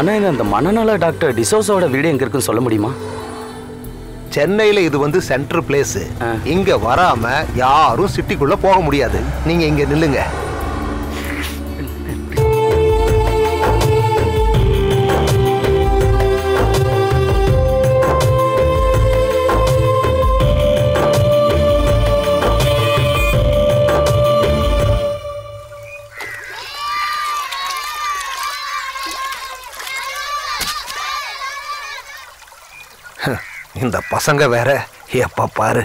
ஆனா இந்த மனநல டாக்டர் டிசோஸோட வீடு எங்க இருக்குன்னு சொல்ல முடியுமா? சென்னையில இது வந்து சென்ட்ரல் பிளேஸ். இங்க வராம யாரும் சிட்டிக்குள்ள போக முடியாது. நீங்க இங்க நில்லுங்க. இந்த பசங்க வேற எப்ப பாரு.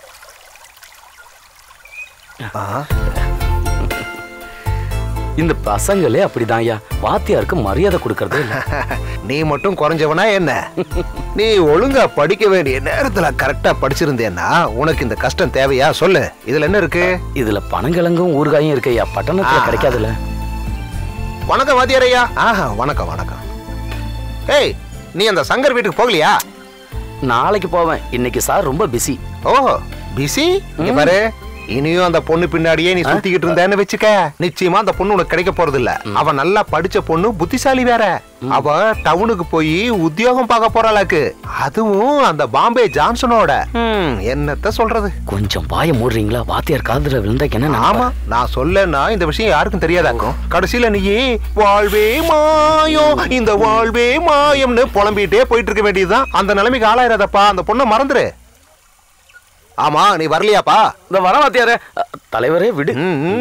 இந்த பசங்களே அப்படிதான் ஐயா, வாத்தியாருக்கு மரியாதை கொடுக்கறதே இல்ல. நீ மட்டும் குறைஞ்சவனா என்ன? நீ ஒழுங்கா படிக்க வேண்டிய நேரத்துல கரெக்டா படிச்சிருந்தேன்னா உனக்கு இந்த கஷ்டம் தேவையா? சொல்லு, இதுல என்ன இருக்கு? இதுல பனங்கிழங்கும் ஊறுகாயும் இருக்கு ஐயா, பட்டணத்துல கிடைக்காதுல்ல. வணக்கம் வாத்தியாரையா. வணக்கம் வணக்கம். ஏய், நீ அந்த சங்கர் வீட்டுக்கு போகலையா? நாளைக்கு போவேன், இன்னைக்கு சார் ரொம்ப பிஸி. ஓஹோ, பிஸி? இங்க பாரு, இனியும் அந்த பொண்ணு பின்னாடியே நீ சுத்திக்கிட்டு இருந்தேன்னு வச்சுக்க, நிச்சயமா அந்த பொண்ணு உனக்கு கிடைக்க போறது இல்ல. அவ நல்லா படிச்ச பொண்ணு, புத்திசாலி வேற. அவ டவுனுக்கு போய் உத்தியோகம் பார்க்க போறாளாக்கு, அதுவும் அந்த பாம்பே ஜான்சனோட. என்னத்த சொல்றது? கொஞ்சம் வாய மூடுறீங்களா? வாத்தியார் காதுல விழுந்தா என்ன? ஆமா, நான் சொல்லனா இந்த விஷயம் யாருக்கும் தெரியாதாக்கும். கடைசியில நீ வாழ்வே மாயம், இந்த வாழ்வே மாயம்னு புலம்பிட்டே போயிட்டு இருக்க வேண்டியதுதான். அந்த நிலைமைக்கு ஆளாயிராதப்பா, அந்த பொண்ணை மறந்துரு. ஆமா, நீ வரலையாப்பா? இந்த வர வாத்தியாரே. தலைவரே விடு.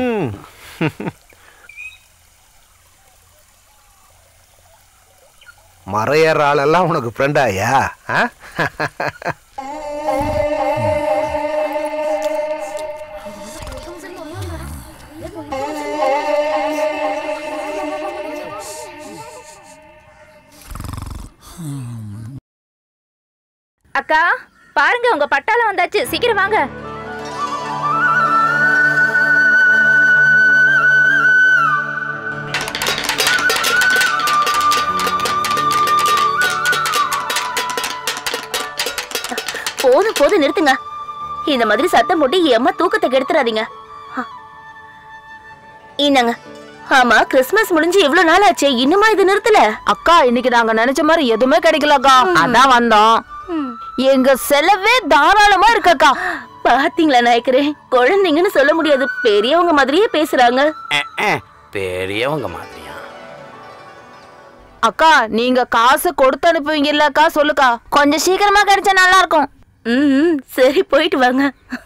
மறையற ஆளெல்லாம் உனக்கு ஃப்ரெண்டாயா? அக்கா பாருங்க, உங்க பட்டாளம் வந்தாச்சு, சீக்கிரம் வாங்க. போதும் போதும், நிறுத்துங்க. இந்த மாதிரி சத்தம் போட்டு எம்மா தூக்கத்தை கெடுத்துறாதீங்க. என்னங்க? ஆமா, கிறிஸ்மஸ் முடிஞ்சு இவ்வளவு நாள் ஆச்சு, இன்னுமா இது நிறுத்தல? அக்கா, இன்னைக்கு நாங்க நினைச்ச மாதிரி எதுவுமே கிடைக்கலக்கா, அதான் வந்தோம். எங்க செலவே தாராளமா இருக்கக்கா. பாத்தீங்களா நாயக்கரே, குழந்தைங்கன்னு சொல்ல முடியாது, பெரியவங்க மாதிரியே பேசுறாங்க. பெரியவங்க மாதிரியா? அக்கா, நீங்க காசு கொடுத்து அனுப்புவீங்கல்லக்கா, சொல்லுக்கா. கொஞ்சம் சீக்கிரமா கிடைச்சா நல்லா இருக்கும். சரி, போயிட்டு வாங்க.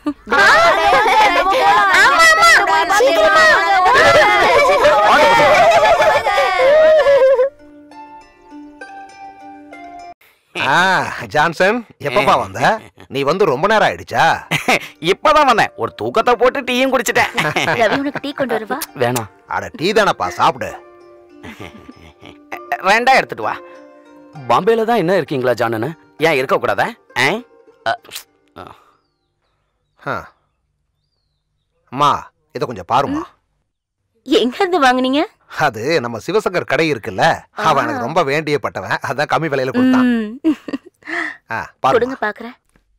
ஜான்சன், எப்பப்பா வந்த? நீ வந்து ரொம்ப நேரம் ஆயிடுச்சா? இப்பதான் வந்தேன், ஒரு தூக்கத்தை போட்டு டீயும் குடிச்சிட்டேன். ரவி, உனக்கு டீ கொண்டு வரவா? வேணாம். அட, டீ தானப்பா, சாப்பிடு. ரெண்டா எடுத்துட்டு வா. பாம்பேல தான் என்ன இருக்கீங்களா ஜானு? ஏன் இருக்க கூடாதா? அம்மா, இத கொஞ்சம் பாருமா. எங்க இருந்து வாங்குனீங்க? அது நம்ம சிவசங்கர் கடை இருக்குல்ல, அவன் எனக்கு ரொம்ப வேண்டியப்பட்டவன், அதான் கம்மி விலையில கொடுத்தான். கொடுங்க பாக்குறேன்.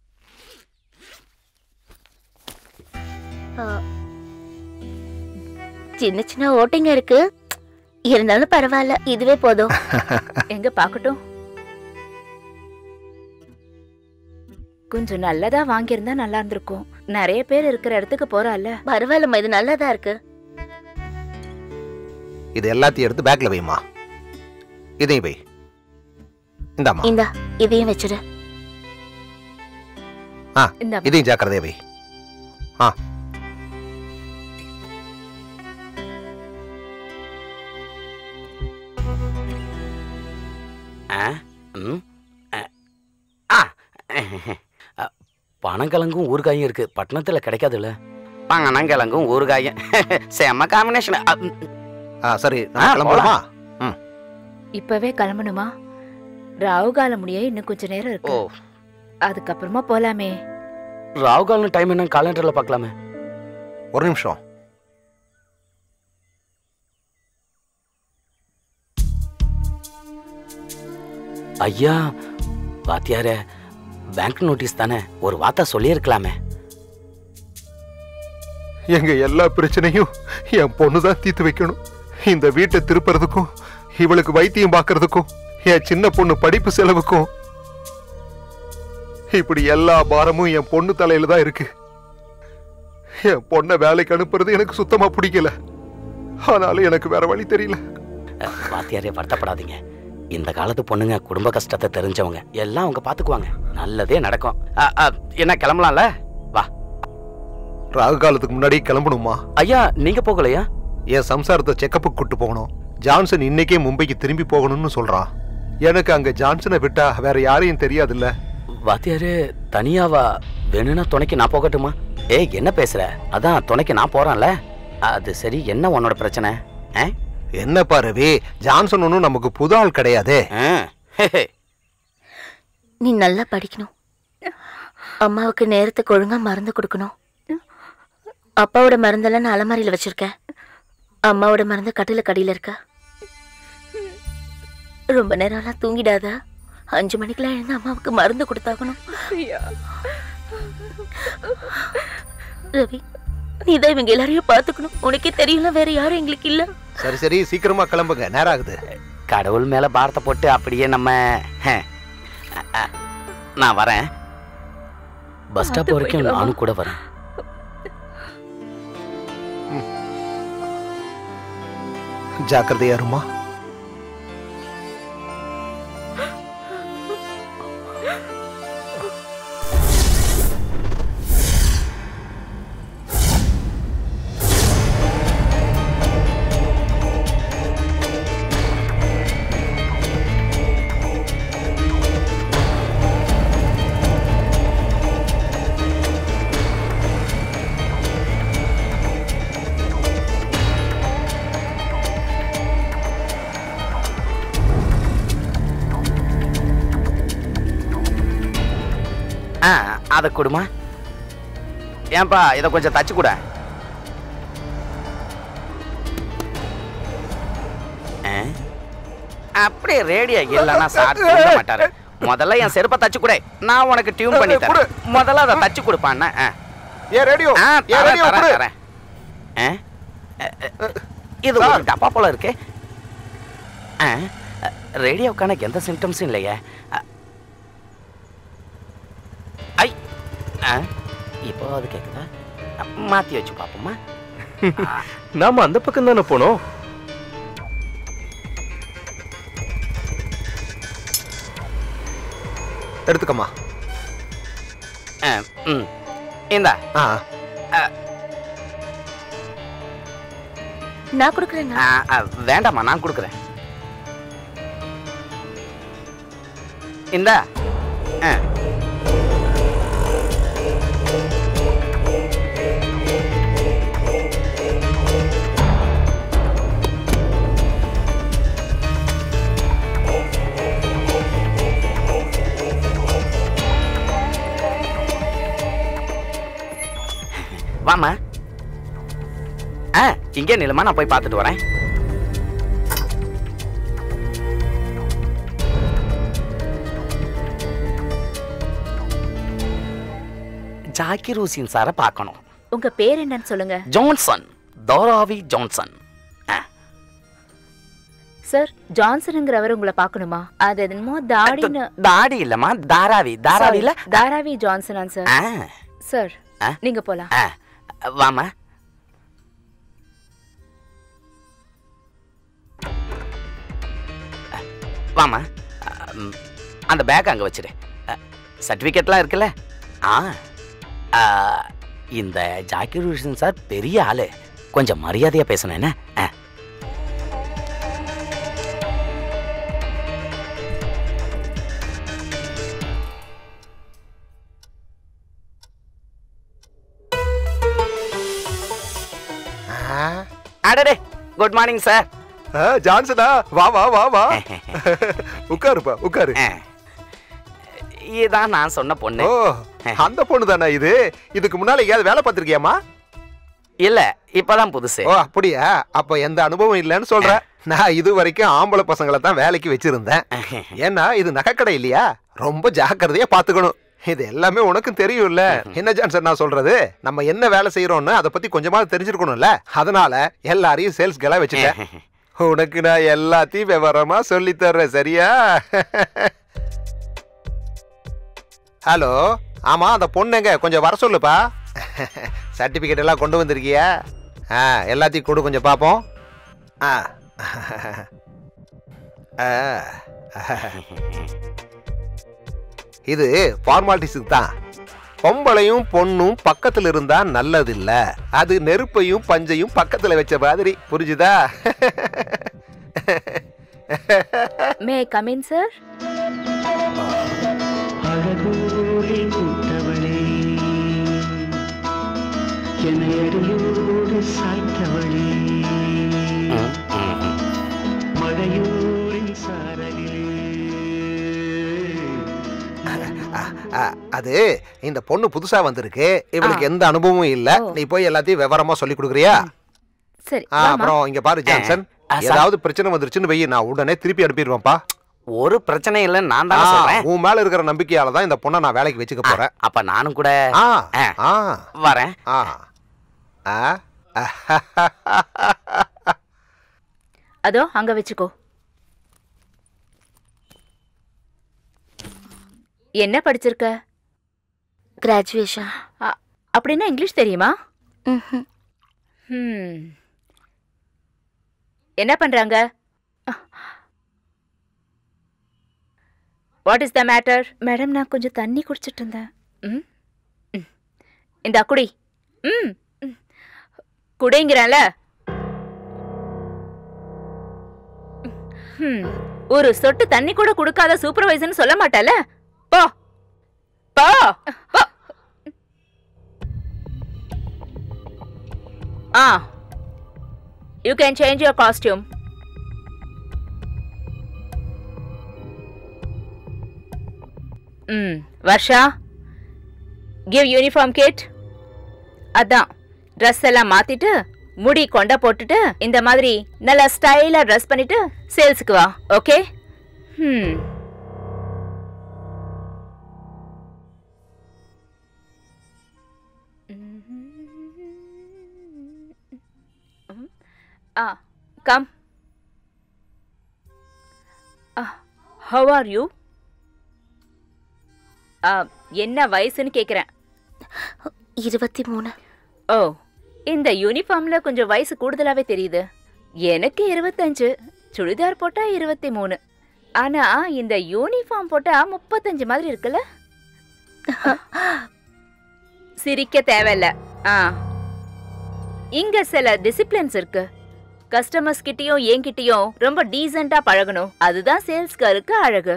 சின்ன சின்ன ஓட்டைங்க இருக்கு, இருந்தாலும் பரவாயில்ல, இதுவே போதும். எங்க பாக்கட்டும். கொஞ்சம் நல்லதா வாங்கியிருந்தா நல்லா இருந்திருக்கும். நிறைய பேர் இருக்கிற இடத்துக்கு போறால. பரவாயில்லம்மா, இது நல்லதா இருக்கு. இது எல்லாத்தையும் எடுத்து பேக்ல வைமா. இதையும் வை. இந்தாமா. இந்தா, இதையும் வச்சிரு. இதையும் ஜாக்கிரதையா வை. பனங்கிழங்கும் ஊறுகாயும் இருக்கு, பட்டணத்துல கிடைக்காதுல்ல. பனங்கிழங்கும் ஊறுகாயும் செம்ம காம்பினேஷன். சரி, கிளம்பலாமா? இப்பவே கிளம்பணுமா? ராவுகால முடிய இன்னும் கொஞ்ச நேரம் இருக்கு, அதுக்கப்புறமா போலாமே. ராவுகால டைம் என்ன காலண்டர்ல பார்க்கலாமே. ஒரு நிமிஷம். ஐயா வாத்தியாரே, பேங்க் நோட்டீஸ் தானே, ஒரு வார்த்தை சொல்லியிருக்கலாமே. எங்க எல்லா பிரச்சனையும் என் பொண்ணுதான் தீர்த்து வைக்கணும். இந்த வீட்டை திருப்புறதுக்கும் இவளுக்கு வைத்தியம் பார்க்கறதுக்கும் என் சின்ன பொண்ணு படிப்பு செலவுக்கும் இப்படி எல்லா பாரமும் என் பொண்ணு தலையில தான் இருக்கு. என் பொண்ணை வேலைக்கு அனுப்புறது எனக்கு சுத்தமா பிடிக்கல. ஆனாலும் எனக்கு வேற வழி தெரியல. வாத்தியாரே வருத்தப்படாதீங்க. இந்த காலத்து பொண்ணுங்க குடும்ப கஷ்டத்தை தெரிஞ்சவங்க, எல்லாம் அவங்க பாத்துக்குவாங்க. நல்லதே நடக்கும். என்ன கிளம்பலாம்ல? வா. ராகு காலத்துக்கு முன்னாடி கிளம்பணுமா? ஐயா நீங்க போகலையா? என் சம்சாரத்தை செக்கப்புக்கு கூட்டு போகணும். ஜான்சன் இன்னைக்கே மும்பைக்கு திரும்பி போகணும்னு சொல்றான். எனக்கு அங்க ஜான்சனை விட்டா வேற யாரையும் தெரியாதுல்ல. வாத்தியாரு தனியாவா? வேணும்னா துணைக்கு நான் போகட்டுமா? ஏய் என்ன பேசுற? அதான் துணைக்கு நான் போறேன்ல. அது சரி, என்ன உன்னோட பிரச்சனை? என்ன பாருவி, ஜான்சன் ஒன்னும் நமக்கு புது ஆள் கிடையாது. நீ நல்லா படிக்கணும். அம்மாவுக்கு நேரத்துக்கு ஒழுங்கா மருந்து கொடுக்கணும். அப்பாவோட மருந்தெல்லாம் நான் அலமாரியில வச்சிருக்கேன். அம்மாவோட மருந்து கட்டில கடியில இருக்கா. ரொம்ப நேரம்லாம் தூங்கிடாத. 5 மணிக்கெல்லாம் எழுந்து அம்மாவுக்கு மருந்து கொடுத்தாகணும். ரவி, நீதான் இவங்க எல்லாரையும் பாத்துக்கணும். உனக்கே தெரியல, வேற யாரும் எங்களுக்கு இல்ல. சரி சரி, சீக்கிரமா கிளம்புங்க, நேரம் ஆகுது. கடவுள் மேல பாரத்தை போட்டு அப்படியே நம்ம நான் வரேன். பஸ் ஸ்டாப் வரைக்கும் நானும் கூட வரேன். ஜாக்கிரதையா இருமா. அதை கொடுமா. ஏன்பா இதை கொஞ்சம் தச்சு கூட. அப்படியே ரேடியோ இல்லைன்னா சார் மாட்டாரு. முதல்ல என் செருப்பை தச்சு கூட, நான் உனக்கு டியூன் பண்ணி தரேன். முதல்ல அதை தச்சு கொடுப்பான். இது ஒரு டப்பா போல இருக்கு. ரேடியோக்கான எந்த சிம்டம்ஸும் இல்லையே. இப்போ அது கேக்குதா? மாத்தி வச்சு பாப்போமா? நாம அந்த பக்கம் தானே போனோம். எடுத்துக்கமா. இந்தா. நான் கொடுக்குறேன். வேண்டாமா, நான் கொடுக்குறேன். இந்தா. வாமா. இங்கே நிலமா, நான் போய் பார்த்துட்டு வரேன். ஜாக்கிர் ஹுசேன் சாரை பார்க்கணும். உங்க பேர் என்னன்னு சொல்லுங்க. Johnson, Dharavi Johnson. சார், ஜான்சன்ங்கிறவர் உங்களை பார்க்கணுமா? அது என்னமோ தாடின்னு. தாடி இல்லம்மா, தாராவி. தாராவி இல்ல, தாராவி ஜான்சனா சார்? சார் நீங்க போலாம். வாமா. வாமா, அந்த பேக் அங்க வச்சிரு. சர்டிபிகேட்லாம் இருக்குல்ல. இந்த ஜாக்கிர் ஹுசேன் சார் பெரிய ஆளு, கொஞ்சம் மரியாதையா பேசணும் என்ன? அடடே, குட் மார்னிங் சார். ஜான்சனா, வா வா வா வா. உட்காருப்பா, உட்காரு. இதான் நான் சொன்ன பொண்ணு. அந்த பொண்ணு தானே இது? இதுக்கு முன்னால எங்கயாவது வேலை பார்த்திருக்கியாமா? இல்ல, இப்பதான் புதுசு. ஓ அப்படியா? அப்ப எந்த அனுபவம் இல்லைன்னு சொல்ற. நான் இது வரைக்கும் ஆம்பளை பசங்களை தான் வேலைக்கு வச்சிருந்தேன். ஏன்னா இது நகைக்கடை இல்லையா, ரொம்ப ஜாக்கிரதையா பாத்துக்கணும். இது எல்லாமே உனக்கும் தெரியும்ல. என்ன ஜான்சன் நான் சொல்றது, நம்ம என்ன வேலை செய்யறோம்னு அதை பத்தி கொஞ்சமாவது தெரிஞ்சிருக்கணும்ல. அதனால எல்லாரையும் சேல்ஸ் கேலா வச்சுட்டேன். உனக்கு நான் எல்லாத்தையும் விவரமா சொல்லி தர்றேன், சரியா? ஹலோ, ஆமா அந்த பொண்ணுங்க கொஞ்சம் வர சொல்லுப்பா. சர்டிபிகேட் எல்லாம் கொண்டு வந்திருக்கியா? எல்லாத்தையும் கொடு கொஞ்சம் பார்ப்போம். இது ஃபார்மாலிட்டிஸுக்கு தான். பொம்பளையும் பொண்ணும் பக்கத்துல இருந்தா நல்லது இல்ல. அது நெருப்பையும் பஞ்சையும் பக்கத்துல வச்ச மாதிரி, புரிஞ்சுதா? May come in sir. அது இந்த பொண்ணு புதுசா வந்திருக்கு, இவளுக்கு எந்த அனுபவமும் இல்ல. நீ போய் எல்லாத்தையும் விவரமா சொல்லி கொடுக்குறியா? சரி. அப்புறம் இங்க பாரு ஜான்சன், ஏதாவது பிரச்சனை வந்துருச்சுன்னு வை, நான் உடனே திருப்பி அனுப்பிடுவேன்ப்பா. ஒரு பிரச்சனை இல்ல, நான் தான் சொல்றேன். உன் மேல இருக்கிற நம்பிக்கையால தான் இந்த பொண்ணை நான் வேலைக்கு வச்சுக்க போறேன். அப்ப நானும் கூட வரேன். அதோ அங்க வச்சுக்கோ. என்ன படிச்சிருக்க? கிராஜுவேஷன். அப்படின்னா இங்கிலீஷ் தெரியுமா? என்ன பண்றாங்க? What is the matter? Madam, நான் கொஞ்சம் தண்ணி குடிச்சிட்டு இருந்தேன். இந்த குடி. குடிங்கிறல. ஒரு சொட்டு தண்ணி கூட குடுக்காத சூப்பர்வைசர்னு சொல்ல மாட்டல? போ போ. You can change your costume. Varsha, give uniform kit. அதான் ட்ரெஸ் எல்லாம் மாத்திட்டு முடி கொண்ட போட்டுட்டு இந்த மாதிரி நல்லா ஸ்டைலா ட்ரெஸ் பண்ணிட்டு சேல்ஸ்க்கு வா. Okay? Come. How are you? என்ன வயசுன்னு கேக்குறேன். 23. ஓ, இந்த யூனிஃபார்ம்ல கொஞ்சம் வயசு கூடுதலாவே தெரியுது. எனக்கு 25. சுடிதார் போட்டா 23. ஆனா இந்த யூனிஃபார்ம் போட்டா 35 மாதிரி இருக்குல்ல? சிரிக்க தேவையில்ல. இங்க சில டிசிப்ளின்ஸ் இருக்கு. கஸ்டமர்ஸ் கிட்டயும் என்கிட்டயும் ரொம்ப டீசென்ட்டா பழகணும். அதுதான் சேல்ஸ்காருக்கு அழகு.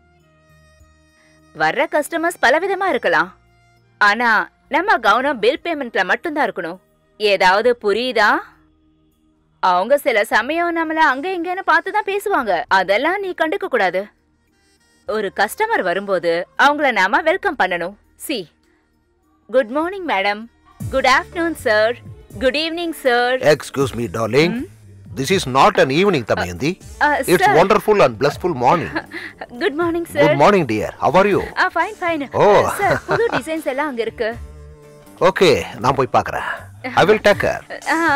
வர்ற கஸ்டமர்ஸ் பலவிதமா இருக்கலாம். ஆனா நம்ம கவனம் பில் பேமெண்ட்ல மட்டும்தான் இருக்கணும். ஏதாவது புரியுதா? அவங்க சில சமயம் நம்மள அங்க இங்கன்னு பார்த்துதான் பேசுவாங்க. அதெல்லாம் நீ கண்டுக்க கூடாது. ஒரு கஸ்டமர் வரும்போது அவங்கள நாம வெல்கம் பண்ணணும். சி, good morning madam, good afternoon sir, good evening sir. Excuse me, darling. This is not an evening, Damayanti. It's wonderful and blissful morning. Good morning, sir. Good morning, dear. How are you? Fine, fine. Sir, புது designs எல்லாம் அங்க இருக்கு. Okay, நான் போய் பார்க்கறேன். I will take care.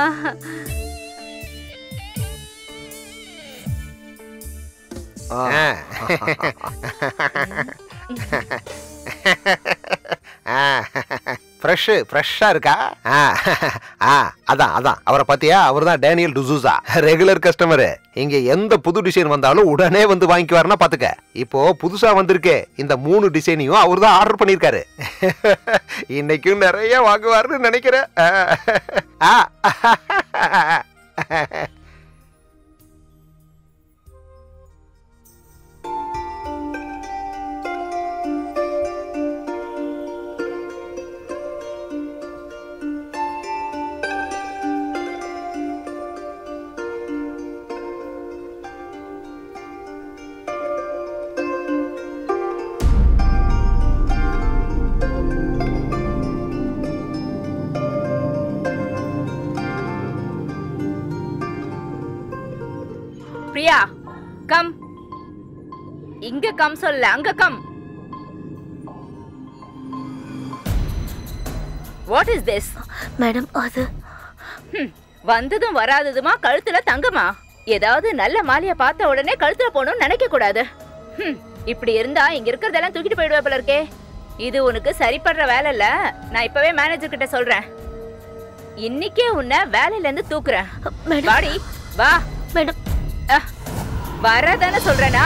ஃப்ரெஷ்ஷா இருக்கா? அதான் அவரை பத்தியா? அவர் தான் டேனியல் டுசூசா, ரெகுலர் கஸ்டமரு. இங்க எந்த புது டிசைன் வந்தாலும் உடனே வந்து வாங்கிக்குவாருன்னா பாத்துக்க. இப்போ புதுசா வந்திருக்கே இந்த 3 டிசைனையும் அவர் தான் ஆர்டர் பண்ணிருக்காரு. இன்னைக்கும் நிறைய வாங்குவாருன்னு நினைக்கிறேன். பிரியா, கம். இங்க கம் சொல்ல, அங்க come. What is this? Madam, அது வந்ததும் வராததுமா கழுத்துல தங்கமா? ஏதாவது நல்ல மாலைய பார்த்த உடனே கழுத்துல போகணும்னு நினைக்க கூடாது. இப்படி இருந்தா இங்க இருக்கிறதெல்லாம் தூக்கிட்டு போயிடுவா போல இருக்கே. இது உனக்கு சரிப்படுற வேலை இல்ல. நான் இப்பவே மேனேஜர் கிட்ட சொல்றேன். இன்னைக்கே உன்னை வேலையில இருந்து தூக்குறேன். வாடி வா. மேடம் வரதானே சொல்றேனா?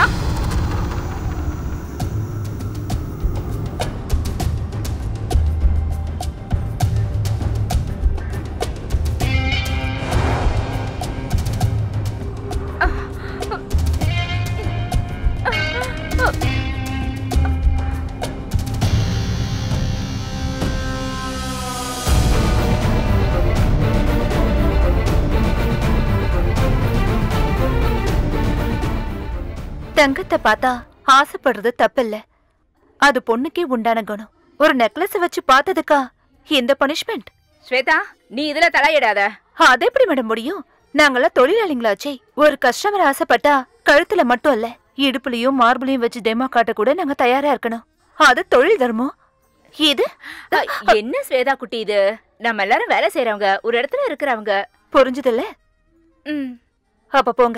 தங்கத்தை பார்த்தா ஆசைப்படுறது தப்பில்ல. அது பொண்ணுக்கே உண்டான குணம். ஒரு நெக்லஸ் வச்சு பார்த்ததுக்கா இந்த பனிஷ்மெண்ட்? ஸ்வேதா, நீ இதுல தலையிடாத. அது எப்படி மேடம் முடியும்? நாங்கெல்லாம் தொழிலாளிங்களாச்சே. ஒரு கஸ்டமர் ஆசைப்பட்டா கழுத்துல மட்டும் இல்ல, இடுப்புலயும் மார்பிளையும் வச்சு டெமோ காட்ட கூட நாங்க தயாரா இருக்கணும். அது தொழில் தர்மம். இது என்ன ஸ்வேதா குட்டி, இது நம்ம எல்லாரும் வேலை செய்யறவங்க, ஒரு இடத்துல இருக்கிறவங்க. புரிஞ்சதில்ல? அப்ப போங்க.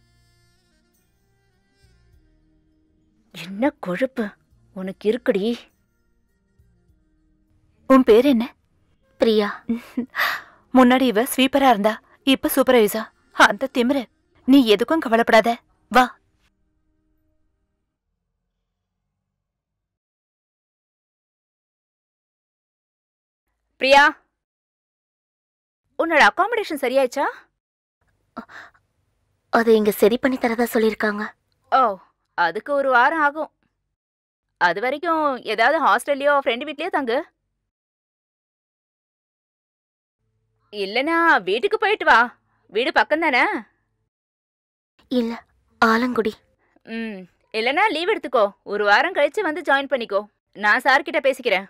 என்ன கொழுப்பு உனக்கு இருக்குடி. உன் பேர் என்ன? பிரியா. முன்னாடி இவ ஸ்வீப்பரா இருந்தா, இப்ப சூப்பர்வைசர். அந்த திமிரு. நீ எதுக்கும் கவலைப்படாத. வா. பிரியா, உன்னோட அகாமடேஷன் சரியாயிச்சா? அது இங்க சரி பண்ணி தரதா சொல்லிருக்காங்க. ஓ, அதுக்கு ஒரு வாரம் ஆகும். அது வரைக்கும் ஏதாவது ஹாஸ்டல்லையோ ஃப்ரெண்ட் வீட்லயோ தங்கு. இல்லனா வீட்டுக்கு போயிட்டு வா. வீடு பக்கம் தானே? இல்ல, ஆலங்குடி. இல்லனா லீவ் எடுத்துக்கோ. ஒரு வாரம் கழிச்சு வந்து ஜாயின் பண்ணிக்கோ. நான் சார் கிட்ட பேசிக்கிறேன்.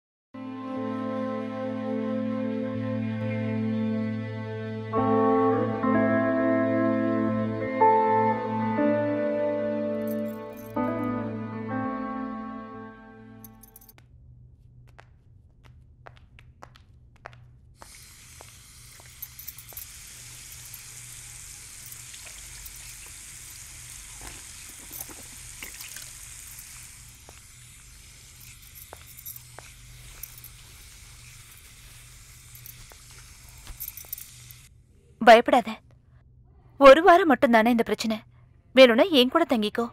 பயப்படாத. ஒரு வாரம் மட்டும் தானே இந்த பிரச்சனை. வேணும்னா என் கூட தங்கிக்கோ.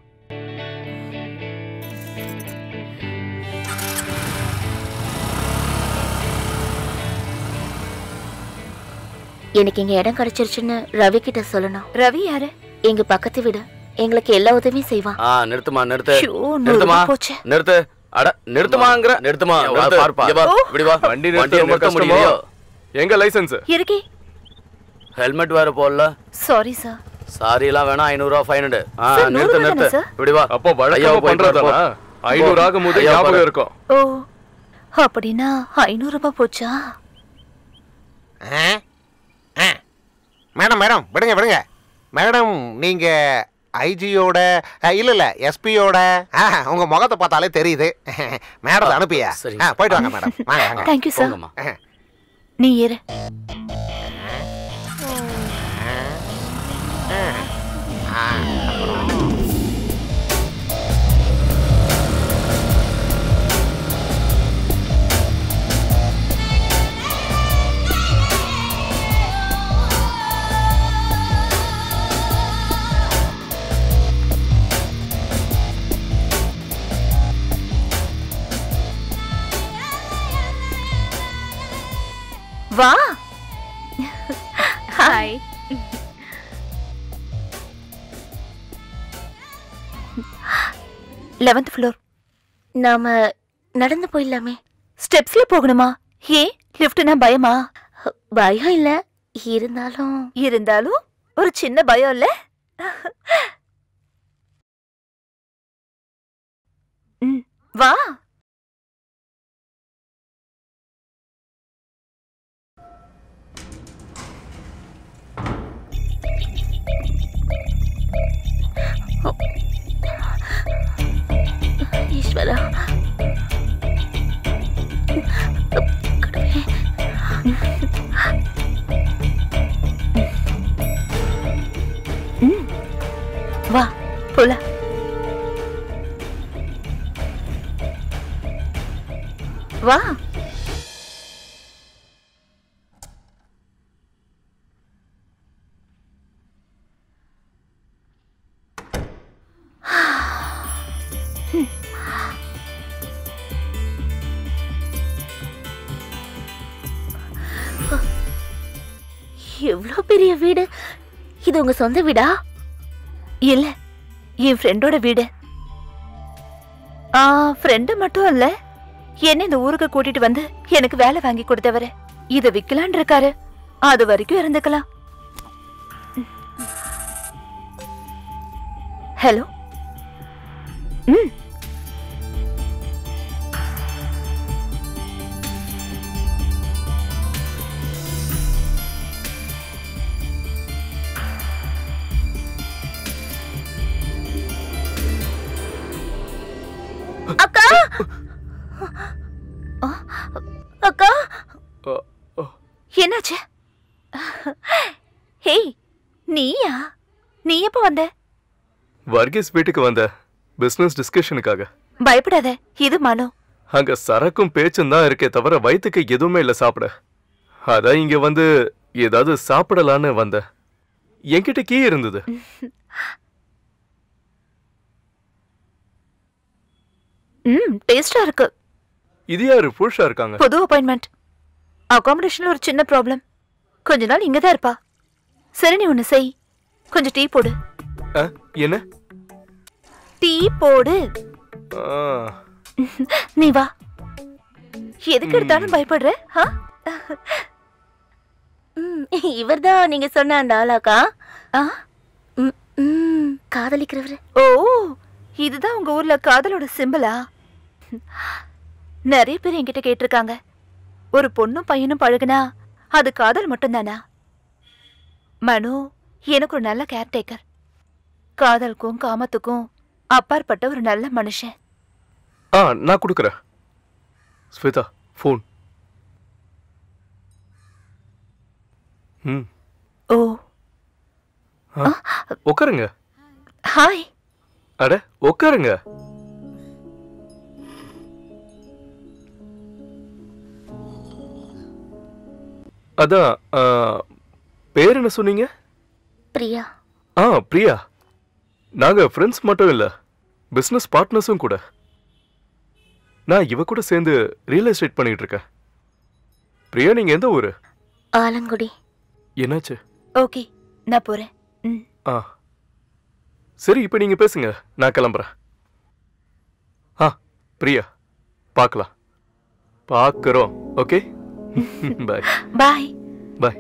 எனக்கு இங்க இடம் கிடைச்சிருச்சுன்னு ரவி கிட்ட சொல்லணும். ரவி யாரு? எங்க பக்கத்து வீடு. எங்களுக்கு எல்லா உதவியும் செய்வான். நிறுத்துமா, நிறுத்து. நிறுத்துமா, நிறுத்து. அட நிறுத்துமாங்கற. நிறுத்துமா, பார்ப்பா. இப்படி வா. வண்டி நிறுத்த முடியலையோ? எங்க லைசென்ஸ்? இருக்கே. ஹெல்மெட் வேற போடல. Sorry sir. சாரி எல்லாம் வேணா. 500 ரூபாய் ஃபைன். நிறுத்து நிறுத்து. இப்படி வா. அப்போ வழக்கமா பண்றதானா? 500 ஆகும்போது ஞாபகம் இருக்கும். ஓ, அப்படினா 500 ரூபாய் போச்சா? மேடம் மேடம் விடுங்க விடுங்க. மேடம் நீங்க ஐஜியோட இல்ல எஸ்பியோட உங்க முகத்தை பார்த்தாலே தெரியுது. மேடம் அனுப்பியா? போயிட்டு வாங்க மேடம். வாங்க. Thank you sir. நீ ஏறு. வா. ஹாய். 11th floor. நாம நடந்து போயிடலாமே. ஸ்டெப்ஸ்ல போகணுமா? ஏன் லிஃப்ட்னா பயமா? பயம் இல்ல, இருந்தாலும் ஒரு சின்ன பயம் இல்ல? வா. ஈஸ்வரா, எவ்வளவு பெரிய வீடு. இது உங்க சொந்த வீடா? இல்ல, என் ஃப்ரெண்டோட வீடு. ஃப்ரெண்டு மட்டும் இல்ல, என்ன இந்த ஊருக்கு கூட்டிட்டு வந்து எனக்கு வேலை வாங்கி கொடுத்தவரு. இத விக்கலான் இருக்காரு. அது வரைக்கும் இருந்துக்கலாம். ஹலோ. அக்கா அக்கா என்னாச்சு? ஹேய், நீயா? நீ எப்ப வந்த? வர்கீஸ் வீட்டுக்கு வந்த பிசினஸ் டிஸ்கஷனுக்காக. பயப்படாத, இது மனோ. அங்க சரக்கும் பேச்சும் தான் இருக்கே தவிர வயிற்றுக்கு எதுவுமே இல்லை சாப்பிட. அதான் இங்க வந்து ஏதாவது சாப்பிடலான்னு வந்த. என்கிட்ட கீ இருந்தது. டேஸ்டா இருக்கு. இது யாரு புருஷா இருக்காங்க? புது அப்பாயின்மெண்ட். அகாமடேஷன்ல ஒரு சின்ன ப்ராப்ளம். கொஞ்ச நாள் இங்க தான் இருப்பா. சரி, நீ ஒண்ணு செய், கொஞ்சம் டீ போடு. என்ன டீ போடு? நீ வா. எதுக்கு எடுத்தாலும் பயப்படுற? இவர்தான் நீங்க சொன்ன அந்த ஆளாக்கா? காதலிக்கிறவரு. ஓ, இதுதான் உங்க ஊர்ல காதலோட சிம்பிளா? நிறைய பேர் என்கிட்ட கேட்டிருக்காங்க, ஒரு பொண்ணும் பையனும் பழகுனா அது காதல் மட்டும்தானா? மனு எனக்கு ஒரு நல்ல கேர்டேக்கர். காதலுக்கும் காமத்துக்கும் அப்பாற்பட்ட ஒரு நல்ல மனுஷன். நான் கொடுக்குறேன். ஸ்வேதா, ஃபோன். ஓ, உட்காருங்க. ஹாய். அட, உட்காருங்க. அதான், பேர் என்ன சொன்னீங்க? பிரியா. பிரியா. நாங்க ஃப்ரெண்ட்ஸ் மட்டும் இல்ல, பிசினஸ் பார்ட்னர்ஸும் கூட. நான் இவ கூட சேர்ந்து ரியல் எஸ்டேட் பண்ணிட்டு இருக்கேன். பிரியா, நீங்க எந்த ஊரு? ஆலங்குடி. என்னாச்சு? ஓகே, நான் போறேன். சரி, இப்ப நீங்க பேசுங்க, நான் கிளம்புறேன். பிரியா, பார்க்கலாம். பார்க்கறோம். Okay, bye. பாய். பாய்.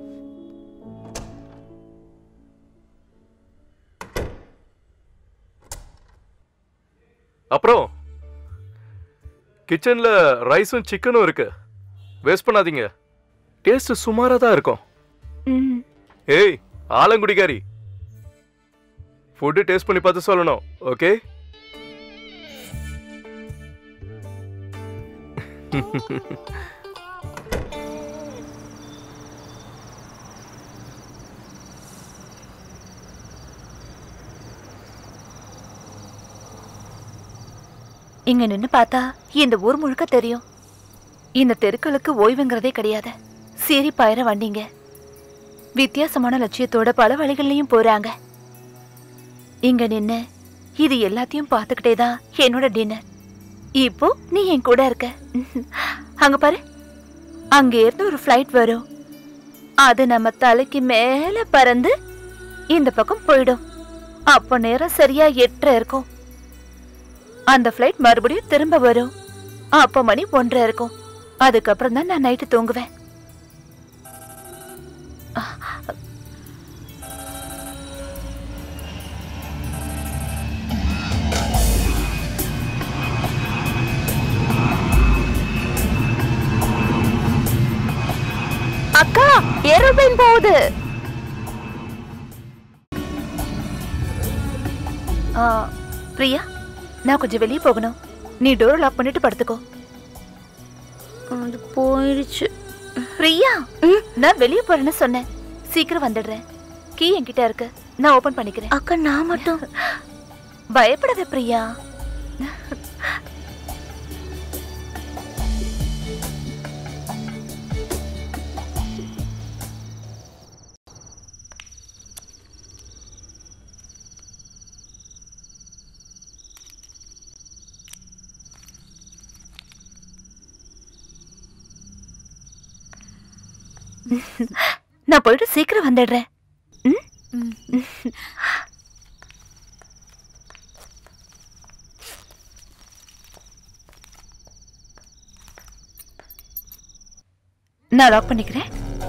அப்புறம் கிச்சன்ல ரைஸும் சிக்கனும் இருக்கு, வேஸ்ட் பண்ணாதீங்க. டேஸ்ட் சுமாரா தான் இருக்கும். ஏய் ஆலங்குடிகாரி, ஃபுட்டு டேஸ்ட் பண்ணி பார்த்து சொல்லணும். ஓகே? இங்க நின்னு பார்த்தா இந்த ஊர் முழுக்க தெரியும். இந்த தெருக்களுக்கு ஓய்வுங்கிறதே கிடையாது. சீறி பாயிர வண்டிங்க வித்தியாசமான லட்சியத்தோட பல வழிகள்லயும் போறாங்க. இங்க நின்னு இது எல்லாத்தையும் பார்த்துக்கிட்டே தான் என்னோட டின்னர். இப்போ நீ என் கூட இருக்க. அங்க பாரு, அங்க இருந்து ஒரு ஃப்ளைட் வரும். அது நம்ம தலைக்கு மேல பறந்து இந்த பக்கம் போயிடும். அப்ப நேரம் சரியா 8:30 இருக்கும். அந்த ஃப்ளைட் மறுபடியும் திரும்ப வரும். அப்ப மணி 1:30 இருக்கும். அதுக்கப்புறம் தான் நான் நைட்டு தூங்குவேன். அக்கா, ஏரோப்ளேன் போகுது. பிரியா, நான் கொஞ்சம் வெளியே போகணும். நீ டோர் லாக் பண்ணிட்டு படுத்துக்கோ. அது போயிடுச்சு. பிரியா, நான் வெளியே போறேன்னு சொன்னேன். சீக்கிரம் வந்துடுறேன். கீ என்கிட்ட இருக்கு, நான் ஓபன் பண்ணிக்கிறேன். அக்கா, நான் மட்டும். பயப்படாத பிரியா. நான் போயிட்டு சீக்கிரம் வந்துடுறேன். நான் லாக் பண்ணிக்கிறேன்.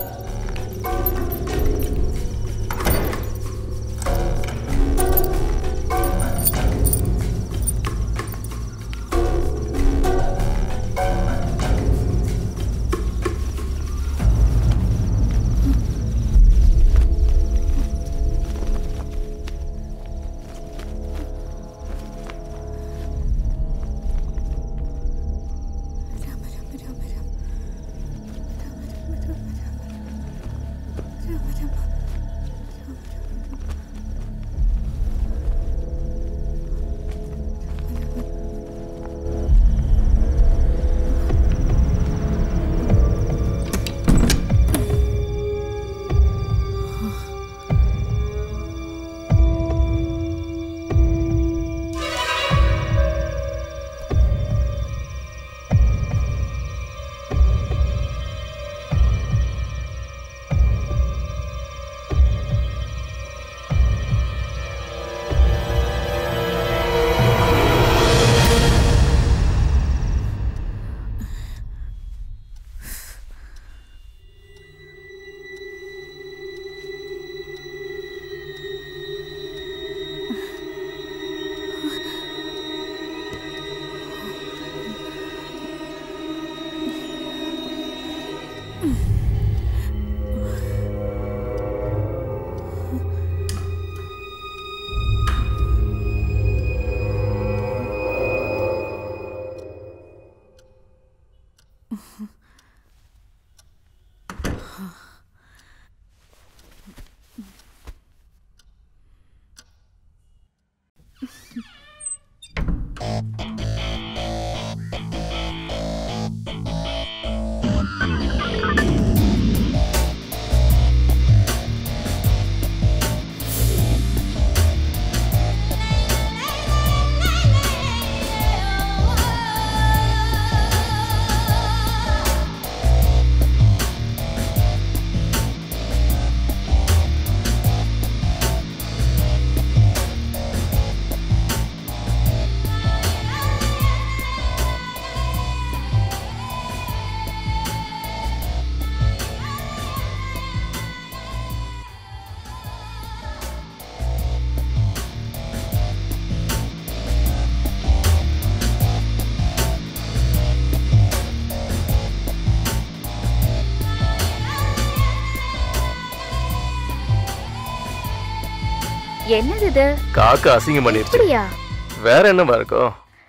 என்னது இது? காக்கா அசிங்கம் பண்ணிருச்சு. அப்படியா? வேற என்னவா இருக்கும்?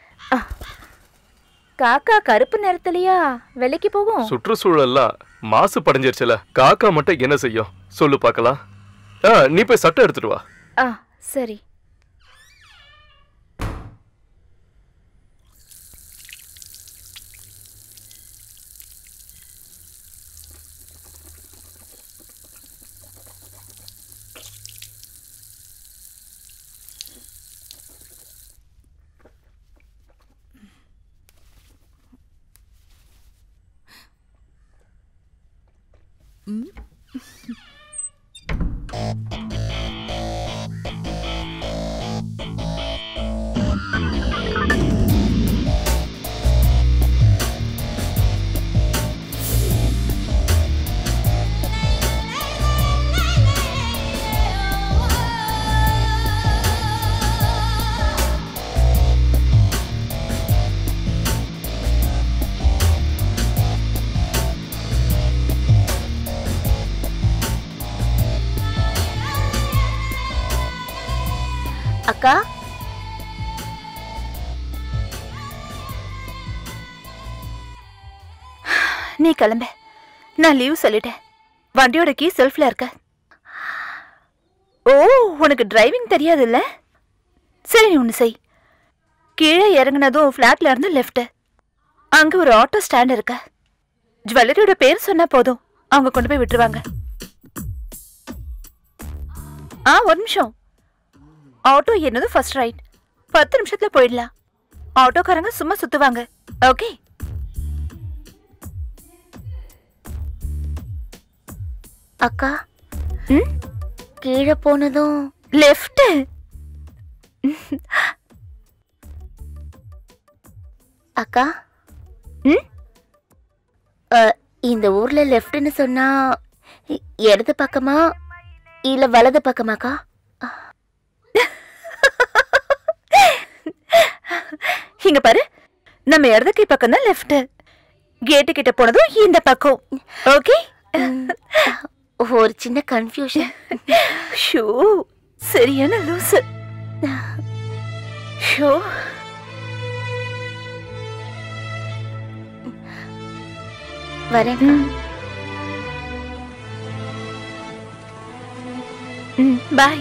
காக்கா கருப்பு நிறத்துலயா வெள்ளைக்கு போகும்? சுற்றுச்சூழல்லாம் மாசு படைஞ்சிருச்சுல, காக்கா மட்டும் என்ன செய்யும் சொல்லு பார்க்கலாம். நீ போய் சட்டை எடுத்துட்டு வா. சரி. அக்கா, நீ கிளம்ப. நான் லீவ் சொல்லிட்டேன். வண்டியோட கீ செல்ஃப்ல இருக்க. ஓ, உனக்கு டிரைவிங் தெரியாதுல்ல? சரி, நீ ஒன்று செய். கீழே இறங்குனதும் ஃப்ளாட்ல இருந்து லெஃப்ட். அங்க ஒரு ஆட்டோ ஸ்டாண்ட் இருக்க. ஜுவல்லரியோட பேர் சொன்னா போதும், அவங்க கொண்டு போய் விட்டுருவாங்க. ஒரு நிமிஷம். ஆட்டோ என்னது ஃபர்ஸ்ட் ரைட். 10 நிமிஷத்துல போயிடலாம். ஆட்டோக்காரங்க சும்மா சுத்துவாங்க. ஓகே? அக்கா கீழே போனதும் லெஃப்ட். அக்கா இந்த ஊர்ல லெஃப்ட்னு சொன்னா இடது பக்கமா இல்ல வலது பக்கமாக்கா? இங்க பாரு, நம்ம இடது கை பக்கம் தான் லெஃப்ட். கேட்டு கிட்ட போனதும் இந்த பக்கம். ஓகே. ஒரு சின்ன கன்ஃபியூஷன். ஷோ, சரியான லூசு. ஷோ, வரேன். பாய்.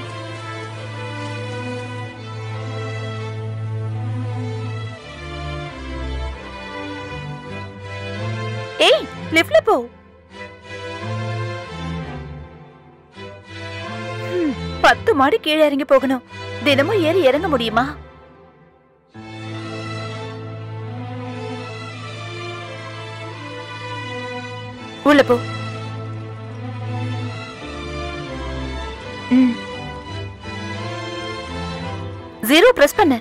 ஏய், லெஃப்ட்ல போ. 10 மாடி கீழே இறங்கி போகணும். தினமும் ஏறி இறங்க முடியுமா? உள்ள போ. 0 பிரஸ் பண்ணு.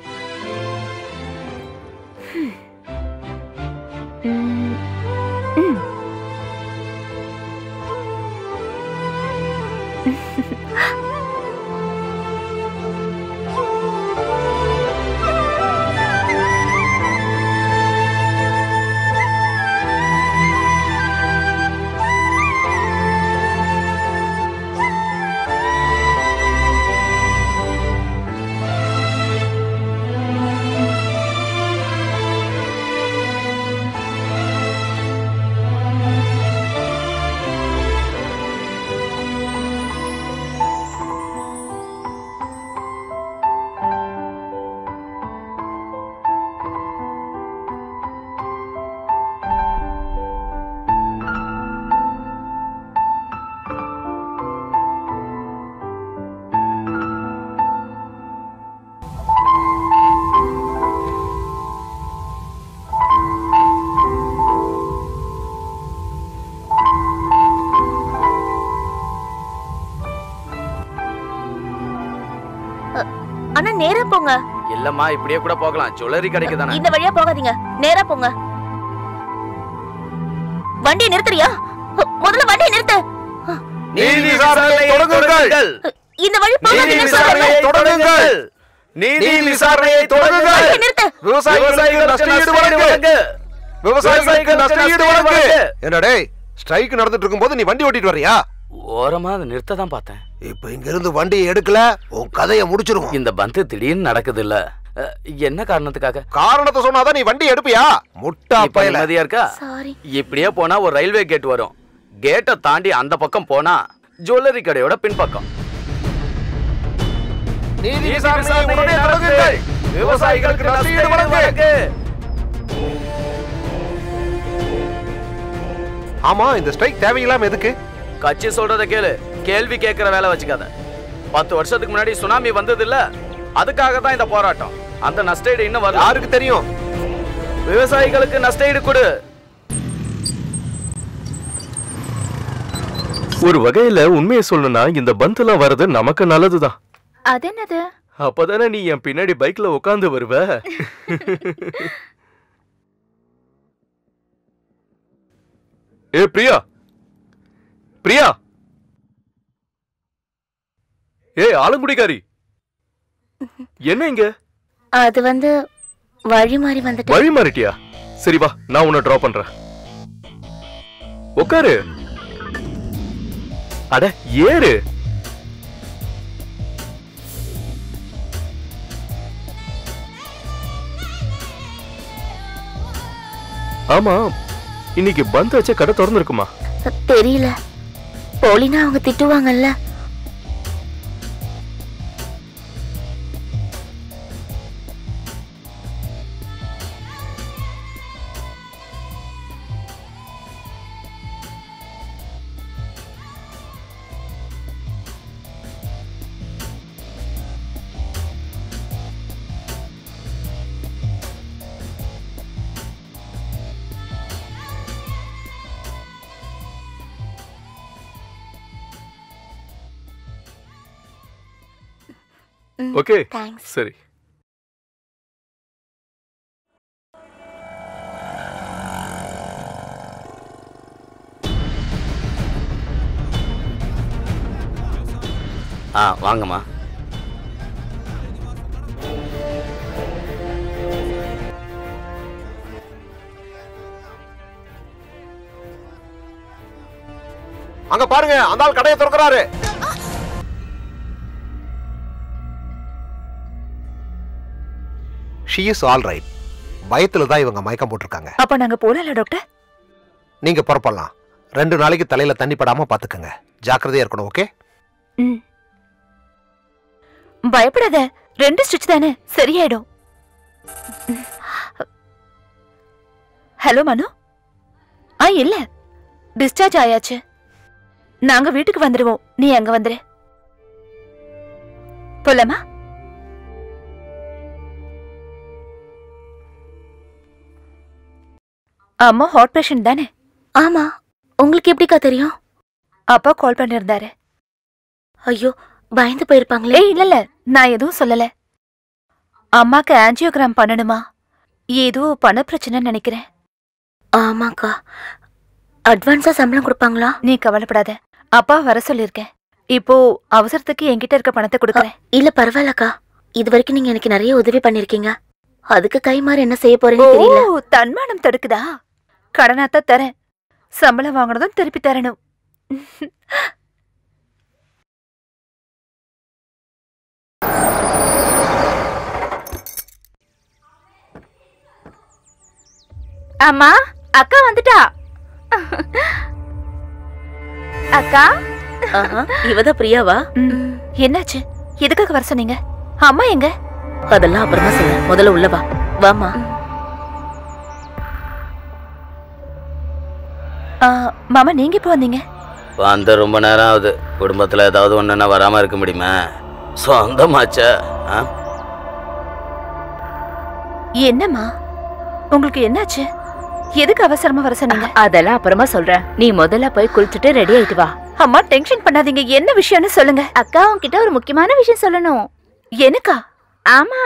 அண்ணா நேரா போங்க. இல்லம்மா, இப்படியே கூட போகலாம். ஜுவல்லரி கடைக்கு தானே. இந்த வழியா போகாதீங்க, நேரா போங்க. வண்டியை நிறுத்துறியா? முதல்ல வண்டியை நிறுத்து. நீதி விசாரணையை தொடங்குங்கள். இந்த வழி போகாதீங்க. தொடங்குங்கள். நீதி விசாரணையை தொடங்குங்கள். நிறுத்து. விவசாயிகளுக்கு நஷ்டஈடு வழங்கு. விவசாயிகளுக்கு நஷ்டஈடு வழங்கு. என்னடே, ஸ்ட்ரைக் நடந்துட்டு இருக்கும்போது நீ வண்டி ஓட்டிட்டு வரியா? ஓரமா அதை நிறுத்த தான் பார்த்தேன். இப்ப இங்க இருந்து வண்டியை எடுக்கல, உன் கதையை முடிச்சிருவோம். இந்த பந்து திடீர்னு நடக்குது இல்ல, என்ன காரணத்துக்காக? காரணத்தை சொன்னாதான் நீ வண்டி எடுப்பியா? முட்டா பையல. நிம்மதியா இருக்கா? சாரி. இப்படியே போனா ஒரு ரயில்வே கேட் வரும். கேட்டை தாண்டி அந்த பக்கம் போனா ஜுவல்லரி கடையோட பின்பக்கம். நீதி விசாரணையை உடனே தொடங்குங்கள். விவசாயிகளுக்கு நஷ்டஈடு வழங்கு. ஆமா, இந்த ஸ்ட்ரைக் தேவையில்லாம எதுக்கு? கட்சி சொல்றத கேளு, கேள்வி கேட்கிற வேலை வச்சுக்காத. 10 வருஷத்துக்கு முன்னாடி சுனாமி வந்தது இல்ல, அதுக்காக தான் இந்த போராட்டம். அந்த நஷ்டஈடு இன்னும் வரல. யாருக்கு தெரியும்? விவசாயிகளுக்கு நஷ்டஈடு கொடு. ஒரு வகையில உண்மையை சொல்லணும்னா இந்த பந்தெல்லாம் வர்றது நமக்கு நல்லதுதான். அது என்னது? அப்பதானே நீ என் பின்னாடி பைக்ல உட்காந்து வருவ. ஏ பிரியா, பிரியா, ஏ ஆலங்குடிக்காரி, என்ன இங்க? அது வழி மாறி வந்துட்டு. வழி மாறிட்டியா? சரி வா, நான் உன்னை டிராப் பண்றேன். உட்காரு. அட ஏறு. ஆமா, இன்னைக்கு பந்த் வச்ச கடை திறந்துருக்குமா? தெரியல. போலினா அவங்க திட்டுவாங்கல்ல. Okay thanks. சரி. வாங்கம்மா. அங்க பாருங்க, அந்த ஆள் கடையை திறக்கிறாரு. She is all right. பயத்துல தான் இவங்க மயக்கம் போட்டிருக்காங்க. அப்ப நாங்க போறல டாக்டர். நீங்க புறப்படலாம். 2 நாளைக்கு தலையில தண்ணி படாம பாத்துக்கங்க. ஜாக்கிரதையா இருக்கணும். ஓகே? பயப்படாத, 2 ஸ்டிட்ச் தானே, சரியாயிடும். ஹலோ மனு. இல்ல, டிஸ்சார்ஜ் ஆயாச்சு. நாங்க வீட்டுக்கு வந்துருவோம், நீ அங்க வந்துரு. போலாமா? அம்மா ஹார்ட் பேஷண்ட் தானே? ஆமா. உங்களுக்கு எப்படிக்கா தெரியும்? அப்பா கால் பண்ணிருந்தாரு. ஐயோ, பயந்து போயிருப்பாங்களே. இல்ல, நான் எதுவும் சொல்லல. அம்மாக்கு ஆஞ்சியோகிராம் பண்ணணுமா? ஏதோ பண பிரச்சனை நினைக்கிறேன். ஆமாக்கா. அட்வான்ஸா சம்பளம் கொடுப்பாங்களா? நீ கவலைப்படாத, அப்பா வர சொல்லிருக்கேன். இப்போ அவசரத்துக்கு என்கிட்ட இருக்க பணத்தை கொடுக்கறேன். இல்ல பரவாயில்லக்கா, இது வரைக்கும் நீங்க எனக்கு நிறைய உதவி பண்ணிருக்கீங்க. அதுக்கு கைமாறு என்ன செய்ய போறேன்னு தெரியல. தன்மானம் தடுக்குதா? கடனாத்தான் தரேன், சம்பளம் வாங்கினதும் திருப்பி தரணும். அம்மா, அக்கா வந்துட்டா. அக்கா, இவதான் பிரியாவா? என்னாச்சு? எதுக்காக வர சொன்னீங்க? அம்மா எங்க? அதெல்லாம் அப்புறமா சொல்ல, முதல்ல உள்ள வா. வாமா. மாமா, நீங்க எப்போ வந்தீங்க? வந்து ரொம்ப நேரம் ஆகுது. குடும்பத்துல ஏதாவது ஒண்ணுன்னா வராம இருக்க முடியுமா? சொந்தமாச்சா? என்னம்மா உங்களுக்கு என்னாச்சு? எதுக்கு அவசரமா வர சொன்னீங்க? அதெல்லாம் அப்புறமா சொல்றேன். நீ முதல்ல போய் குளிச்சுட்டு ரெடி ஆயிட்டு வா. அம்மா டென்ஷன் பண்ணாதீங்க, என்ன விஷயம்னு சொல்லுங்க. அக்கா உன்கிட்ட ஒரு முக்கியமான விஷயம் சொல்லணும். எனக்கா? ஆமா.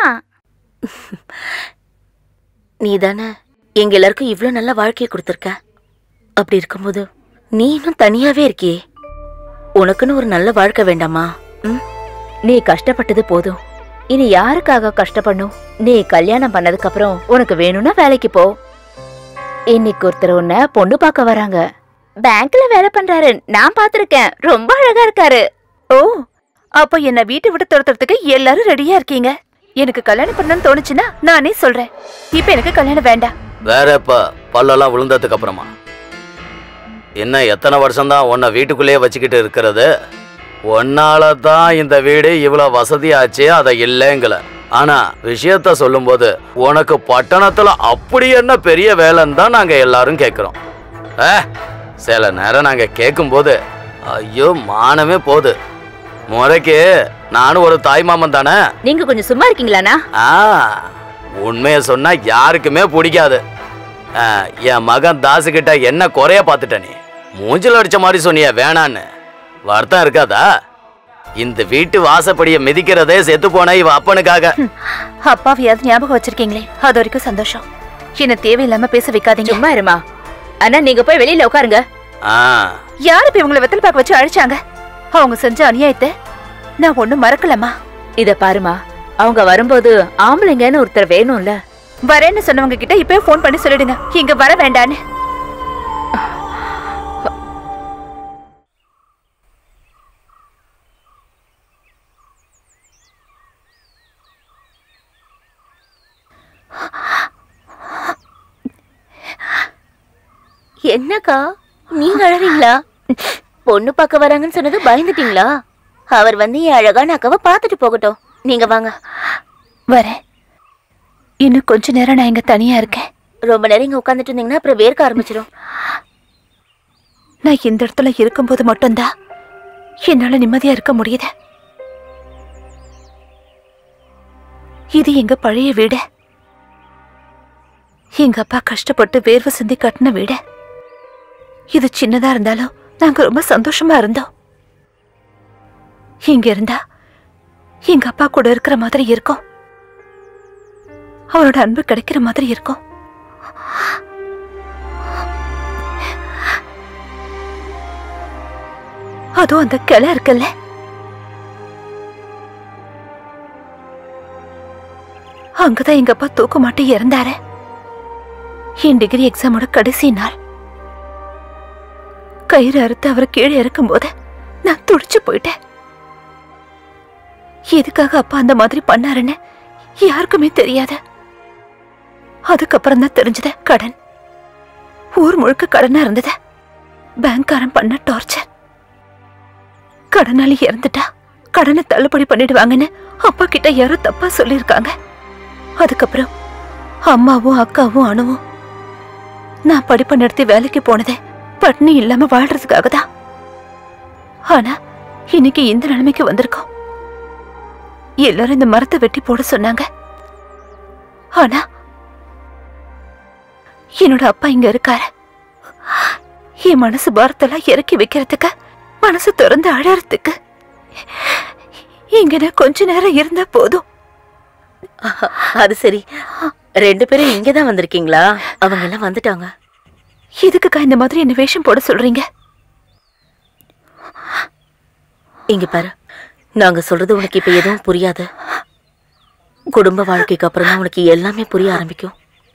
நீ தானே எங்க எல்லாருக்கும் இவ்வளவு நல்ல வாழ்க்கையை கொடுத்துருக்க. அப்படி இருக்கும்போது நீ இன்னும் தனியாவே இருக்கியே. உனக்குன்னு ஒரு நல்ல வாழ்க்கை வேண்டாமா? நீ கஷ்டப்பட்டது போதும். இனி யாருக்காக கஷ்டப்படணும்? நீ கல்யாணம் பண்ணதுக்கு அப்புறம் உனக்கு வேணும்னா வேலைக்கு போ. இன்னைக்கு ஒருத்தர் உன்னை பொண்ணு பார்க்க வராங்க. பேங்க்ல வேலை பண்றாரு, நான் பாத்திருக்கேன். ரொம்ப அழகா இருக்காரு. ஓ, அப்ப என்ன வீட்டை விட்டு துரத்துறதுக்கு எல்லாரும் ரெடியா இருக்கீங்க. எனக்கு கல்யாணம் பண்ணணும்னு தோணுச்சுன்னா நானே சொல்றேன். இப்ப எனக்கு கல்யாணம் வேண்டாம். வேற எப்ப? பல்லெல்லாம் விழுந்ததுக்கு அப்புறமா? என்ன எத்தனை வருஷம் தான் உன்னை வீட்டுக்குள்ளேயே வச்சுக்கிட்டு இருக்கிறது? ஒன்னாலதான் இந்த வீடு இவ்வளவு வசதியாச்சு, அதை இல்லைங்கள. ஆனா விஷயத்த சொல்லும் போது உனக்கு பட்டணத்துல அப்படி என்ன பெரிய வேலைன்னு தான் நாங்க எல்லாரும் கேட்கிறோம். சில நேரம் நாங்க கேட்கும் போது ஐயோ மானமே போகுது. முறைக்கு நானும் ஒரு தாய் மாமன் தானே. நீங்க கொஞ்சம் சும்மா இருக்கீங்களாண்ணா? உண்மைய சொன்னா யாருக்குமே பிடிக்காது. என் மகன் தாசுகிட்ட என்ன குறைய பார்த்துட்ட? நீ மூஞ்சில் அடிச்ச மாதிரி சொன்னிய வேணான்னு. வருத்தம் இருக்காதா? இந்த வீட்டு வாசப்படியை மிதிக்கிறதே செத்து போன இவ அப்பனுக்காக. அப்பாவையாவது ஞாபகம் வச்சிருக்கீங்களே, அது வரைக்கும் சந்தோஷம். என்ன தேவையில்லாம பேச வைக்காதீங்க. சும்மா இருமா. அண்ணா நீங்க போய் வெளியில உட்காருங்க. யாரு இப்ப இவங்களை வெத்தல் பாக்க வச்சு அழிச்சாங்க? அவங்க செஞ்ச அநியாயத்தை நான் ஒண்ணும் மறக்கலமா. இத பாருமா, அவங்க வரும்போது ஆம்பளைங்கன்னு ஒருத்தர் வேணும்ல. வரேன்னு சொன்னவங்க கிட்ட இப்பவே போன் பண்ணி சொல்லிடுங்க இங்க வர வேண்டான்னு. என்னக்கா நீங்க அழறீங்களா? பொண்ணு பார்க்க வராங்கன்னு சொன்னது பயந்துட்டீங்களா? அவர் வந்து என் அழகான அக்காவை பார்த்துட்டு போகட்டும். நீங்க வாங்க. வரேன். இன்னும் கொஞ்ச நேரம் நான் இங்க தனியா இருக்கேன். ரொம்ப நேரம் இங்க உட்காந்துட்டு இருந்தீங்கன்னா அப்புறம் வேர்க்க ஆரம்பிச்சிடும். நான் இந்த இடத்துல இருக்கும்போது மட்டும்தான் என்னால நிம்மதியா இருக்க முடியுது. இது எங்க பழைய வீடு. எங்க அப்பா கஷ்டப்பட்டு வேர்வை சிந்தி கட்டின வீடு. இது சின்னதா இருந்தாலும் நாங்க ரொம்ப சந்தோஷமா இருந்தோம். இங்க இருந்தா எங்க அப்பா கூட இருக்கிற மாதிரி இருக்கும். அவரோட அன்பு கிடைக்கிற மாதிரி இருக்கும். அதுவும் அந்த கிளை இருக்குல்ல, அங்கதான் எங்க அப்பா தூக்க மாட்டி இறந்தாரு. என் டிகிரி எக்ஸாமோட கடைசி நாள் கயிறு அறுத்து அவர் கீழே இறக்கும் போது நான் துடிச்சு போயிட்டேன். எதுக்காக அப்பா அந்த மாதிரி பண்ணாருன்னு யாருக்குமே தெரியாது. அதுக்கப்புறம் தான் தெரிஞ்சது கடன். ஊர் முழுக்க கடனா இருந்தது. பேங்க்காரன் பண்ண டார்ச்சர். கடனாளி இறந்துட்டா கடனை தள்ளுபடி பண்ணிடுவாங்கன்னு அப்பா கிட்ட யாரோ தப்பா சொல்லியிருக்காங்க. அதுக்கப்புறம் அம்மாவும் அக்காவும் அணுவும் நான் படிப்பை நிறுத்தி வேலைக்கு போனதே பட்னி இல்லாம வாழ்றதுக்காக தான். ஆனா இன்னைக்கு இந்த நிலைமைக்கு வந்திருக்கோம். எல்லாரும் இந்த மரத்தை வெட்டி போட சொன்னாங்க. ஆனா என்னோட அப்பா இங்க இருக்காரு. என் மனசு பாரத்தெல்லாம் இறக்கி வைக்கிறதுக்கு, மனசு திறந்து அழறதுக்கு இங்க நான் கொஞ்ச நேரம் இருந்தா போதும். அது சரி, 2 பேரும் இங்கதான் வந்திருக்கீங்களா? அவங்க எல்லாம் வந்துட்டாங்க. இதுக்குக்கா இந்த மாதிரி என்ன வேஷம் போட சொல்றீங்க? இங்க பாரு, நாங்க சொல்றது உனக்கு இப்ப எதுவும் புரியாது. குடும்ப வாழ்க்கைக்கு அப்புறம் தான் உனக்கு எல்லாமே புரிய ஆரம்பிக்கும்.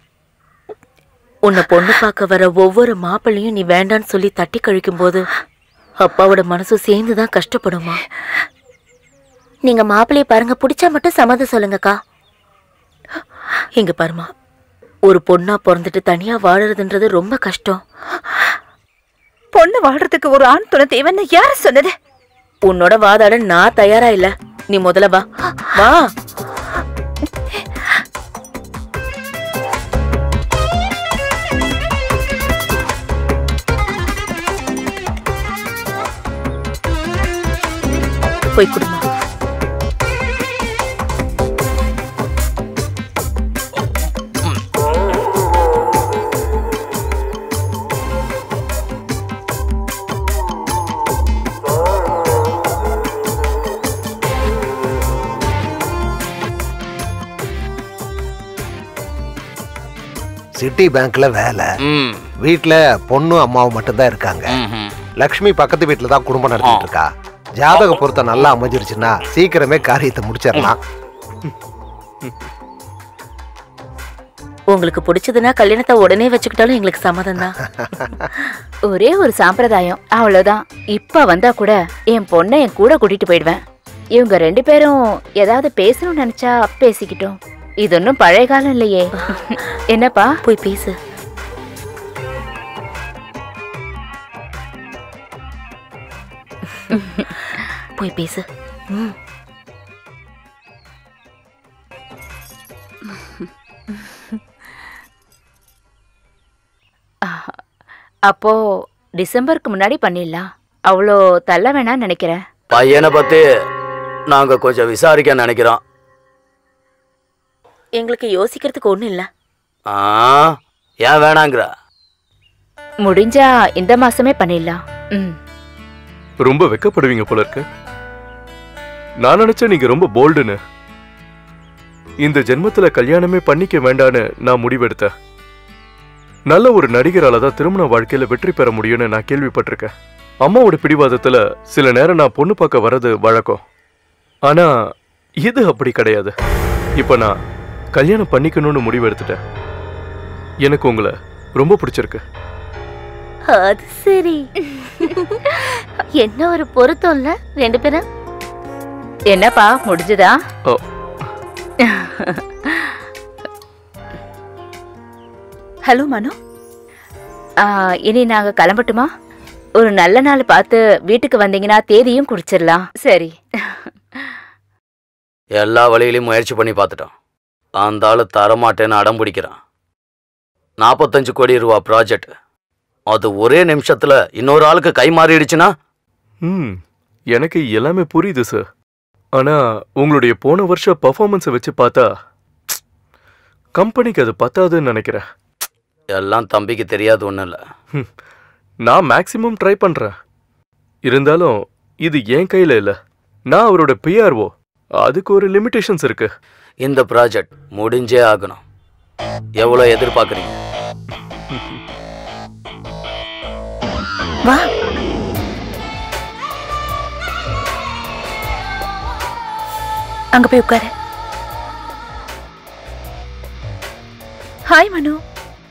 உன்னை பொண்ணு பார்க்க வர ஒவ்வொரு மாப்பிள்ளையும் நீ வேண்டான்னு சொல்லி தட்டி கழிக்கும் போது அப்பாவோட மனசு சேர்ந்துதான் கஷ்டப்படுமா. நீங்க மாப்பிள்ளைய பாருங்க, பிடிச்சா மட்டும் சம்மதம் சொல்லுங்கக்கா. இங்க பாருமா, ஒரு பொண்ணா பிறந்துட்டு தனியா வாழறதுன்றது ரொம்ப கஷ்டம். பொண்ணு வாழ்றதுக்கு ஒரு ஆண் துணை தேவைன்னு யாரு சொன்னது? உன்னோட வாதாட நான் தயாரா இல்ல. நீ முதல்ல வா வா. போய் குடுமா. சிட்டி பேங்க்ல வேலை. ம் வீட்டுல பொண்ணும் அம்மாவும் மட்டும்தான் இருக்காங்க. லக்ஷ்மி பக்கத்து வீட்டுல தான் குடும்பம் நடத்திட்டு இருக்கா. ஜாதக பொருத்தம் நல்லா அமைஞ்சிருச்சுன்னா சீக்கிரமே காரியத்தை முடிச்சிடலாம். உங்களுக்கு பிடிச்சதுன்னா கல்யாணத்தை உடனே வச்சுக்கிட்டாலும் எங்களுக்கு சம்மதம் தான். ஒரே ஒரு சாம்பிரதாயம், அவ்வளவுதான். இப்ப வந்தா கூட என் பொண்ணை என் கூட கூட்டிட்டு போயிடுவேன். இவங்க 2 பேரும் ஏதாவது பேசணும்னு நினைச்சா பேசிக்கிட்டோம். இது ஒன்னும் பழைய காலம் இல்லையே. என்னப்பா? போய் பேசு. போய் பேசு. அப்போ டிசம்பருக்கு முன்னாடி பண்ணிடலாம். அவ்வளோ தள்ள வேணான்னு நினைக்கிறேன். பையனை பத்தி நாங்க கொஞ்சம் விசாரிக்க நினைக்கிறோம். எங்களுக்கு யோசிக்கிறதுக்கு ஒண்ணும் இல்ல. ஆ, ஏன் வேணாங்கிற? முடிஞ்சா இந்த மாசமே பண்ணிடலாம். ரொம்ப வெக்கப்படுவீங்க போல இருக்கு. நான் நினைச்சேன் நீங்க ரொம்ப போல்டுன்னு. இந்த ஜென்மத்துல கல்யாணமே பண்ணிக்க வேண்டான்னு நான் முடிவெடுத்தேன். நல்ல ஒரு நடிகரால தான் திருமண வாழ்க்கையில வெற்றி பெற முடியும்னு நான் கேள்விப்பட்டிருக்கேன். அம்மாவோட பிடிவாதத்துல சில நேரம் நான் பொண்ணு பார்க்க வர்றது வழக்கம். ஆனா இது அப்படி கிடையாது. இப்ப நான் கல்யாணம் பண்ணிக்கணும்னு முடிவெடுத்துட்டேன். எனக்கு உங்களை ரொம்ப பிடிச்சிருக்கு. அது சரி. என்ன ஒரு பொருத்தம் இல்ல 2 பேரும். என்னப்பா முடிஞ்சதா? ஓ, ஹலோ மனு, இனி நாங்க கிளம்பட்டுமா? ஒரு நல்ல நாள் பார்த்து வீட்டுக்கு வந்தீங்கன்னா தேதியும் குடிச்சிடலாம். சரி. எல்லா வழியிலையும் முயற்சி பண்ணி பார்த்துட்டோம். அந்த ஆளு தரமாட்டேன்னு அடம் பிடிக்கிறான். 45 கோடி ரூபா ப்ராஜெக்ட். அது ஒரே நிமிஷத்துல இன்னொரு ஆளுக்கு கை மாறிடுச்சுன்னா? எனக்கு எல்லாமே புரியுது சார். ஆனா உங்களுடைய போன வருஷ பர்ஃபார்மன்ஸை வச்சு பார்த்தா கம்பெனிக்கு அது பத்தாதுன்னு நினைக்கிறேன். எல்லாம் தம்பிக்கு தெரியாது ஒன்றும் இல்லை. நான் மேக்சிமம் ட்ரை பண்றேன். இருந்தாலும் இது என் கையில இல்லை. நான் அவரோட பிஆர்ஓ. அதுக்கு ஒரு லிமிடேஷன்ஸ் இருக்கு. இந்த ப்ராஜெக்ட் முடிஞ்சே ஆகணும். எவ்வளோ எதிர்பார்க்குறீங்க? வா. அங்க போய் உட்காரு. ஹாய் மனு.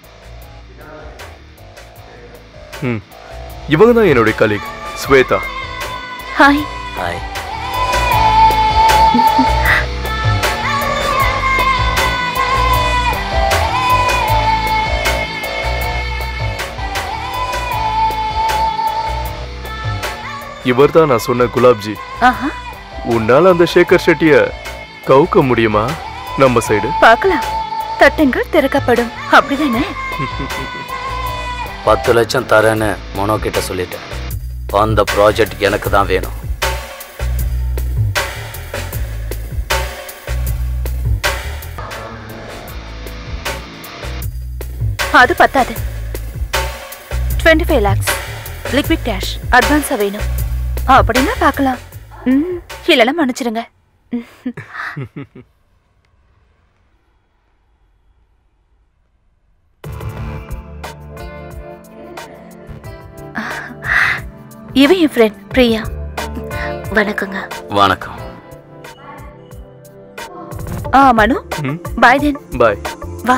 இவங்க தான் என்னுடைய கலீக் ஸ்வேதா. ஹாய். ஹாய். இவர் தான் நான் சொன்ன குலாப்ஜி. உன்னால அந்த சேகர் ஷெட்டிய கவுக்க முடியுமா? நம்ம சைடு பார்க்கலாம். தட்டுங்கள் திறக்கப்படும். அப்படிதானே? 10 லட்சம் தரேன்னு மனோ கிட்ட சொல்லிட்டேன். அந்த ப்ராஜெக்ட் எனக்கு தான் வேணும். அது பத்தாது. 25 lakhs லிக்விட் கேஷ் அட்வான்ஸா வேணும். அப்படின்னா பார்க்கலாம். இல்லைன்னா மன்னிச்சிடுங்க. இவன் என் ஃப்ரெண்ட் பிரியா. வணக்கங்க. வணக்கம். மனு பாய் தென். பாய். வா.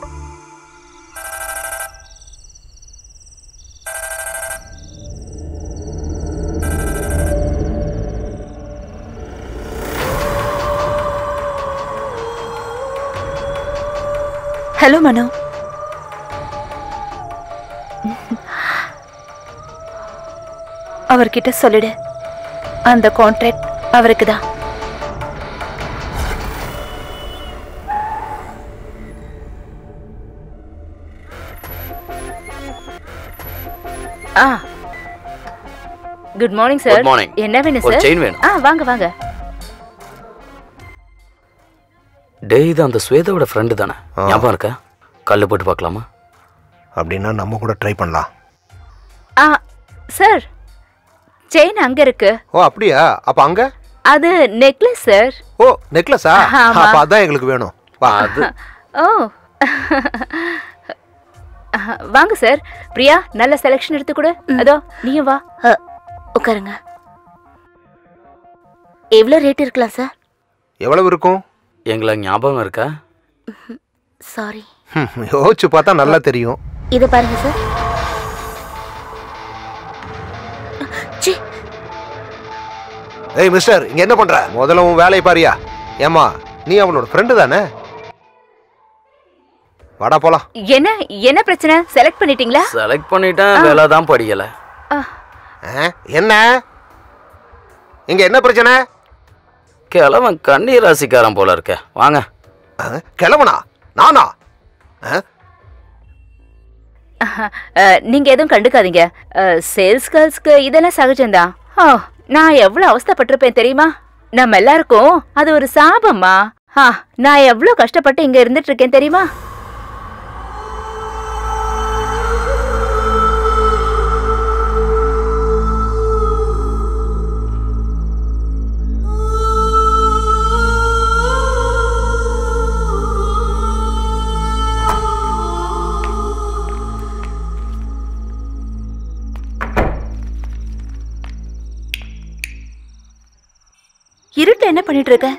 ஹலோ மனு. அவர்கிட்ட சொல்லிடு, அந்த கான்ட்ராக்ட் அவருக்கு தான். Good morning sir. Good morning. என்ன வேணும் ஒரு சார்? செயின் வேணும். வாங்க வாங்க. டேய், இது அந்த ஸ்வேதாவோட ஃப்ரெண்டு தானே? ஞாபகம் இருக்கா? கல்லு போட்டு பார்க்கலாமா? அப்படின்னா நம்ம கூட ட்ரை பண்ணலாம். சார், செயின் அங்க இருக்கு. ஓ அப்படியா? அப்ப அங்க அது நெக்லஸ் சார். ஓ நெக்லஸா? ஆமா. அப்ப அதான் எங்களுக்கு வேணும். வா. அது ஓ வாங்க சார். பிரியா, நல்ல செலக்ஷன் எடுத்து கொடு. அதோ நீயும் வா. உட்காருங்க. எவ்வளோ ரேட் இருக்கலாம் சார்? எவ்வளவு இருக்கும்? எங்களை ஞாபகம் இருக்கா? சாரி. யோசிச்சு பார்த்தா நல்லா தெரியும். இதை பாருங்க சார். ஏய் மிஸ்டர், இங்க என்ன பண்ற? முதல்ல உன் வேலையை பாரியா. ஏமா, நீ அவளோட ஃப்ரெண்டு தானே? வாடா போலாம். என்ன என்ன பிரச்சனை? செலக்ட் பண்ணிட்டீங்களா? செலக்ட் பண்ணிட்டேன், வேலை தான் படிக்கல. என்ன இங்க என்ன பிரச்சனை? கிழவன் கண்ணீர் ராசிக்காரன் போல இருக்க. வாங்க. கிழவனா? நானா? நீங்க எதுவும் கண்டுக்காதீங்க. சேல்ஸ் கேர்ள்ஸ்க்கு இதெல்லாம் சகஜம்தான். நான் எவ்வளவு அவஸ்தைப்பட்டிருப்பேன் தெரியுமா? நம்ம எல்லாருக்கும் அது ஒரு சாபம்மா. நான் எவ்வளவு கஷ்டப்பட்டு இங்க இருந்துட்டு இருக்கேன் தெரியுமா? இருட்டுல என்ன பண்ணிட்டு இருக்க?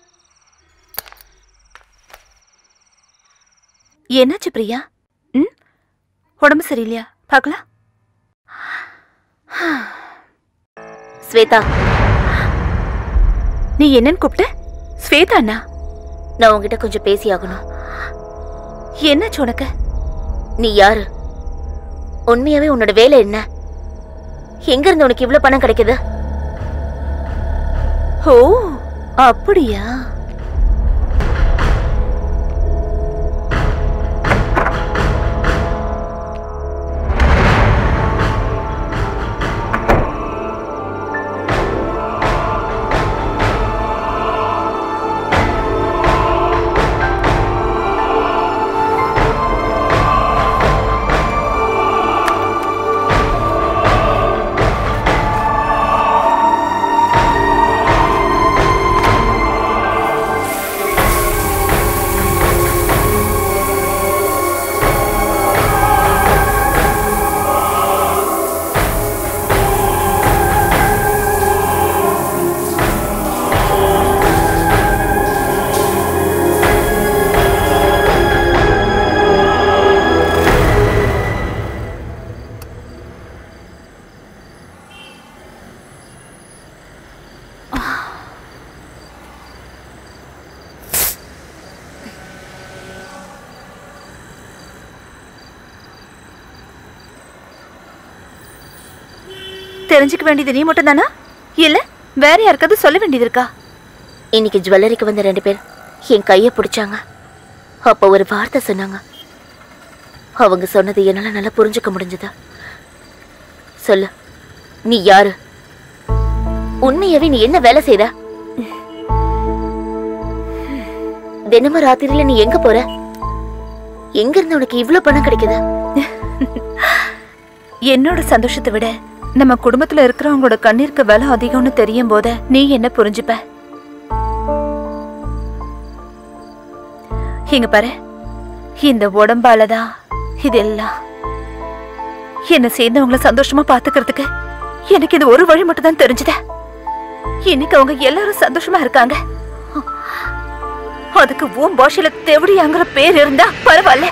என்னாச்சு பிரியா? உடம்பு சரியில்லையா? பார்க்கலாம். ஸ்வேதா. நீ என்னன்னு கூப்பிட்ட? ஸ்வேதா அண்ணா? நான் உங்ககிட்ட கொஞ்சம் பேசி ஆகணும். என்னாச்சு உனக்கு? நீ யாரு? உண்மையாவே உன்னோட வேலை என்ன? எங்க இருந்து உனக்கு இவ்வளவு பணம் கிடைக்குது? ஓ அப்படியா? தெரிஞ்சுக்க வேண்டியது நீ மட்டும் தானா, இல்ல வேற யாருக்காவது சொல்ல வேண்டியது இருக்கா? இன்னைக்கு ஜுவல்லரிக்கு வந்த 2 பேர் என் கையை பிடிச்சாங்க. அப்ப ஒரு வார்த்தை சொன்னாங்க. அவங்க சொன்னது என்னால நல்லா புரிஞ்சுக்க முடிஞ்சது. சொல்லு, நீ யாரு? உண்மையாவே நீ என்ன வேலை செய்ற? தினமும் ராத்திரியில நீ எங்க போற? எங்க இருந்து உனக்கு இவ்ளோ பணம் கிடைக்குது? என்னோட சந்தோஷத்தை விட நம்ம குடும்பத்துல இருக்கிறவங்களோட கண்ணீருக்கு விலை அதிகம்னு தெரியும் போத நீ என்ன புரிஞ்சுப்ப? இங்க பாரு, இந்த உடம்பாலதான் இதெல்லாம். என்ன சேர்ந்தவங்கள சந்தோஷமா பாத்துக்கிறதுக்கு எனக்கு இது ஒரு வழி மட்டும் தான் தெரிஞ்சது. இன்னைக்கு அவங்க எல்லாரும் சந்தோஷமா இருக்காங்க. அதுக்கு உன் பாஷையில தெவடியாங்கிற பேர் இருந்தா பரவாயில்ல.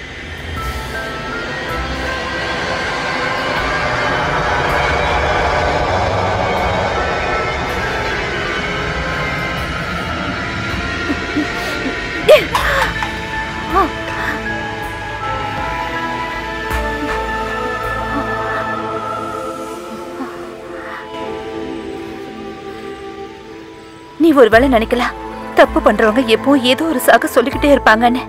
நீ ஒருவேளை நினைக்கலாம், தப்பு பண்றவங்க எப்போ ஏதோ ஒரு சாக சொல்லிக்கிட்டே இருப்பாங்கன்னு.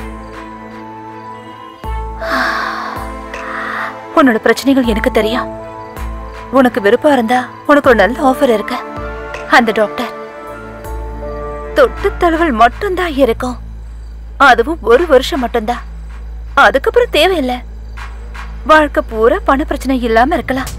உன்னோட பிரச்சனைகள் எனக்கு தெரியும். உனக்கு விருப்பம் இருந்தா உனக்கு ஒரு நல்ல ஆஃபர் இருக்கு. அந்த டாக்டர் தொட்டு தழுவல் மட்டும்தான் இருக்கும். அதுவும் 1 வருஷம் மட்டும்தான். அதுக்கப்புறம் தேவையில்லை. வாழ்க்கை பூரா பண பிரச்சனை இல்லாம இருக்கலாம்.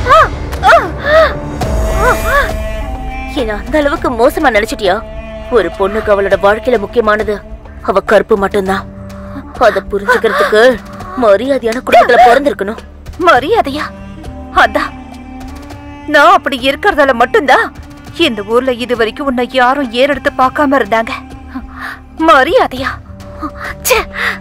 என்ன அந்த அளவுக்கு மோசமா நினைச்சிட்டியா? ஒரு பொண்ணுக்கு அவளோட வாழ்க்கையில முக்கியமானது அவ கற்பு மட்டும்தான். அத புரிஞ்சுக்கிறதுக்கு மரியாதையான குடும்பத்துல பிறந்திருக்கணும். மரியாதையா? அதான் நான் அப்படி இருக்கிறதால மட்டும்தான் இந்த ஊர்ல இது வரைக்கும் உன்னை யாரும் ஏறெடுத்து பார்க்காம இருந்தாங்க. மரியாதையா? ச்சே.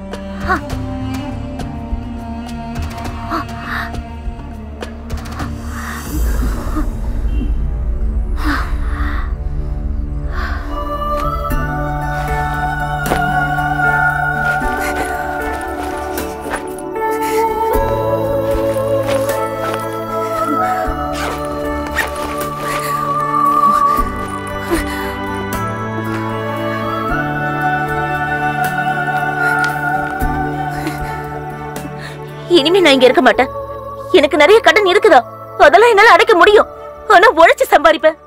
இனிமே நான் இங்க இருக்க மாட்டேன். எனக்கு நிறைய கடன் இருக்குதா, அதெல்லாம் என்னால அடைக்க முடியும். ஆனா உழைச்சு சம்பாதிப்பேன்.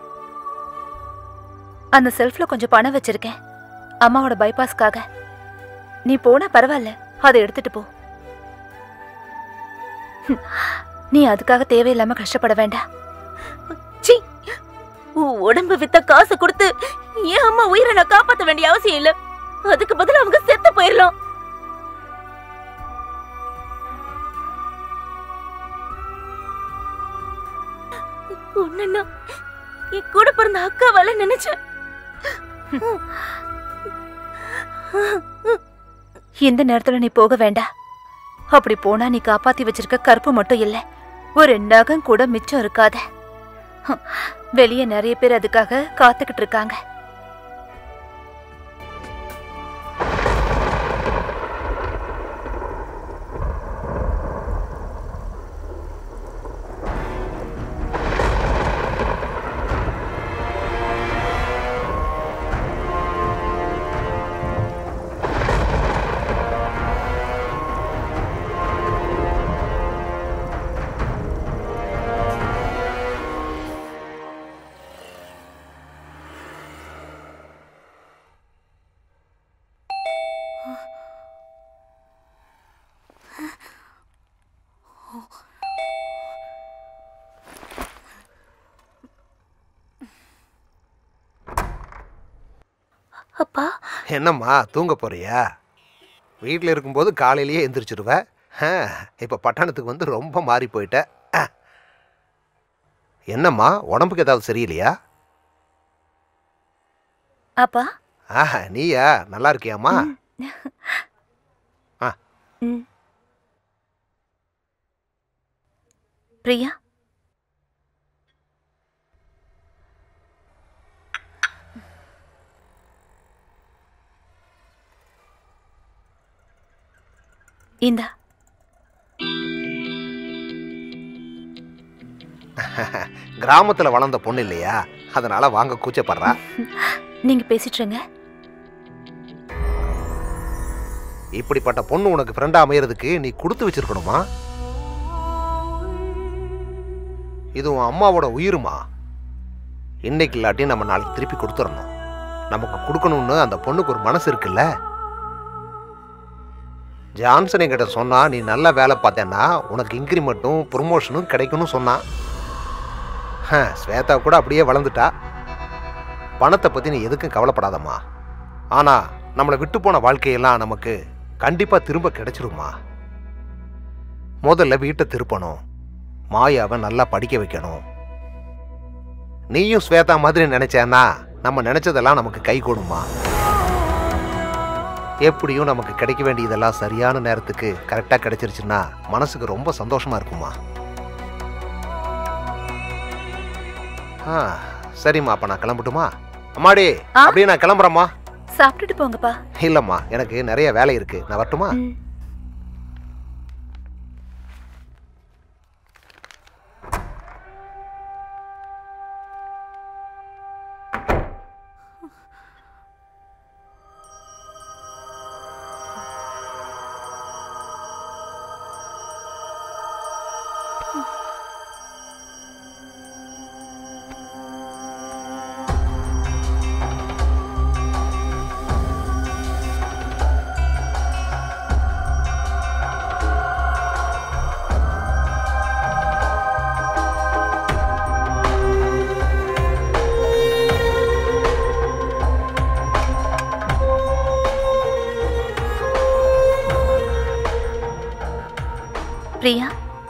அந்த செல்ஃப்ல கொஞ்சம் பணம் வச்சிருக்கேன், அம்மாவோட பைபாஸ்க்காக. நீ போனா பரவாயில்ல, அதை எடுத்துட்டு போ. நீ அதுக்காக தேவையில்லாம கஷ்டப்பட வேண்டாம். சீ, உடம்பு வித்த காசு கொடுத்து என் அம்மா உயிரை நான் காப்பாற்ற வேண்டிய அவசியம் இல்ல. அதுக்கு பதிலா அவங்க செத்து போயிடலாம். உன்ன என் கூட பிறந்த அக்காவால நினைச்சேன். இந்த நேரத்துல நீ போக வேண்டாம். அப்படி போனா நீ காப்பாத்தி வச்சிருக்க கற்பு மட்டும் இல்ல, ஒரு நகம் கூட மிச்சம் இருக்காத. வெளியே நிறைய பேர் அதுக்காக காத்துக்கிட்டு இருக்காங்க. அப்பா, என்னம்மா தூங்க போறியா? வீட்டில் இருக்கும்போது காலையிலேயே எந்திரிச்சிருவ. இப்போ பட்டணத்துக்கு வந்து ரொம்ப மாறி போயிட்ட. என்னம்மா, உடம்புக்கு ஏதாவது சரியில்லையா? அப்பா, நீயா? நல்லா இருக்கியாம்மா? பிரியா, இந்தா. கிராமத்துல வளர்ந்த பொண்ணு இல்லையா, அதனால வாங்க கூச்சப்படுறா. நீங்க பேசிட்டுருங்க. இப்படிப்பட்ட பொண்ணு உனக்கு ஃப்ரெண்டா அமையறதுக்கு நீ கொடுத்து வச்சிருக்கணுமா? இது உன் அம்மாவோட உயிருமா. இன்னைக்கு இல்லாட்டி நம்ம நாளைக்கு திருப்பி கொடுத்துடணும். நமக்கு கொடுக்கணும்னு அந்த பொண்ணுக்கு ஒரு மனசு இருக்குல்ல. ஜான்சன் என்கிட்ட சொன்னா, நீ நல்லா வேலை பார்த்தேன்னா உனக்கு இன்க்ரிமெண்ட்டும் ப்ரொமோஷனும் கிடைக்கும்னு சொன்னான். ஸ்வேதா கூட அப்படியே வளர்ந்துட்டா. பணத்தை பற்றி நீ எதுக்கும் கவலைப்படாதம்மா. ஆனால் நம்மளை விட்டு போன வாழ்க்கையெல்லாம் நமக்கு கண்டிப்பாக திரும்ப கிடைச்சிருமா. முதல்ல வீட்டை திருப்பணும், மாயாவை நல்லா படிக்க வைக்கணும். நீயும் ஸ்வேதா மாதிரி நினைச்சேன்னா நம்ம நினைச்சதெல்லாம் நமக்கு கை கொடுமா. எப்படியும் நமக்கு கிடைக்க வேண்டியதெல்லாம் சரியான நேரத்துக்கு கரெக்டாக கிடைச்சிருச்சுன்னா மனசுக்கு ரொம்ப சந்தோஷமா இருக்குமா. சரிம்மா, அப்ப நான் கிளம்பட்டுமா? அம்மாடி, அப்படியே நான் கிளம்புறேம்மா. சாப்பிட்டுட்டு போங்கப்பா. இல்லம்மா, எனக்கு நிறைய வேலை இருக்கு, நான் வரட்டுமா? பிரியா,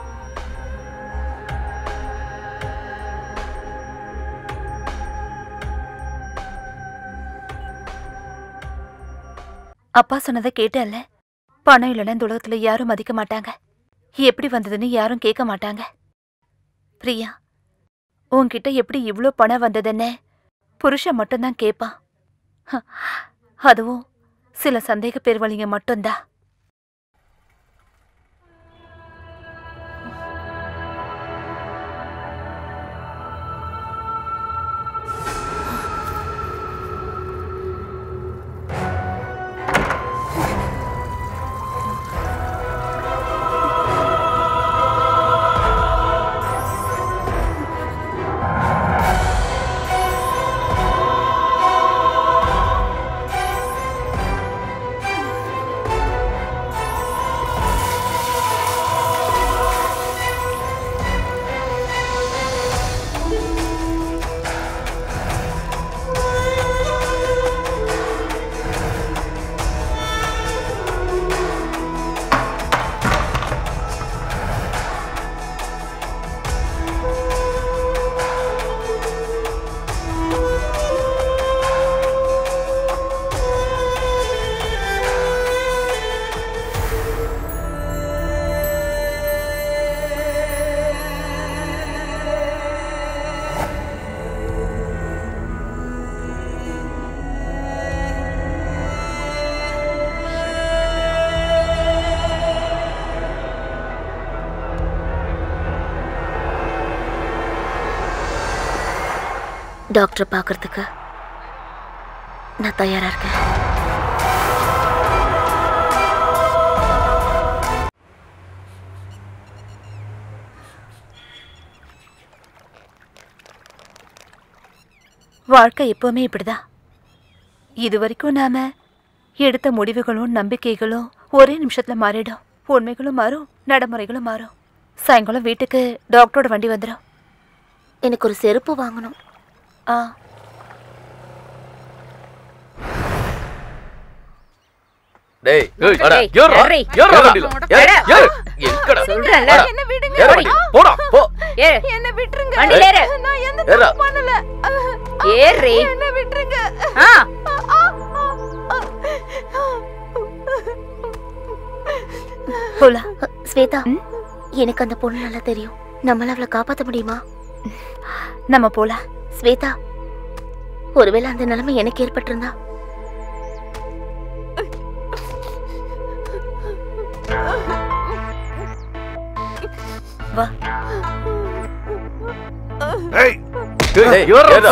அப்பா சொன்னதை கேட்டல்ல? பணம் இல்லைன்னா இந்த உலகத்துல யாரும் மதிக்க மாட்டாங்க. எப்படி வந்ததுன்னு யாரும் கேட்க மாட்டாங்க. பிரியா, உன்கிட்ட எப்படி இவ்ளோ பணம் வந்ததுன்னு புருஷன் மட்டும்தான் கேட்பான். அதுவும் சில சந்தேக பேர்வழிங்க மட்டும்தான். டாக்டரை பார்க்கறதுக்கு நான் தயாரா இருக்கேன். வாழ்க்கை எப்பவுமே இப்படிதான். இது வரைக்கும் நாம எடுத்த முடிவுகளும் நம்பிக்கைகளும் ஒரே நிமிஷத்துல மாறிடும். உண்மைகளும் மாறும், நடைமுறைகளும் மாறும். சாயங்காலம் வீட்டுக்கு டாக்டரோட வண்டி வந்துடும். எனக்கு ஒரு செருப்பு வாங்கணும். டேய், அட, ஏறா, ஏறி, ஏறா வண்டில. ஏறு, ஏறு. எங்கடா? சொல்றேன்ல. என்ன விடுங்க. ஏறு வண்டி. போடா, போ. ஏறு. என்ன விட்டுருங்க. வண்டில ஏறு. நான் எந்த ஏறா. தப்பு பண்ணல. ஏறி. என்ன விட்டுருங்க. போலாம். ஸ்வேதா, எனக்கு அந்த பொண்ணு நல்லா தெரியும். நம்மளால அவளை காப்பாற்ற முடியுமா? நம்ம போலாம். ஸ்வேதா, ஒருவேளை அந்த நிலைமை எனக்கு ஏற்பட்டிருந்தா? வா. ஏய், டேய்,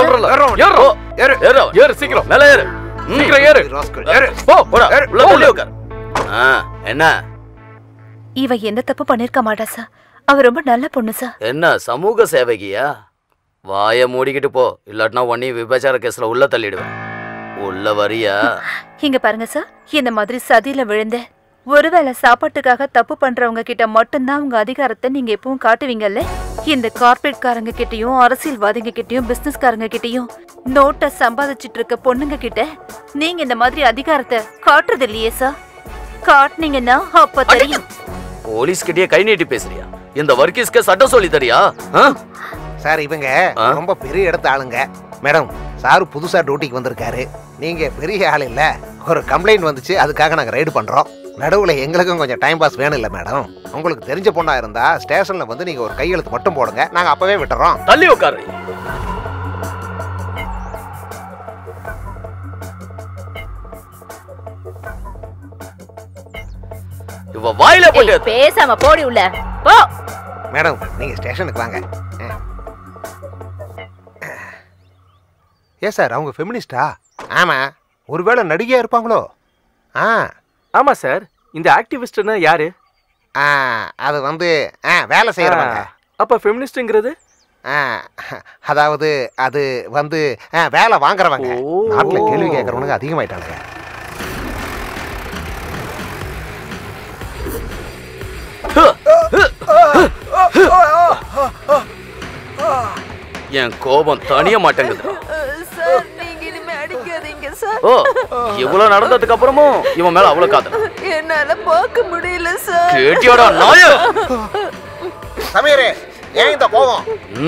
ஏறு சீக்கிரம் மேல ஏறு. சீக்கிரம் ஏறு. போ போடா உள்ள தள்ளி உட்கார். என்ன இவ எந்த தப்பு பண்ணிருக்க மாட்டா சார். அவ ரொம்ப நல்ல பொண்ணு சார். என்ன சமூக சேவகியா? வாய மூடிக்கிட்டு போ, இல்லாட்டினா உன்னை விபச்சார கேஸ்ல உள்ள தள்ளிடுவேன். உள்ள வரியா? இங்க பாருங்க சார், இந்த மாதிரி சதியில விழுந்த ஒருவேளை சாப்பாட்டுக்காக தப்பு பண்றவங்க கிட்ட மட்டும்தான் உங்க அதிகாரத்தை நீங்க எப்பவும் காட்டுவீங்கல்ல. இந்த கார்பரேட்காரங்க கிட்டயும் அரசியல்வாதிங்க கிட்டயும் பிசினஸ்காரங்க கிட்டயும் நோட்டை சம்பாதிச்சிட்டு இருக்க பொண்ணுங்க கிட்ட நீங்க இந்த மாதிரி அதிகாரத்தை காட்டுறது இல்லையே சார். காட்டுனீங்கன்னா அப்ப தெரியும். போலீஸ் கிட்டயே கை நீட்டி பேசுறியா? இந்த வர்க்கீஸ்க்கு சட்டம் சொல்லி தரியா? சார் இவங்க ரொம்ப பெரிய இடத்து ஆளுங்க. மேடம் சார் புதுசா டியூட்டிக்கு வந்திருக்காரு. நீங்க பெரிய ஆள் இல்ல. ஒரு கம்ப்ளைண்ட் வந்துச்சு, அதுக்காக நாங்க ரைடு பண்றோம். நடுவுல எங்களுக்கும் கொஞ்சம் டைம் பாஸ் வேணும் இல்ல மேடம்? உங்களுக்கு தெரிஞ்ச பொண்ணா இருந்தா ஸ்டேஷன்ல வந்து நீங்க ஒரு கையெழுத்து மட்டும் போடுங்க, நாங்க அப்பவே விட்டுறோம். தள்ளி உட்காரு. இவ வாயில போட்டு பேசாம போடி உள்ள போ. மேடம் நீங்க ஸ்டேஷனுக்கு வாங்க. ஏன் சார் அவங்க ஃபெமினிஸ்டா? ஆமா. ஒருவேளை நடிகையா இருப்பாங்களோ? ஆமா சார். இந்த ஆக்டிவிஸ்ட்னா யாரு? அது வந்து வேலை செய்யறவங்க. அப்ப ஃபெமினிஸ்ட்ங்கிறது அதாவது அது வந்து வேலை வாங்குறவங்க. நாட்டுல கேள்வி கேட்கறவனுக்கு அதிகமாயிட்டாங்க. என் கோபம் தனிய மாட்டேங்குது. ஓ, இவ்வளவு நடந்ததுக்கு அப்புறமும் இவன் மேல அவ்வளவு காதல் என்னால பார்க்க முடியல சார். கேட்டியாடா நாயே? சமீரே ஏன் இந்த கோபம்?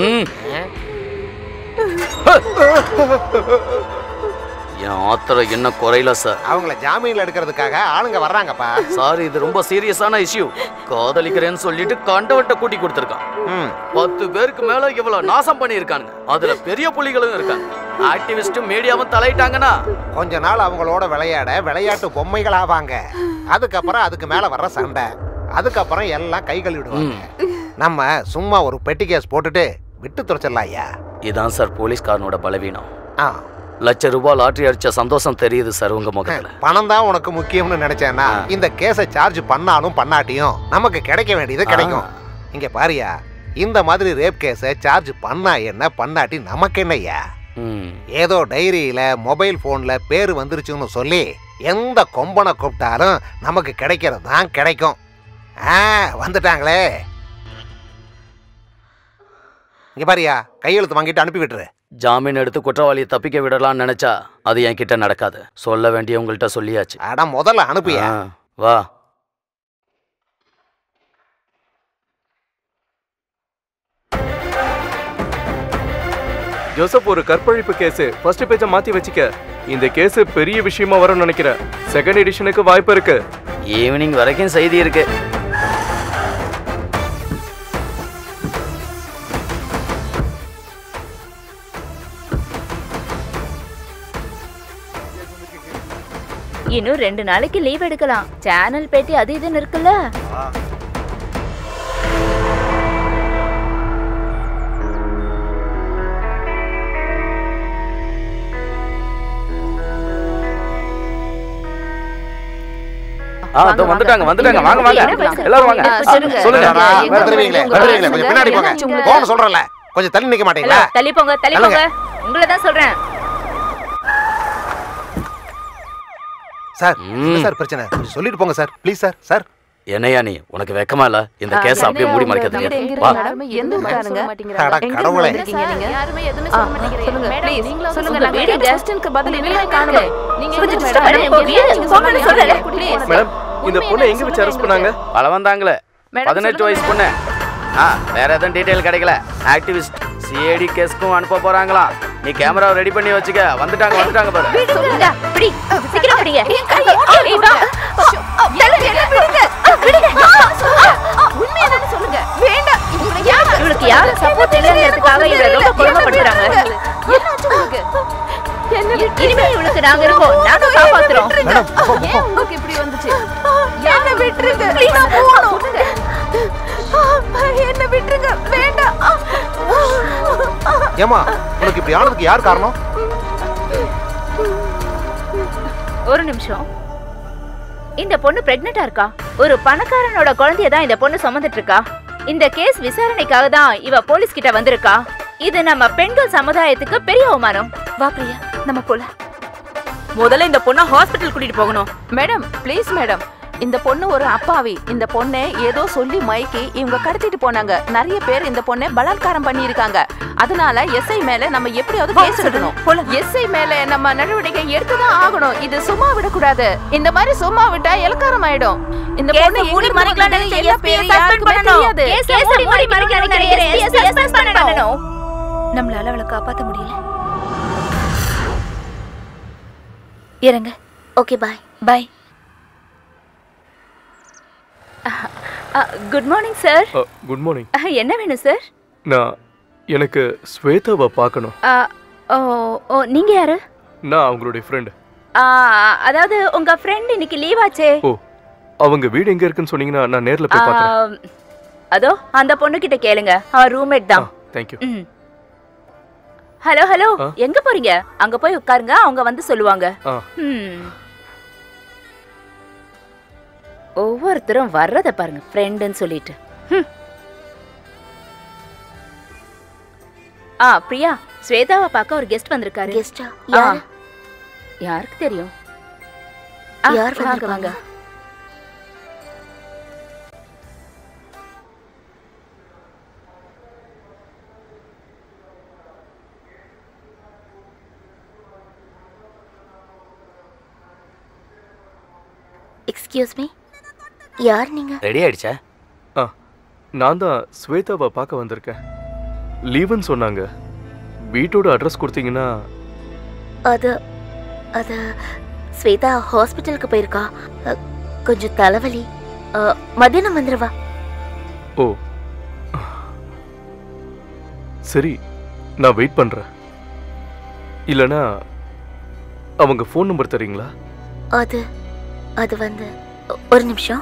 என் ஆத்திரம் என்ன குறையில சார். அவங்கள ஜாமீன்ல எடுக்கிறதுக்காக ஆளுங்க வர்றாங்கப்பா. சார் இது ரொம்ப சீரியஸான இஷ்யூ. காதலிக்கிறேன்னு சொல்லிட்டு கண்டவட்ட கூட்டி கொடுத்திருக்கான். 10 பேருக்கு மேல இவ்வளவு நாசம் பண்ணியிருக்காங்க. அதுல பெரிய புலிகளும் இருக்காங்க. ஆக்டிவிஸ்டும் மீடியாவும் தலையிட்டாங்கன்னா கொஞ்ச நாள் அவங்களோட விளையாட்டு பொம்மைகள் ஆவாங்க. அதுக்கப்புறம் அதுக்கு மேல வர்ற சண்டை. அதுக்கப்புறம் எல்லாம் கை கழுவிடுவாங்க. நம்ம சும்மா ஒரு பெட்டி கேஸ் போட்டுட்டு விட்டு துறைச்சிடலாம் ஐயா. இதான் சார் போலீஸ்காரனோட பலவீனம். ₹1,00,000 லாட்டரி அடிச்ச சந்தோஷம் தெரியுது சார் உங்க முகத்துல. பணம் தான் உனக்கு முக்கியம்னு நினைச்சேன்னா இந்த கேஸை சார்ஜ் பண்ணாலும் பண்ணாட்டியும் நமக்கு கிடைக்க வேண்டியது கிடைக்கும். இங்க பாரியா, இந்த மாதிரி ரேப் கேஸை சார்ஜ் பண்ணா என்ன பண்ணாட்டி நமக்கு என்னய்யா? ஏதோ டைரியில மொபைல் போன்ல பேரு வந்துருச்சுன்னு சொல்லி எந்த கொம்பனை கூப்பிட்டாலும் நமக்கு கிடைக்கிறது தான் கிடைக்கும். வந்துட்டாங்களே. இங்க பாரியா, கையெழுத்து வாங்கிட்டு அனுப்பி விட்டுரு. ஜாமீன் எடுத்து குற்றவாளியை தப்பிக்க விடலாம்னு நினைச்சா அது என் கிட்ட நடக்காது. சொல்ல வேண்டிய உங்கள்கிட்ட சொல்லியாச்சு. அட முதல்ல அனுப்பியா. வா. ஜோசப், ஒரு கற்பழிப்பு கேஸ் ஃபர்ஸ்ட் பேஜை மாத்தி வச்சுக்க. இந்த கேஸ் பெரிய விஷயமா வரும்னு நினைக்கிறேன். செகண்ட் எடிஷனுக்கு வாய்ப்பு இருக்கு. ஈவினிங் வரைக்கும் செய்தி இருக்கு. இன்னும் 2 நாளைக்கு லீவ் எடுக்கலாம். சேனல் பேட்டி அது இதுன்னு இருக்குல்ல. வந்துட்டாங்க வாங்க எல்லாரும் வாங்க. சொல்லுங்க. கொஞ்சம் பின்னாடி போங்க. போன சொல்றல. கொஞ்சம் தள்ளி நிக்க மாட்டீங்களா? தள்ளி போங்க. உங்களை தான் சொல்றேன். சார், சார் பிரச்சனை கொஞ்சம் சொல்லிட்டு போங்க சார். Please sir. சார் என்னையா நீ, உனக்கு வெக்கமா இல்ல? இந்த கேஸ் அப்படியே மூடி மறைக்கிறதுக்கு வா. கடவுளே, யாருமே எதுமே சொல்ல மாட்டேங்கிறீங்க. மேடம் நீங்களா சொல்லுங்க. வீடியோ டெஸ்ட்க்கு பதில் நீங்க காணுங்க. நீங்க மேடம், இந்த பொண்ணை எங்க வச்சு அரெஸ்ட் பண்ணாங்க? வந்தாங்களே 18 வயசு பொண்ணு. வேற எதுவும் டீடைல் கிடைக்கல. ஆக்டிவிஸ்ட் சிஐடி கேஸ்க்கும் அனுப்ப போறாங்களா. நீ கேமராவை ரெடி பண்ணி வச்சுக்க. வந்துட்டாங்க பாரு. சீக்கிரம் பிடிங்க. சொல்லுங்க. வேண்டாம். இவளுக்கு யாரு சப்போர்ட் இல்லங்கிறதுக்காக இவளை ரொம்ப கொடுமைப்படுத்துறாங்க. இனிமே இவளுக்கு நாங்க இருக்கோம். நாங்க காப்பாத்துறோம். ஏன் உங்களுக்கு இப்படி வந்துச்சு? என்ன விட்டுருங்க. என்ன விட்டுருங்க. வேண்டாம். ஏமா உனக்கு இப்படி ஆனதுக்கு யார் காரணம்? ஒரு நிமிஷம். இந்த பொண்ணு பிரெக்னெண்டா இருக்கா? ஒரு பணக்காரனோட குழந்தைய தான் இந்த பொண்ணு சுமந்துட்டு இருக்கா. இந்த கேஸ் விசாரணைக்காக தான் இவ போலீஸ் கிட்ட வந்திருக்கா. இது நம்ம பெண்கள் சமுதாயத்துக்கு பெரிய அவமானம். வா பிரியா, நம்ம போலாம். முதல்ல இந்த பொண்ணை ஹாஸ்பிட்டல் கூட்டிட்டு போகணும். மேடம் ப்ளீஸ் மேடம், இந்த பொண்ணு ஒரு அப்பாவி. இந்த பொண்ணை ஏதோ சொல்லி மயக்கி இவங்க கடத்திட்டு போனாங்க. நிறைய பேர் இந்த பொண்ணை பலாத்காரம் பண்ணியிருக்காங்க. அதனால எஸ்ஐ மேல நம்ம எப்படியாவது கேஸ் எடுக்கணும். எஸ்ஐ மேல நம்ம நடவடிக்கை எடுத்துதான் ஆகணும். இது சும்மா விடக்கூடாது. இந்த மாதிரி சும்மா விட்டா இலக்காரம் ஆயிடும். இந்த பொண்ணு மூடி மறைக்கலாம்னு எல்லா பேரும் யாருக்குமே தெரியாது. கேஸ் மூடி மறைக்கலாம்னு பண்ணணும். நம்மளால அவளை காப்பாத்த முடியல. இறங்க. Okay bye. Bye. Good morning sir. Good morning. என்ன வேணும் சார்? எனக்கு ஸ்வேதாவை பார்க்கணும். நீங்க யாரு? நான் அவங்களுடைய ஃப்ரெண்ட். அதாவது உங்க ஃப்ரெண்ட் இன்னைக்கு லீவ் ஆச்சே. ஓ, அவங்க வீடு எங்க இருக்குன்னு சொன்னீங்கன்னா நான் நேர்ல போய் பார்க்கறேன். அதோ அந்த பொண்ணு கிட்ட கேளுங்க. அவ ரூம்மேட் தான். Thank you. ஹலோ ஹலோ, எங்க போறீங்க? அங்க போய் உட்காருங்க, அவங்க வந்து சொல்லுவாங்க. ஒவ்வொருத்தரும் வர்றத பாருங்க, ஃப்ரெண்டுன்னு சொல்லிட்டு. பிரியா, ஸ்வேதாவை பார்க்க ஒரு கெஸ்ட் வந்திருக்காரு. கெஸ்டா? யாரு? யாருக்கு தெரியும்? யார் வந்திருக்காங்க? எக்ஸ்கியூஸ் மீ, யார் நீங்க? ரெடி ஆயிடுச்சா? நான் தான் ஸ்வேதாவை பார்க்க வந்திருக்கேன். லீவுன்னு சொன்னாங்க. வீட்டோட அட்ரஸ் கொடுத்தீங்கன்னா. அது ஸ்வேதா ஹாஸ்பிட்டலுக்கு போயிருக்கா. கொஞ்சம் தலைவலி. மத்தியானம் வந்துருவா. ஓ சரி, நான் வெயிட் பண்றேன். இல்லனா அவங்க ஃபோன் நம்பர் தரீங்களா? அது வந்து ஒரு நிமிஷம்.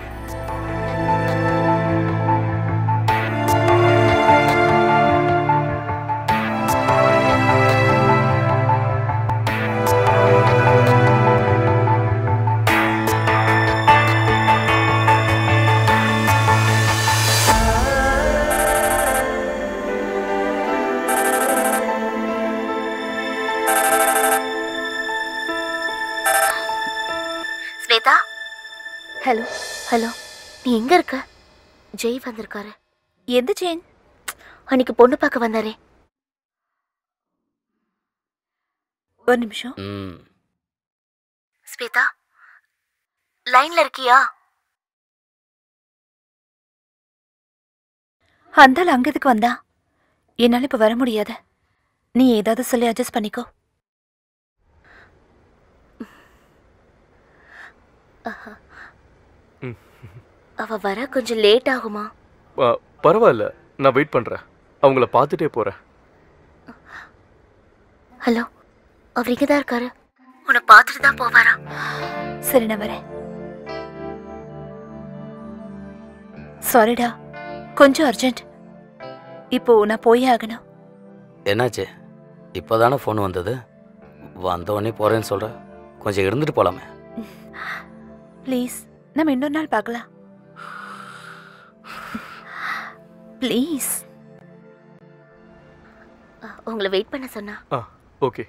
ஸ்வேதா. ஹலோ ஹலோ, நீ எங்க இருக்க? ஜெய் வந்திருக்காரு. எந்த ஜெயின்? அன்னைக்கு பொண்ணு பார்க்க வந்தாரே. ஒரு நிமிஷம். ஸ்வேதா, லைன்ல இருக்கியா? அந்த ஆள் அங்க எதுக்கு வந்தா? என்னால இப்ப வர முடியாது. நீ ஏதாவது சொல்லி அட்ஜஸ்ட் பண்ணிக்கோ. அவ வர கொஞ்சம் லேட் ஆகுமா? பரவாயில்ல, நான் வெயிட் பண்றேன். அவங்கள பார்த்துட்டே போறேன். ஹலோ, அவர் இங்க தான் இருக்காரு. உன்னை பார்த்துட்டு தான் போவாரா? சரி, நான் வரேன். சாரிடா, கொஞ்சம் அர்ஜென்ட். இப்போ நான் போயே ஆகணும். என்னாச்சு? இப்போதானே ஃபோன் வந்தது. வந்தவொடனே போறேன்னு சொல்ற. கொஞ்சம் இருந்துட்டு போலாமே. ப்ளீஸ், நம்ம இன்னொரு நாள் பார்க்கலாம். ப்ளீஸ். உங்களை வெயிட் பண்ண சொன்னா. ஓகே.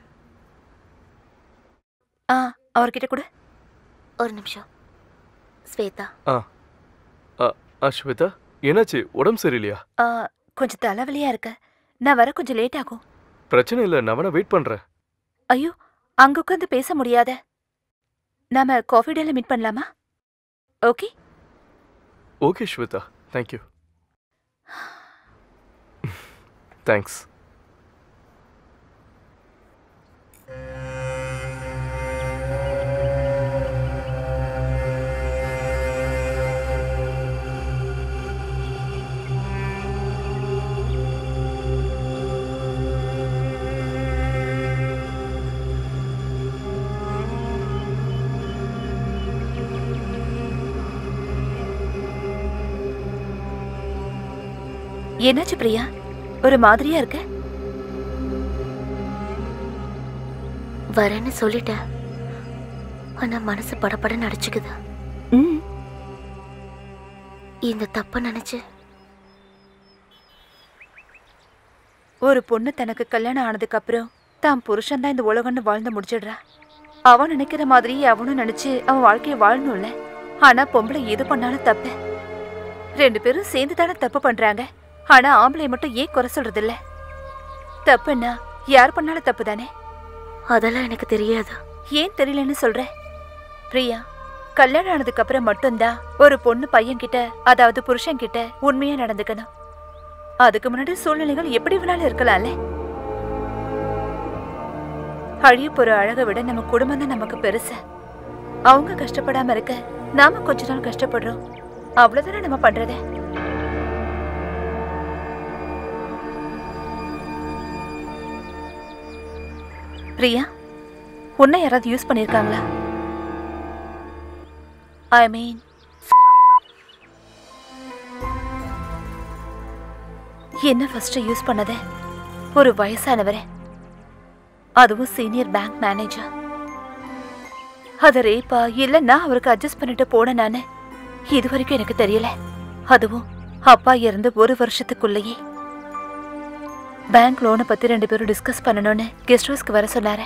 அவர்கிட்ட கூட ஒரு நிமிஷம். ஸ்வேதா. ஸ்வேதா, என்னாச்சு? உடம்பு சரியில்லையா? கொஞ்சம் தலைவலியா இருக்கு. நான் வர கொஞ்சம் லேட் ஆகும். பிரச்சனை இல்லை, நான் வேணா வெயிட் பண்றேன். ஐயோ, அங்க உட்காந்து பேச முடியாத. நாம காஃபி டேல மீட் பண்ணலாமா? Okay. Okay Shweta, thank you. Thanks. என்னாச்சு பிரியா? ஒரு மாதிரியா இருக்க? வரேன்னு சொல்லிட்டேன். ஆனா மனசு படபடன்னு அடிச்சுக்குது. இந்த தப்ப நினைச்சு ஒரு பொண்ணு தனக்கு கல்யாணம் ஆனதுக்கு அப்புறம் தான் புருஷன் தான் இந்த உலகம்னு வாழ்ந்து முடிச்சிடுறா. அவன் நினைக்கிற மாதிரி அவனும் நினைச்சு அவன் வாழ்க்கையை வாழணும்ல. ஆனா பொம்பளை எது பண்ணாலும் தப்பு. 2 பேரும் சேர்ந்து தானே தப்பு பண்றாங்க. ஆனா ஆம்பளை மட்டும் ஏன் குறை சொல்றது இல்ல? தப்புன்னா யார் பண்ணாலும் தப்பு தானே. அதெல்லாம் எனக்கு தெரியாது. ஏன் தெரியலன்னு சொல்ற? பிரியா, கல்யாணம் ஆனதுக்கு அப்புறம் மட்டும்தான் ஒரு பொண்ணு பையன் கிட்ட, அதாவது புருஷன் கிட்ட உண்மையா நடந்துக்கணும். அதுக்கு முன்னாடி சூழ்நிலைகள் எப்படி வேணாலும் இருக்கலாம்ல. அழிய போற அழகை விட நம்ம குடும்பம் தான் நமக்கு பெருசு. அவங்க கஷ்டப்படாம இருக்க நாம கொஞ்ச நாள் கஷ்டப்படுறோம். அவ்வளவுதானே நம்ம பண்றது. பிரியா, உன்னை யாராவது யூஸ் பண்ணிருக்காங்களா? ஐ மீன், என்ன ஃபர்ஸ்ட் யூஸ் பண்ணத ஒரு வயசானவரே, அதுவும் சீனியர் பேங்க் மேனேஜர். அத ரேப்பா இல்லைன்னா அவருக்கு அட்ஜஸ்ட் பண்ணிட்டு போன நானு இது வரைக்கும் எனக்கு தெரியல. அதுவும் அப்பா இறந்து 1 வருஷத்துக்குள்ளேயே. பேங்க் லோனை பத்தி 2 பேரும் டிஸ்கஸ் பண்ணணும்னு கெஸ்ட் ஹவுஸ்க்கு வர சொன்னாரு.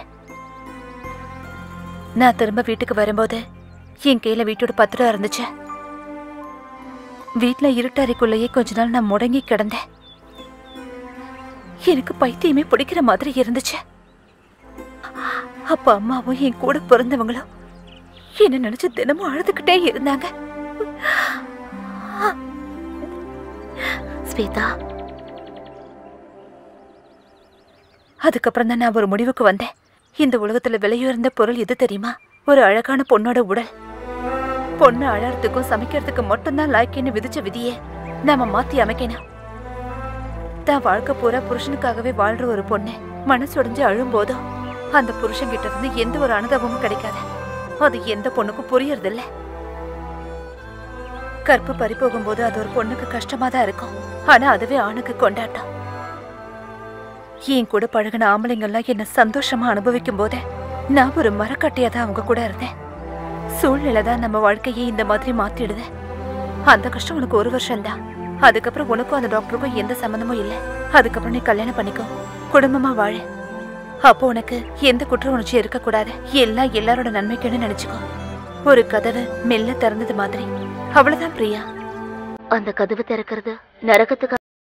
நான் திரும்ப வீட்டுக்கு வரும்போது என் கையில வீட்டோட பத்திரம் இருந்துச்சு. வீட்டுல இருட்டறைக்குள்ளேயே கொஞ்ச நாள் நான் முடங்கி கிடந்தேன். எனக்கு பைத்தியமே பிடிக்கிற மாதிரி இருந்துச்சு. அப்பா அம்மாவும் என் கூட பிறந்தவங்களும் என்ன நினைச்சு தினமும் அழுதுகிட்டே இருந்தாங்க. ஸ்வேதா, அதுக்கப்புறம் தான் நான் ஒரு முடிவுக்கு வந்தேன். இந்த உலகத்துல விலையுயர்ந்த பொருள் எது தெரியுமா? ஒரு அழகான பொண்ணோட உடல். பொண்ணு அழறதுக்கும் சமைக்கிறதுக்கு மட்டும்தான் லாய்க்குன்னு விதிச்ச விதியே நாம மாத்தி அமைக்கணும். தான் வாழ்க்கை பூரா புருஷனுக்காகவே வாழ்ற ஒரு பொண்ணு மனசுடைஞ்சு அழும் போதும் அந்த புருஷன் கிட்ட இருந்து எந்த ஒரு அனுதாபமும் கிடைக்காது. அது எந்த பொண்ணுக்கும் புரியறதில்ல. கற்பு பறி போகும்போது அது ஒரு பொண்ணுக்கு கஷ்டமா தான் இருக்கும். ஆனா அதுவே ஆணுக்கு கொண்டாட்டம். என் கூட பழகின ஆம்பளைங்கள்லாம் என்ன சந்தோஷமா அனுபவிக்கும் போதே நான் ஒரு மரக்கட்டையா தான் அவங்க கூட இருந்தேன். சூழ்நிலை தான் நம்ம வாழ்க்கையை இந்த மாதிரி மாத்திடுது. அந்த கஷ்டம் உனக்கு 1 வருஷம்தான். அதுக்கப்புறம் உனக்கும் அந்த டாக்டருக்கும் எந்த சம்மந்தமும் இல்லை. அதுக்கப்புறம் நீ கல்யாணம் பண்ணிக்கோ, குடும்பமா வாழ. அப்போ உனக்கு எந்த குற்ற உணர்ச்சி இருக்கக்கூடாது. எல்லாம் எல்லாரோட நன்மைக்குன்னு நினைச்சுக்கோ. ஒரு கதவு மெல்ல திறந்தது மாதிரி. அவ்வளவுதான் பிரியா. அந்த கதவு திறக்கிறது நரகத்துக்கு.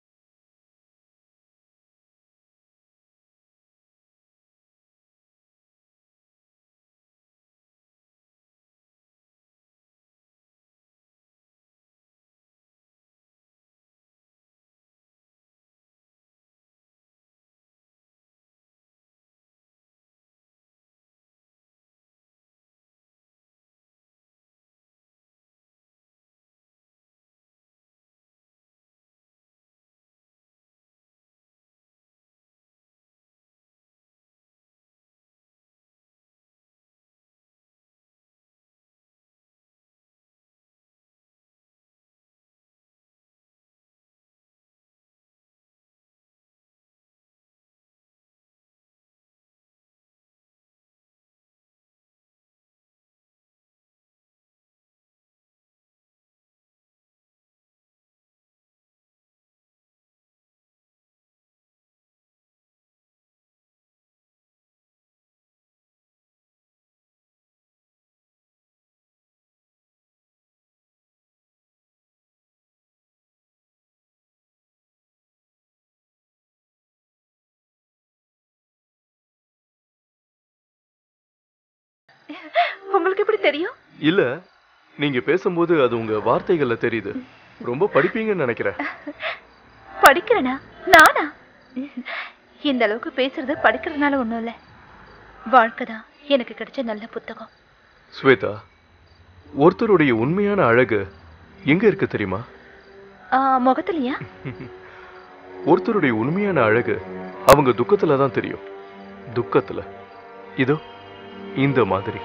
உங்களுக்கு எப்படி தெரியும்? இல்ல, நீங்க பேசும்போது அது உங்க வார்த்தைகள்ல தெரியுது. ரொம்ப படிப்பீங்கன்னு நினைக்கிறேன். படிக்கிறேனா? நானா? இந்த அளவுக்கு பேசுறது படிக்கிறதுனால ஒண்ணும் இல்ல. வாழ்க்கைதான் எனக்கு கிடைச்ச நல்ல புத்தகம். ஸ்வேதா, ஒருத்தருடைய உண்மையான அழகு எங்க இருக்கு தெரியுமா? முகத்திலையா? ஒருத்தருடைய உண்மையான அழகு அவங்க துக்கத்துல தான் தெரியும். துக்கத்துல இதோ இந்த மாதிரி.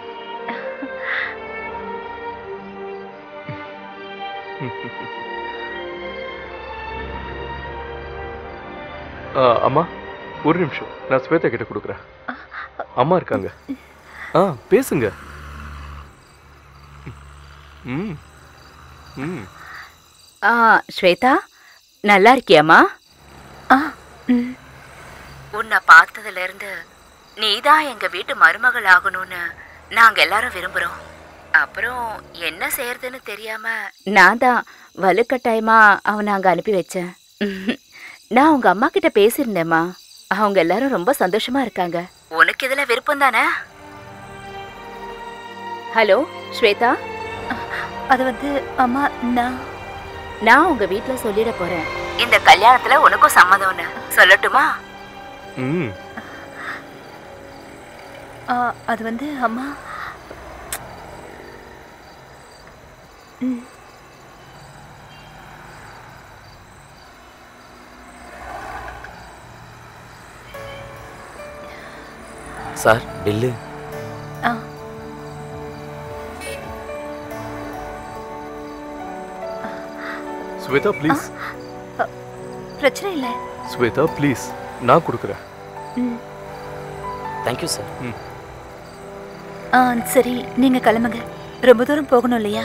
அம்மா, ஒரு நிமிஷம், நான் ஸ்வேதா கிட்ட கொடுக்குறேன். அம்மா இருக்காங்க. பேசுங்க. ம் ம் ஸ்வேதா, நல்லா இருக்கியாம்மா? உன்னை பார்த்ததுல இருந்து நீதான் எங்க வீட்டு மருமகள் ஆகணும்னு நாங்க எல்லாரும் விரும்புறோம். அப்புறம் என்ன செய்யறதுன்னு தெரியாம நான் தான் வலுக்கட்டாயமா அவனை அங்க அனுப்பி வச்சேன். நான் உங்க அம்மா கிட்ட பேசியிருந்தேம்மா. அவங்க எல்லாரும் ரொம்ப சந்தோஷமா இருக்காங்க. உனக்கு இதுல விருப்பம் தானே? ஹலோ ஸ்வேதா. அது வந்து அம்மா, நான் உங்க வீட்ல சொல்லிட போறேன். இந்த கல்யாணத்துல உனக்கும் சம்மதம்னு சொல்லட்டுமா? அது வந்து அம்மா, சார் பில்லு. ஸ்வேதா ப்ளீஸ். பிரச்சனை இல்லை. ஸ்வேதா ப்ளீஸ், நான் கொடுக்குறேன். Thank you sir. சரி, நீங்க கிளம்புங்க. ரொம்ப தூரம் போகணும் இல்லையா?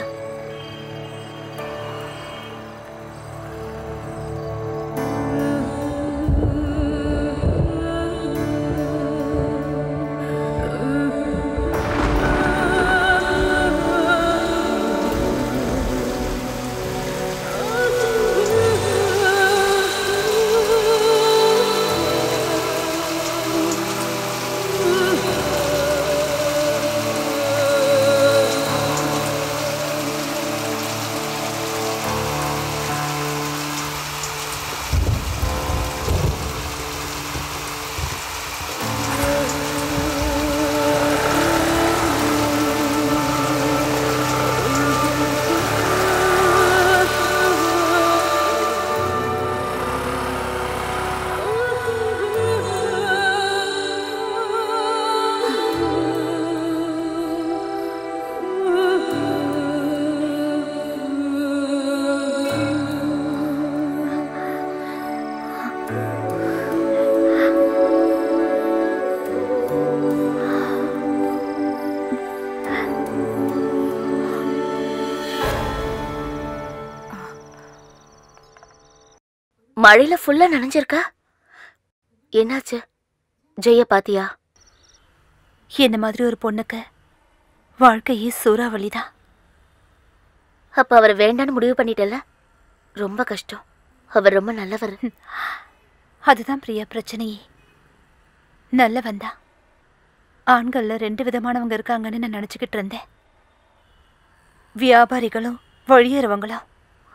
மழையில ஃபுல்லா நனைஞ்சிருக்கா? என்னாச்சு? ஜெய பாத்தியா? என்ன மாதிரி ஒரு பொண்ணுக்கு வாழ்க்கையே சூறாவளிதான். அப்ப அவர் வேண்டான்னு முடிவு பண்ணிட்டல? ரொம்ப கஷ்டம். அவர் ரொம்ப நல்லவர். அதுதான் பிரியா பிரச்சனையே. நல்லவன் தான். ஆண்கள்ல 2 விதமானவங்க இருக்காங்கன்னு நான் நினைச்சுக்கிட்டு இருந்தேன். வியாபாரிகளும் வழியறவங்களும்.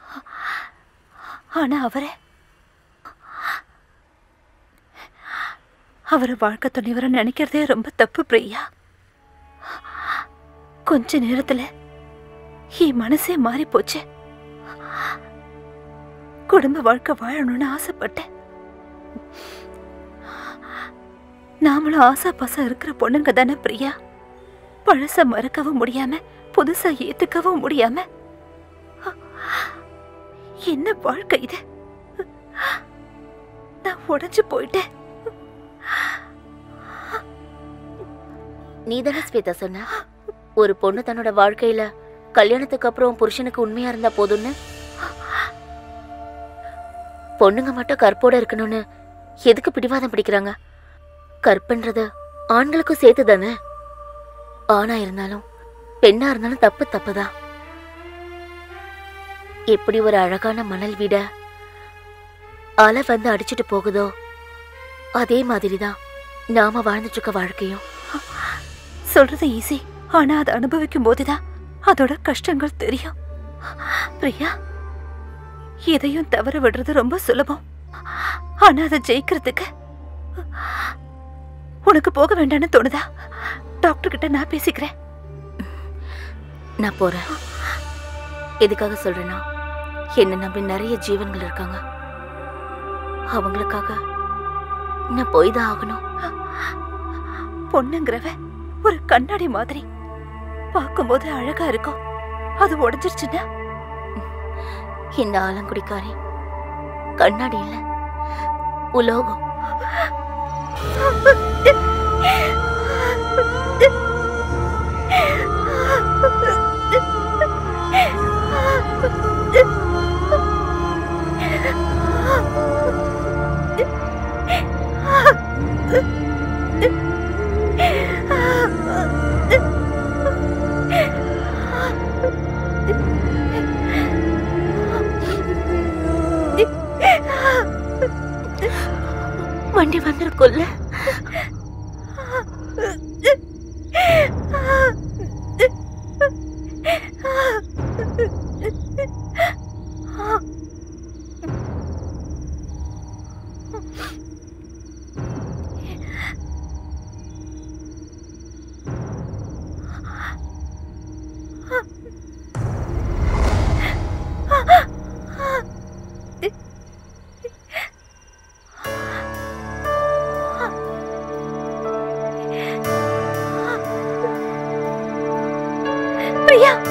ஆனா அவரை வாழ்க்கை துணைவரை நினைக்கிறதே ரொம்ப தப்பு பிரியா. கொஞ்ச நேரத்துல என் மனசே மாறி போச்சு. குடும்ப வாழ்க்கை வாழணும்னு ஆசைப்பட்டேன். நாமளும் ஆசா பாசா இருக்கிற பொண்ணுங்க தானே பிரியா. பழச மறக்கவும் முடியாம புதுசா ஏத்துக்கவும் முடியாம என்ன வாழ்க்கை இது? நான் உடைஞ்சு போயிட்டேன். நீதானே ஸ்வேதா சொன்ன ஒரு பொண்ணு தன்னோட வாழ்க்கையில கல்யாணத்துக்கு அப்புறம் புருஷனுக்கு உண்மையா இருந்தா போதும்னு? பொண்ணுங்க மட்டும் கற்போட இருக்கணும்னு எதுக்கு பிடிவாதம் பிடிக்கிறாங்க? கற்பன்றது ஆண்களுக்கும் சேர்த்து தானே. ஆணா இருந்தாலும் பெண்ணா இருந்தாலும் தப்பு தப்புதான். எப்படி ஒரு அழகான மணல் வீட அலை வந்து அடிச்சுட்டு போகுதோ அதே மாதிரிதான் நாம வாழ்ந்துட்டு இருக்க வாழ்க்கையும். சொல்றது ஈஸி, ஆனா அதை அனுபவிக்கும் போதுதான் அதோட கஷ்டங்கள் தெரியும். பிரியா, எதையும் தவற விடுறது ரொம்ப சுலபம். ஆனா அதை ஜெயிக்கிறதுக்கு உனக்கு போக வேண்டாம்னு தோணுதா? டாக்டர் கிட்ட நான் பேசிக்கிறேன். நான் போறேன். எதுக்காக சொல்றேன்னா, என்ன நம்பி நிறைய ஜீவன்கள் இருக்காங்க. அவங்களுக்காக நான் போய் தான் ஆகணும். பொண்ணுங்கிறவ ஒரு கண்ணாடி மாதிரி பார்க்கும்போது அழகா இருக்கும். அது உடைஞ்சிருச்சுன்னா இந்த ஆலங்குடிக்காரி கண்ணாடி இல்ல, உலோகம். வண்டி வந்திருக்குல்ல. பிரியா,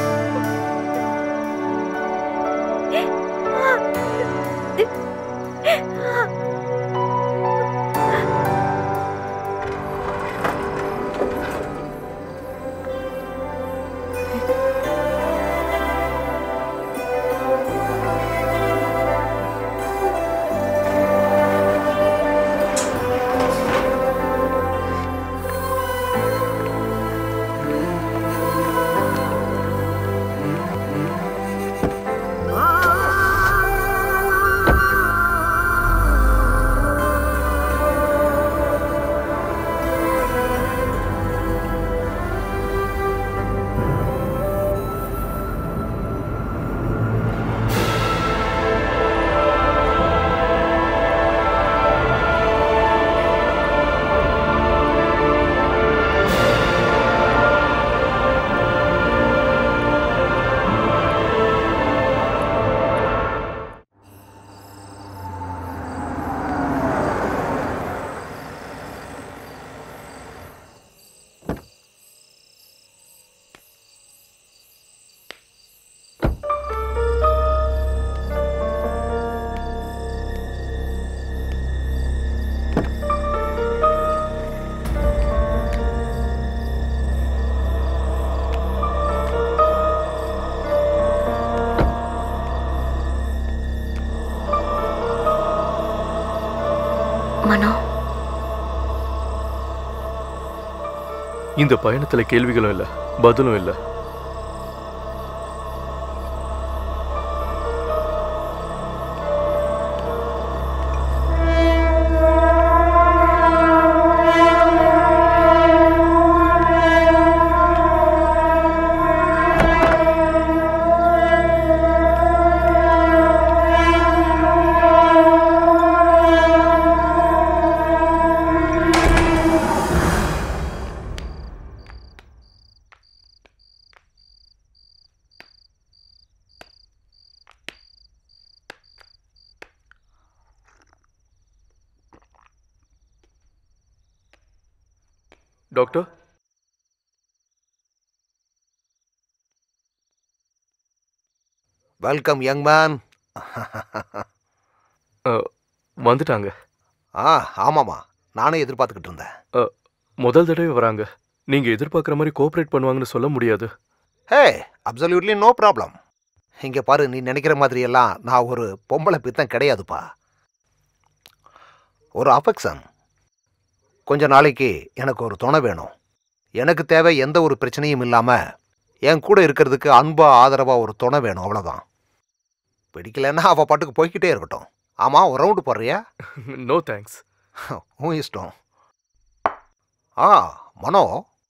மனோ, இந்த பயணத்துல கேள்விகளும் இல்ல, பதிலும் இல்ல. Doctor, welcome young man. வந்துட்டாங்க. ஆமாமா, நானே எதிர்பார்த்துக்கிட்டு இருந்தேன். முதல் தடவை வராங்க. நீங்க எதிர்பார்க்குற மாதிரி கோஆபரேட் பண்ணுவாங்கன்னு சொல்ல முடியாது. Hey, absolutely no problem. இங்க பாரு, நீ நினைக்கிற மாதிரி எல்லாம் நான் ஒரு பொம்பளை பித்தம் கிடையாதுப்பா. ஒரு அஃபெக்ஷன். கொஞ்ச நாளைக்கு எனக்கு ஒரு துணை வேணும். எனக்கு தேவை எந்த ஒரு பிரச்சனையும் இல்லாம என் கூட இருக்கிறதுக்கு அன்பா ஆதரவா ஒரு துணை வேணும், அவ்வளவுதான். பிடிக்கலன்னா அவ பாட்டுக்கு போய்கிட்டே இருக்கட்டும். ஆமா, ஒரு ரவுண்டு போடுறியா? No thanks. உன் இஷ்டம். மனோ,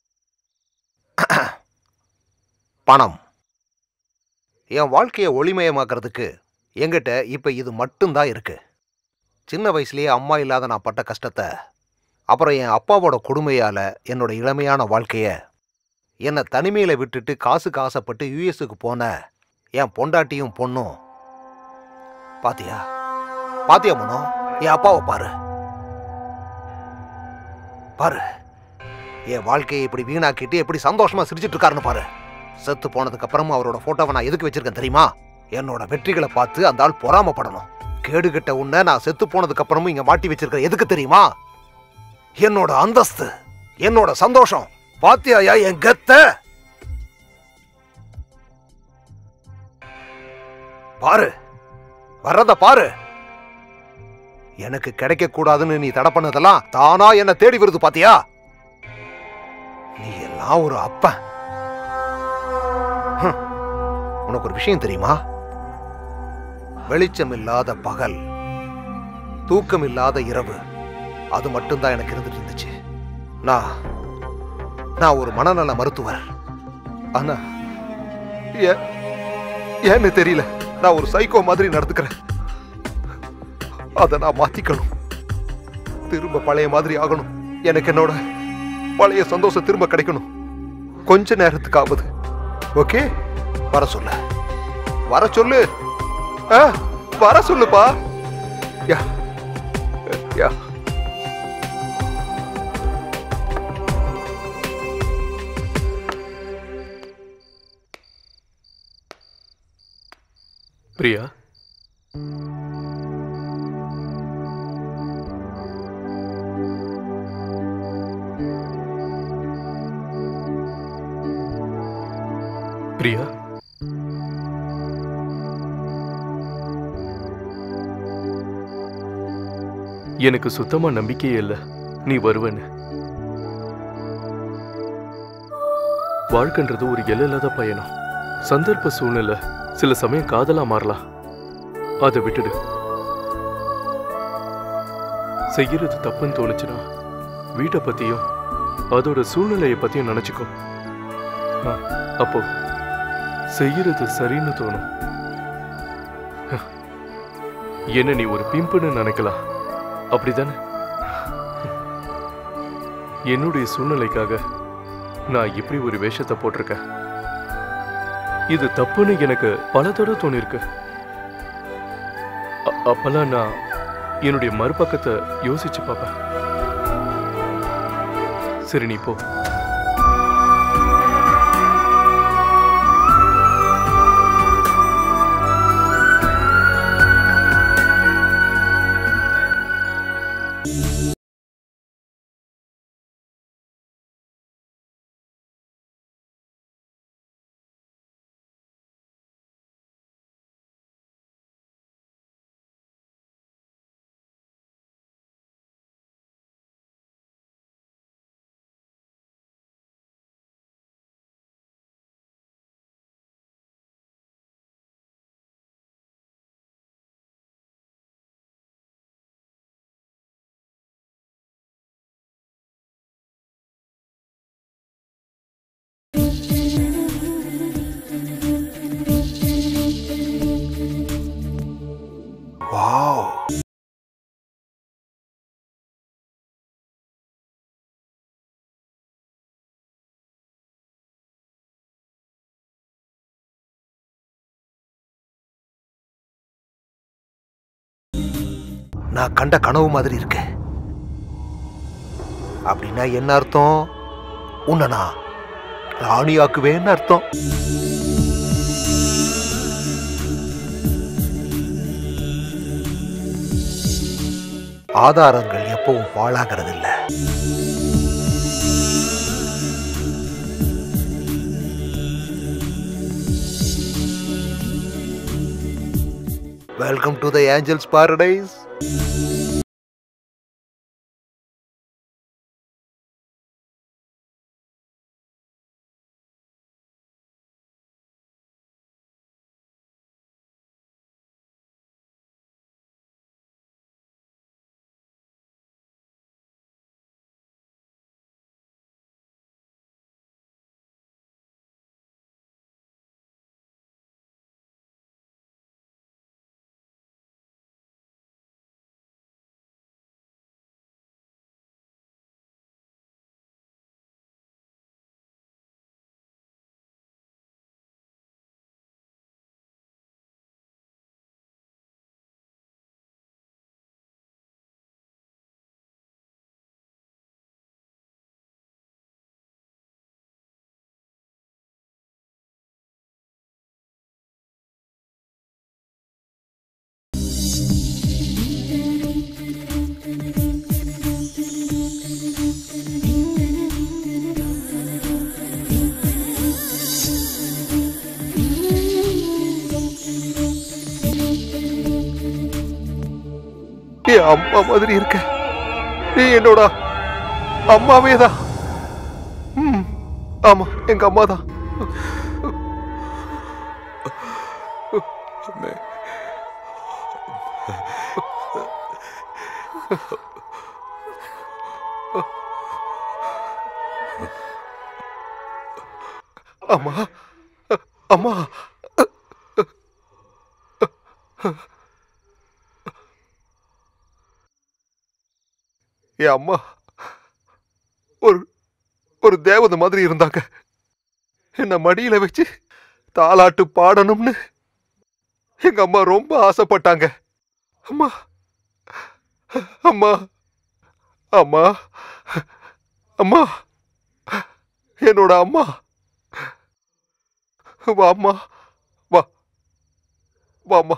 பணம் என் வாழ்க்கையை ஒளிமயமாக்குறதுக்கு என்கிட்ட இப்ப இது மட்டும்தான் இருக்கு. சின்ன வயசுலயே அம்மா இல்லாத நான் பட்ட கஷ்டத்தை, அப்புறம் என் அப்பாவோட கொடுமையால என்னோட இளமையான வாழ்க்கைய, என்னை தனிமையில விட்டுட்டு காசுக்கு ஆசைப்பட்டு யூஎஸ்க்கு போன என் பொண்டாட்டியும் பொண்ணும். பாத்தியா பாத்தியா மனோ, என் அப்பாவை பாரு பாரு, என் வாழ்க்கையை இப்படி வீணாக்கிட்டு எப்படி சந்தோஷமா சிரிச்சிட்டு இருக்காருன்னு பாரு. செத்து போனதுக்கு அப்புறமா அவரோட போட்டோவை நான் எதுக்கு வச்சிருக்கேன் தெரியுமா? என்னோட வெற்றிகளை பார்த்து அந்த ஆள் பொறாமப்படணும். கேடுகிட்ட உன்னை நான் செத்து போனதுக்கு அப்புறமும் இங்க மாட்டி வச்சிருக்க எதுக்கு தெரியுமா? என்னோட அந்தஸ்து, என்னோட சந்தோஷம். பாத்தியாயா என் கெத்த? பாரு, வர்றத பாரு. எனக்கு கிடைக்க கூடாதுன்னு நீ தடை பண்ணதெல்லாம் தானா என்ன தேடி வருது பாத்தியா? நீ எல்லாம் ஒரு அப்பன். உனக்கு ஒரு விஷயம் தெரியுமா? வெளிச்சம் இல்லாத பகல், தூக்கம் இல்லாத இரவு, அது மட்டும்தான் எனக்கு இருந்துட்டு இருந்துச்சு. நான் ஒரு மனநல மருத்துவர். ஆனா ஏன்னு தெரியல, நான் ஒரு சைக்கோ மாதிரி நடந்துக்கிறேன். அதை நான் மாத்திக்கணும். திரும்ப பழைய மாதிரி ஆகணும். எனக்கு என்னோட பழைய சந்தோஷம் திரும்ப கிடைக்கணும். கொஞ்ச நேரத்துக்காவது. ஓகே, வர சொல்லு, வர சொல்லு, வர சொல்லுப்பா. யா யா பிரியா, பிரியா, எனக்கு சுத்தமா நம்பிக்கையே இல்ல நீ வருவன்னு. வாழ்க்கைன்றது ஒரு எல்லையில்லாத பயணம். சந்தர்ப்ப சூழ்நிலை சில சமயம் காதலா மாறலாம். அதை விட்டுடு. செய்யறது தப்புன்னு தோணுச்சுன்னா வீட்டை பத்தியும் அதோட சூழ்நிலையை பத்தியும் நினைச்சுக்கோ. அப்போ செய்யறது சரின்னு தோணும். என்ன நீ ஒரு பிம்புன்னு நினைக்கலாம், அப்படிதானே? என்னுடைய சூழ்நிலைக்காக நான் இப்படி ஒரு வேஷத்தை போட்டிருக்கேன். இது தப்புன்னு எனக்கு பல தடவை தோணிருக்கு. அப்பெல்லாம் நான் என்னுடைய மறுபக்கத்தை யோசிச்சு பார்ப்பேன். சரி, நீ போ. நான் கண்ட கனவு மாதிரி இருக்கு. அப்படின்னா என்ன அர்த்தம்? உன்னை நான் ராணியாக்குவேன்னு அர்த்தம். ஆதாரங்கள் எப்பவும் பாழாகிறது இல்ல. Welcome to the Angel's Paradise. என் அம்மா மாதிரி இருக்க. நீ என்னோட அம்மாவே தான். ஆமா, எங்க அம்மா தான். அம்மா அம்மா என் அம்மா ஒரு ஒரு தேவதை மாதிரி இருந்தாங்க. என்ன மடியில வச்சு தாலாட்டு பாடணும்னு எங்க அம்மா ரொம்ப ஆசைப்பட்டாங்க. அம்மா அம்மா அம்மா அம்மா என்னோட அம்மா. வா அம்மா, வா வாம்மா,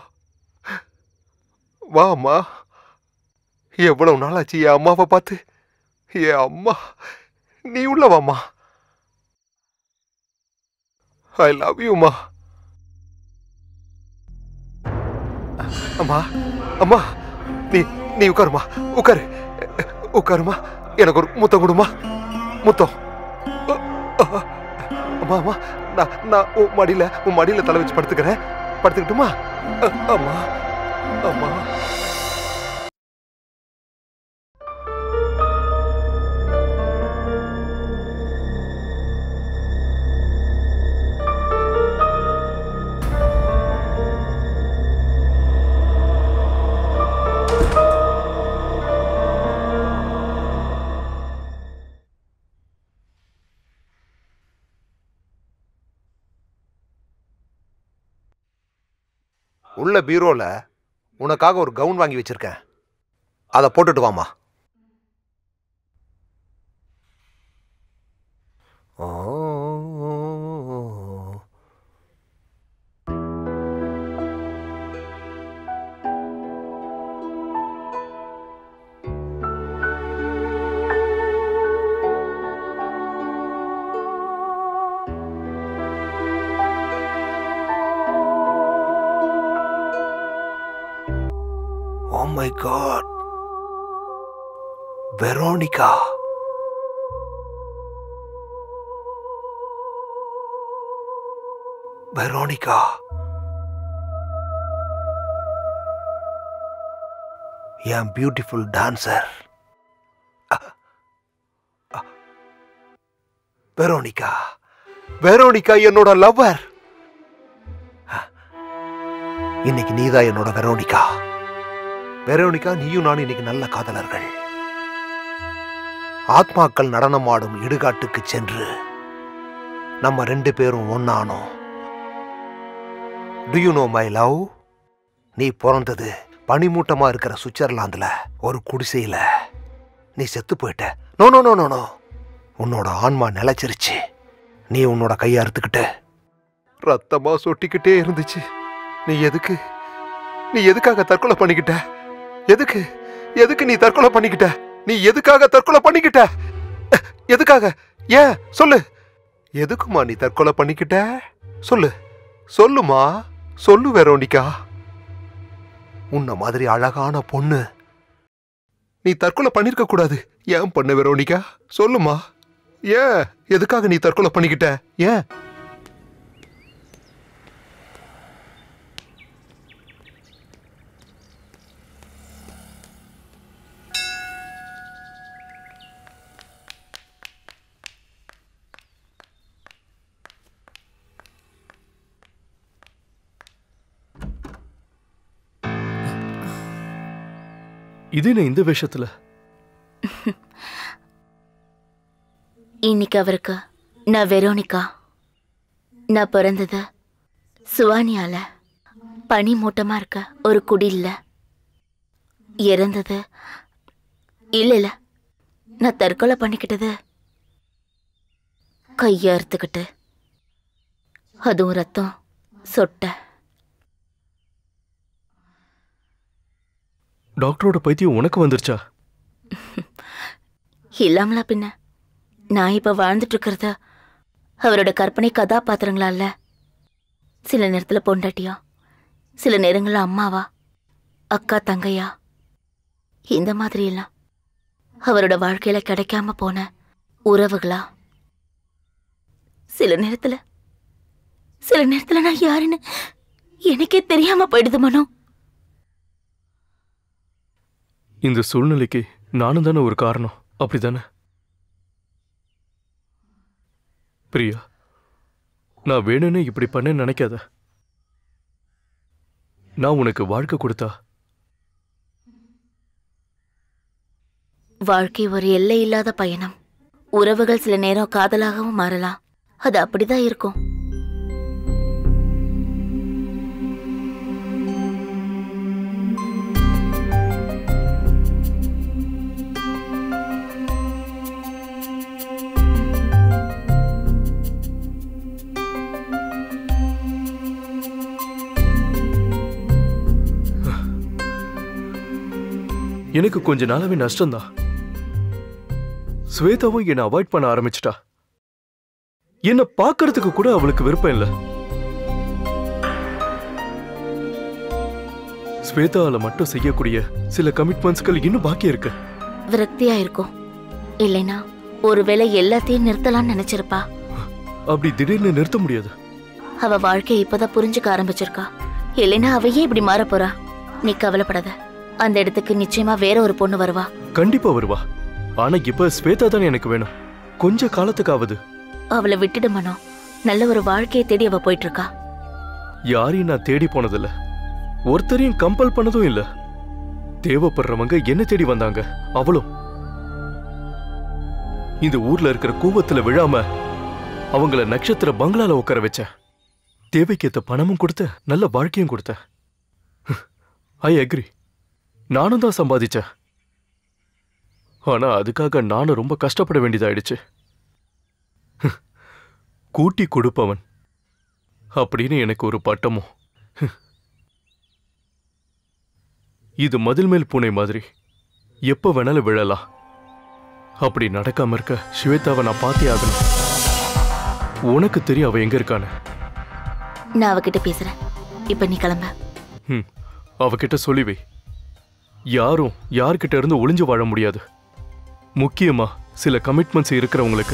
வா அம்மா. எவ்வளவு நாளாச்சு என் அம்மாவை பார்த்து. என் அம்மா, நீ உள்ள வாம்மா. ஐ லவ் யூ மா. அம்மா அம்மா, நீ நீ உட்காருமா, உட்காரு உட்காருமா. எனக்கு ஒரு முத்தம் கொடுமா, முத்தம். அம்மா அம்மா, நான் உன் மடியில தலை வச்சு படுத்துக்கிறேன். படுத்துக்கிட்டுமா? அம்மா அம்மா. உள்ள பீரோல உனக்காக ஒரு கவுன் வாங்கி வச்சிருக்கேன். அதை போட்டுட்டு வாமா. Oh my God, Veronica. Veronica. என் பியூட்டிஃபுல் டான்சர் வெரோனிகா. வெரோனிகா என்னோட லவ்வர். இன்னைக்கு நீதான் என்னோட வெரோனிகா. வெரோனிகா, நீயும் நானும் இன்னைக்கு நல்ல காதலர்கள். ஆத்மாக்கள் நடனமாடும் இடுகாட்டுக்கு சென்று நம்ம 2 பேரும் ஒன்னானோம். Do you know my love? நீ பிறந்தது பனிமூட்டமா இருக்கிற சுவிட்சர்லாந்துல ஒரு குடிசையில. நீ செத்து போயிட்ட. No no no no no. உன்னோட ஆன்மா நிலைச்சிருச்சு. நீ உன்னோட கையை அறுத்துக்கிட்ட. ரத்தமா சொட்டிக்கிட்டே இருந்துச்சு. நீ எதுக்காக தற்கொலை பண்ணிக்கிட்ட? எதுக்கு நீ தற்கொலை பண்ணிக்கிட்ட? நீ எதுக்காக தற்கொலை பண்ணிக்கிட்ட? எதுக்காக? ஏன் சொல்லு. எதுக்குமா நீ தற்கொலை பண்ணிக்கிட்ட? சொல்லுமா, சொல்லு வெரோனிகா. உன்ன மாதிரி அழகான பொண்ணு நீ தற்கொலை பண்ணிருக்க கூடாது. ஏன் பண்ண வெரோனிகா? சொல்லுமா. ஏன், எதுக்காக நீ தற்கொலை பண்ணிக்கிட்ட? ஏன்? இது என்ன இந்த விஷயத்துல? இன்னைக்கு அவருக்கு நான் வெரோனிகா. நான் பிறந்தது சுவானியால பனி மூட்டமா இருக்க ஒரு குடில்ல. இறந்தது இல்ல, நான் தற்கொலை பண்ணிக்கிட்டது கைய அறுத்துக்கிட்டு. அதுவும் ரத்தம் சொட்ட. டாக்டரோட பைத்தியம் உனக்கு வந்துருச்சா? இல்லாமலா பின்ன. நான் இப்ப வாழ்ந்துட்டு இருக்கிறத அவரோட கற்பனை கதாபாத்திரங்களா இல்ல. சில நேரத்துல பொண்டாட்டியா, சில நேரங்கள்ல அம்மாவா, அக்கா தங்கையா, இந்த மாதிரி எல்லாம் அவரோட வாழ்க்கையில கிடைக்காம போன உறவுகளா? சில நேரத்துல நான் யாருன்னு எனக்கே தெரியாம போயிடுது மனோ. இந்த சூழ்நிலைக்கு நானும் தானே ஒரு காரணம், அப்படிதானே? பிரியா, நான் வேணும்னு இப்படி பண்ண நினைக்காத. நான் உனக்கு வாழ்க்கை கொடுத்தா வாழ்க்கை ஒரு எல்லை இல்லாத பயணம். உறவுகள் சில நேரம் காதலாகவும் மாறலாம். அது அப்படிதான் இருக்கும். எனக்கு கொஞ்ச நாளாவே நஷ்டம்தான். ஸ்வேதாவும் என்னை அவாய்ட் பண்ண ஆரம்பிச்சிட்டா. என்ன பார்க்கறதுக்கு கூட அவளுக்கு விருப்பம் இல்லை. ஸ்வேதால மட்டும் செய்யக்கூடிய சில கமிட்மெண்ட்ஸ்கள் இன்னும் பாக்கி இருக்கு. விரக்தியா இருக்கும். இல்லைனா ஒருவேளை எல்லாத்தையும் நிறுத்தலாம்னு நினைச்சிருப்பா. அப்படி திடீர்னு நிறுத்த முடியாது. அவ வாழ்க்கையை இப்பதான் புரிஞ்சுக்க ஆரம்பிச்சிருக்கா. இல்லைனா அவையே இப்படி மாற போறா. நீ கவலைப்படாத. அந்த இடத்துக்கு நிச்சயமா வேற ஒரு பொண்ணு வருவா. கண்டிப்பா வருவா. ஆனா இப்ப ஸ்வேதா தானே எனக்கு வேணும். கொஞ்ச காலத்துக்காவது அவளை விட்டுடு மனோ. நல்ல ஒரு வாழ்க்கையை தேடி அவ போயிட்டு இருக்கா. யாரையும் நான் தேடி போனதில்ல, ஒருத்தரையும் கம்பல் பண்ணதும் இல்ல. தேவைப்படுறவங்க என்ன தேடி வந்தாங்க. அவளும் இந்த ஊர்ல இருக்கிற கூவத்துல விழாம அவங்கள நட்சத்திர பங்களால உட்கார வச்ச. தேவைக்கேத்த பணமும் கொடுத்த, நல்ல வாழ்க்கையும் கொடுத்த. I agree. நானும் தான் சம்பாதிச்சேன். ஆனா அதுக்காக நானும் ரொம்ப கஷ்டப்பட வேண்டியதாயிடுச்சு. கூட்டி கொடுப்பவன் அப்படின்னு எனக்கு ஒரு பட்டமும். இது மதில் மேல் பூனை மாதிரி எப்ப வேணாலும் விழலாம். அப்படி நடக்காம இருக்க ஸ்வேதாவை நான் பார்த்தே ஆகணும். உனக்கு தெரியும் அவ எங்க இருக்கான்னு. நான் அவகிட்ட பேசுறேன். இப்ப நீ கிளம்ப. அவகிட்ட சொல்லிவை. யாரும் யார்கிட்ட இருந்து ஒளிஞ்சு வாழ முடியாது. முக்கியமா சில கமிட்மெண்ட்ஸ் இருக்கிறவங்களுக்கு.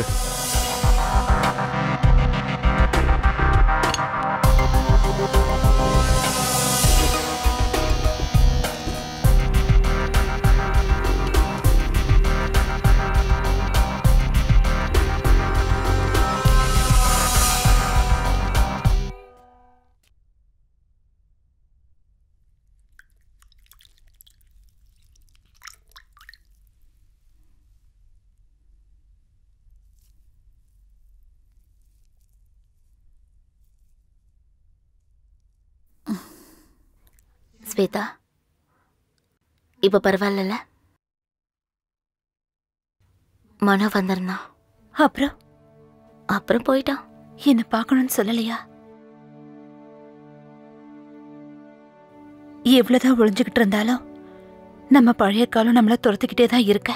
ஸ்வேதா, இப்ப பரவாயில்ல? மனோ வந்திருந்தான். அப்புறம் போயிட்டான். என்ன பார்க்கணும்னு சொல்லலையா? எவ்வளவுதான் ஒளிஞ்சுக்கிட்டு இருந்தாலும் நம்ம பழைய காலம் நம்மள துரத்துக்கிட்டே தான் இருக்க.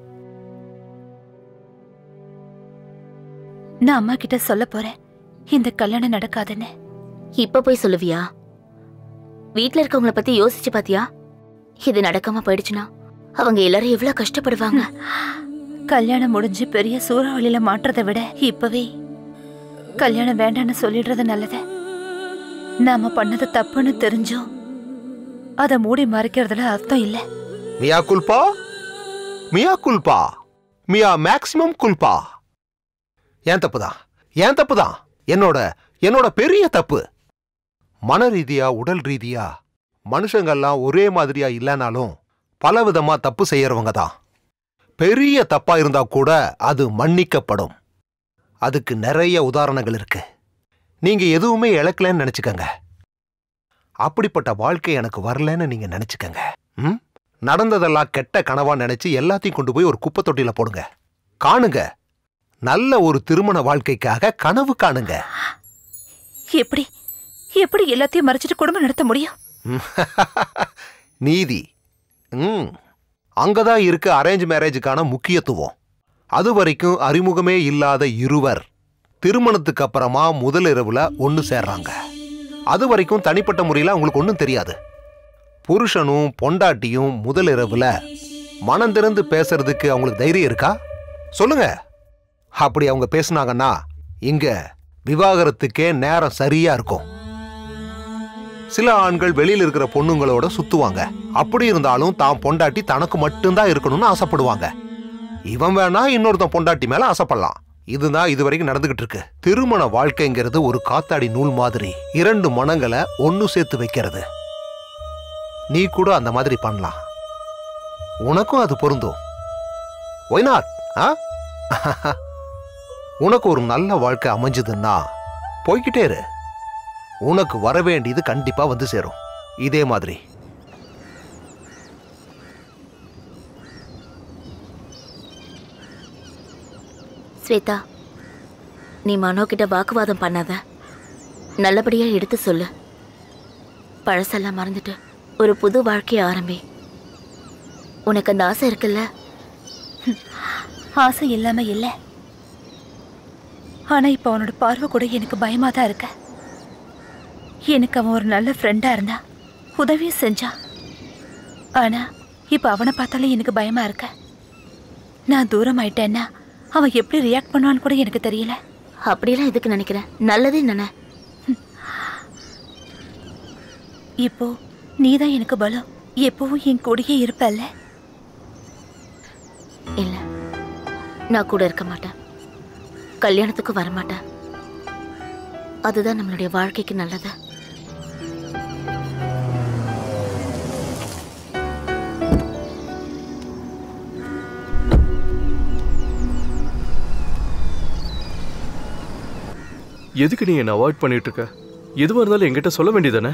நான் அம்மா கிட்ட சொல்ல போறேன் இந்த கல்யாணம் நடக்காதுன்னு. இப்ப போய் சொல்லுவியா? வீட்ல இருக்கவங்கள பத்தி யோசிச்சு பாத்தியா? இது நடக்காம போயிடுச்சுன்னா அவங்க எல்லாரும் எவ்வளவு கஷ்டப்படுவாங்க. கல்யாணம் முடிஞ்சு பெரிய சூறாவளியில மாற்றதை விட இப்பவே கல்யாணம் வேண்டான்னு சொல்லிடுறது நல்லது. நாம பண்ணது தப்புன்னு தெரிஞ்சோம் அதை மூடி மறைக்கிறதுல அர்த்தம் இல்ல. மியா குல்பா, மியா குல்பா, மியா மேக்ஸிமம் குல்பா. ஏன் தப்புதான் என்னோட பெரிய தப்பு. மன ரீதியா உடல் ரீதியா மனுஷங்கள்லாம் ஒரே மாதிரியா இல்லைனாலும் பலவிதமா தப்பு செய்யறவங்க தான். பெரிய தப்பா இருந்தா கூட அது மன்னிக்கப்படும். அதுக்கு நிறைய உதாரணங்கள் இருக்கு. நீங்க எதுவுமே இழக்கலன்னு நினைச்சுக்கங்க. அப்படிப்பட்ட வாழ்க்கை எனக்கு வரலன்னு நீங்க நினைச்சுக்கங்க. நடந்ததெல்லாம் கெட்ட கனவா நினைச்சு எல்லாத்தையும் கொண்டு போய் ஒரு குப்பை தொட்டியில போடுங்க. காணுங்க, நல்ல ஒரு திருமண வாழ்க்கைக்காக கனவு காணுங்க. எப்படி எல்லாத்தையும் மறைச்சிட்டு குடும்பம் நடத்த முடியும்? நீதி அங்கதான் இருக்கு அரேஞ்ச் மேரேஜுக்கான முக்கியத்துவம். அது வரைக்கும் அறிமுகமே இல்லாத இருவர் திருமணத்துக்கு அப்புறமா முதல் இரவுல ஒன்னு சேர்றாங்க. அது வரைக்கும் தனிப்பட்ட முறையில அவங்களுக்கு ஒன்றும் தெரியாது. புருஷனும் பொண்டாட்டியும் முதல் இரவுல மனம் திறந்து பேசுறதுக்கு அவங்களுக்கு தைரியம் இருக்கா? சொல்லுங்க. அப்படி அவங்க பேசுனாங்கன்னா இங்க விவாகரத்துக்கே நேரம் சரியா இருக்கும். சில ஆண்கள் வெளியில இருக்கிற பொண்ணுங்களோட சுத்துவாங்க. அப்படி இருந்தாலும் தான் பொண்டாட்டி தனக்கு மட்டும்தான் இருக்கணும்னு ஆசைப்படுவாங்க. இவன் வேணா இன்னொருத்தன் பொண்டாட்டி மேல ஆசைப்படலாம். இதுதான் இதுவரைக்கும் நடந்துகிட்டு இருக்கு. திருமண வாழ்க்கைங்கிறது ஒரு காத்தாடி நூல் மாதிரி, 2 மனங்களை ஒன்னு சேர்த்து வைக்கிறது. நீ கூட அந்த மாதிரி பண்ணலாம். உனக்கும் அது பொருந்தும். Why not? உனக்கு ஒரு நல்ல வாழ்க்கை அமைஞ்சதுன்னா போய்கிட்டே இரு. உனக்கு வர வேண்டியது கண்டிப்பா வந்து சேரும். இதே மாதிரி. ஸ்வேதா, நீ மனோ கிட்ட வாக்குவாதம் பண்ணாத. நல்லபடியா எடுத்து சொல்லு. பழசெல்லாம் மறந்துட்டு ஒரு புது வாழ்க்கையை ஆரம்பி. உனக்கு அந்த ஆசை இருக்குல்ல? ஆசை இல்லாம இல்ல. ஆனா இப்ப அவனோட பார்வை கூட எனக்கு பயமா தான் இருக்க. எனக்கு அவன் ஒரு நல்ல ஃப்ரெண்டா இருந்தா உதவியும் செஞ்சான். ஆனா இப்ப அவனை பார்த்தாலே எனக்கு பயமா இருக்க. நான் தூரம் ஆயிட்டேன்னா அவன் எப்படி ரியாக்ட் பண்ணுவான்னு கூட எனக்கு தெரியல. அப்படிலாம் எதுக்கு நினைக்கிறேன்? நல்லதே நினை. இப்போ நீதான் எனக்கு பலம். எப்பவும் என் கூடயே இருப்பல்ல? இல்ல, நான் கூட இருக்க மாட்டேன். கல்யாணத்துக்கு வரமாட்டேன். அதுதான் நம்மளுடைய வாழ்க்கைக்கு நல்லது. எதுக்கு நீ என்ன அவாய்ட் பண்ணிட்டு இருக்க? எதுவா இருந்தாலும் என்கிட்ட சொல்ல வேண்டியதானே?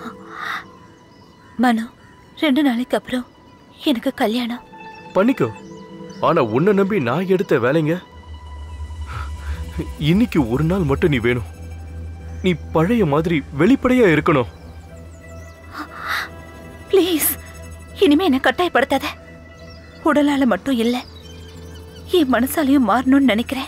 மனோ, 2 நாளைக்கு அப்புறம் எனக்கு கல்யாணம். பண்ணிக்கோ. ஆனா உன்னை நம்பி நான் எடுத்த வேலைங்க. இன்னைக்கு ஒரு நாள் மட்டும் நீ வேணும். நீ பழைய மாதிரி வெளிப்படையா இருக்கணும். ப்ளீஸ், இனிமே என்ன கட்டாயப்படுத்தாத. உடலால மட்டும் இல்ல, என் மனசாலையும் மாறணும்னு நினைக்கிறேன்.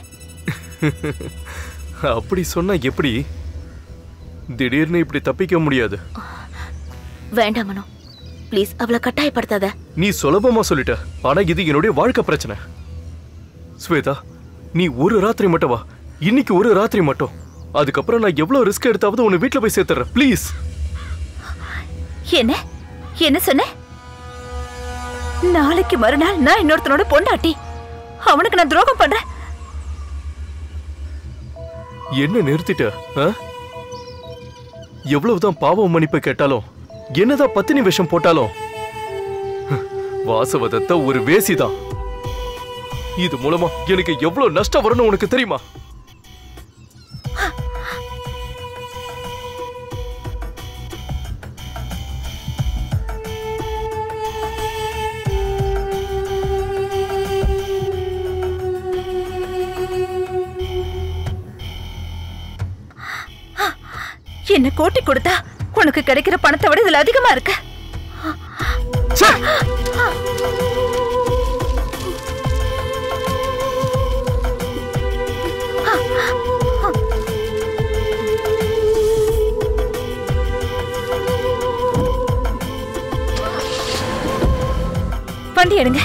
அப்படி சொன்னா எப்படி? திடீர்னு இப்படி தப்பிக்க முடியாது. வேண்டாம் மனோ, ப்ளீஸ் அவளை கட்டாயப்படுத்தாத. நீ சுலபமா சொல்லிட்ட. ஆனா இது என்னுடைய வாழ்க்கை பிரச்சனை. ஸ்வேதா, நீ ஒரு ராத்திரி மட்டும் வா. இன்னைக்கு ஒரு ராத்திரி மட்டும். அதுக்கப்புறம் நான் எவ்வளவு ரிஸ்க் எடுத்தாவது உன்னை வீட்டுல போய் சேர்த்துறேன். ப்ளீஸ். என்ன என்ன சொன்ன? நாளைக்கு மறுநாள் நான் இன்னொருத்தனோட பொண்டாட்டி. அவனுக்கு நான் துரோகம் பண்றேன்? என்ன நிறுத்திட்ட? எவ்வளவுதான் பாவ மன்னிப்பு கேட்டாலும், என்னதான் பத்தினி விஷம் போட்டாலும், வாசவதத்த ஒரு வேசிதான். இது மூலமா எனக்கு எவ்வளவு நஷ்டம் வரும்னு உனக்கு தெரியுமா? என்ன கோட்டி கொடுத்தா உனக்கு கிடைக்கிற பணத்தை விட இதுல அதிகமா இருக்கு. வண்டி எடுங்க.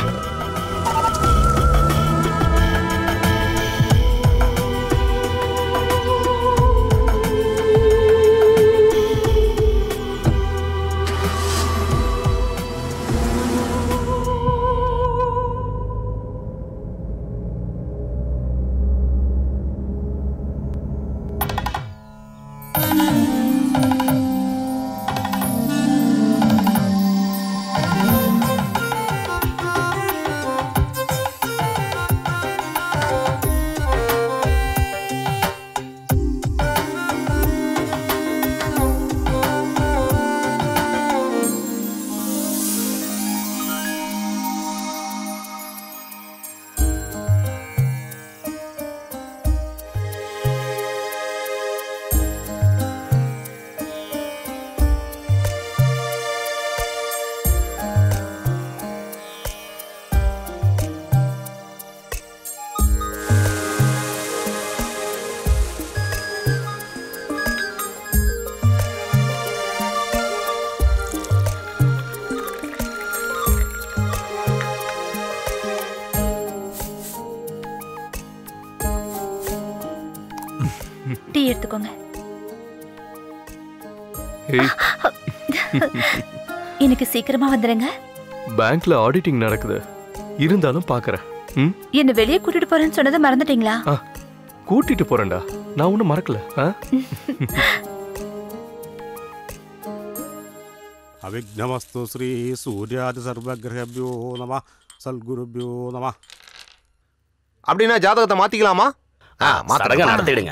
டீ எடுத்துக்கோங்க. ஏய், எனக்கு சீக்கிரமா வந்துருங்க. பேங்க்ல ஆடிட்டிங் நடக்குது, இருந்தாலும் பாக்குறேன். ம், என்ன வெளியே கூட்டிட்டு போறேன்னு சொன்னதை மறந்துட்டீங்களா? கூட்டிட்டு போறேன்டா, நான் ஒன்னும் மறக்கல. அவிக்னமஸ்து ஸ்ரீ சூர்யாதி சர்வகிரகபியோ நம சல்குருபியோ நம. அப்படின்னா ஜாதகத்தை மாத்திக்கலாமா? சடங்கை நடத்திடுங்க.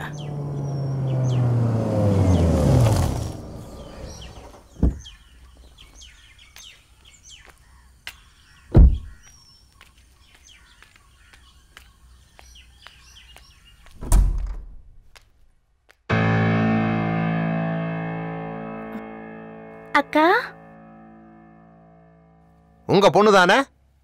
அக்கா, உங்க பொண்ணு தானே?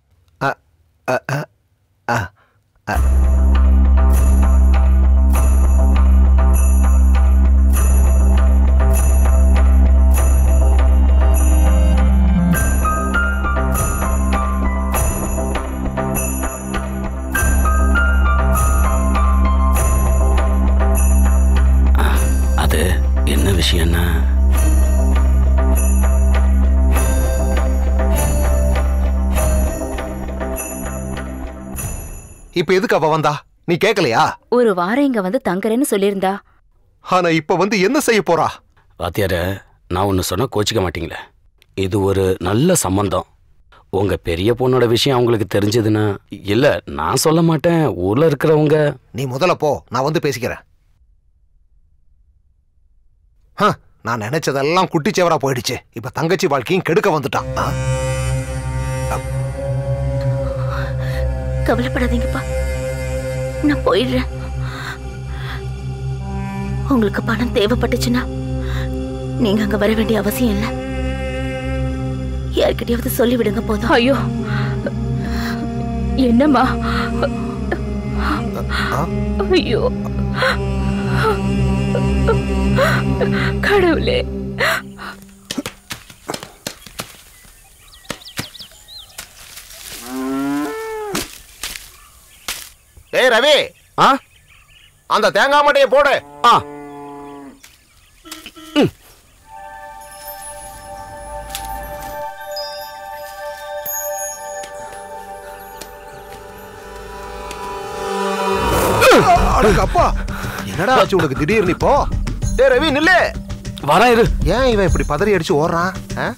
அது என்ன விஷயம்னா, இப்ப எதுக்கு அவ வந்தா? நீ கேக்கலையா? ஒரு வாரம் இங்க வந்து தங்குறேன்னு சொல்லியிருந்தா. ஆனா இப்ப வந்து என்ன செய்ய போறா? வாத்தியார, நான் ஒன்று சொன்னா கோச்சிக்க மாட்டீங்களே. இது ஒரு நல்ல சம்பந்தம். உங்க பெரிய பொண்ணோட விஷயம் அவங்களுக்கு தெரிஞ்சதுன்னா, இல்ல நான் சொல்ல மாட்டேன், ஊர்ல இருக்கிறவங்க. நீ முதல்ல போ, நான் வந்து பேசிக்கிறேன். நான் நினைச்சதெல்லாம் குட்டிச்சேவரா போயிடுச்சு. இப்ப தங்கச்சி வாழ்க்கையும் கெடுக்க வந்துட்டான். கவலைப்படாதீங்கப்பா, நான் போயிடுறேன். உங்களுக்கு பணம் தேவைப்பட்டுச்சுன்னா நீங்க அங்க வர வேண்டிய அவசியம் இல்லை. யார்கிட்டயாவது சொல்லி விடுங்க போதும். ஐயோ, என்னம்மா? ஐயோ, கடவுளே. ஏய் ரவி, அந்த தேங்காய் மட்டையை போடு. அப்பா, என்னடா ஆச்சு உனக்கு திடீர்னு இப்போ? ஏய் ரவி நில்லு. வரா இரு. ஏன் இவன் இப்படி பதறி அடிச்சு ஓடுறான்?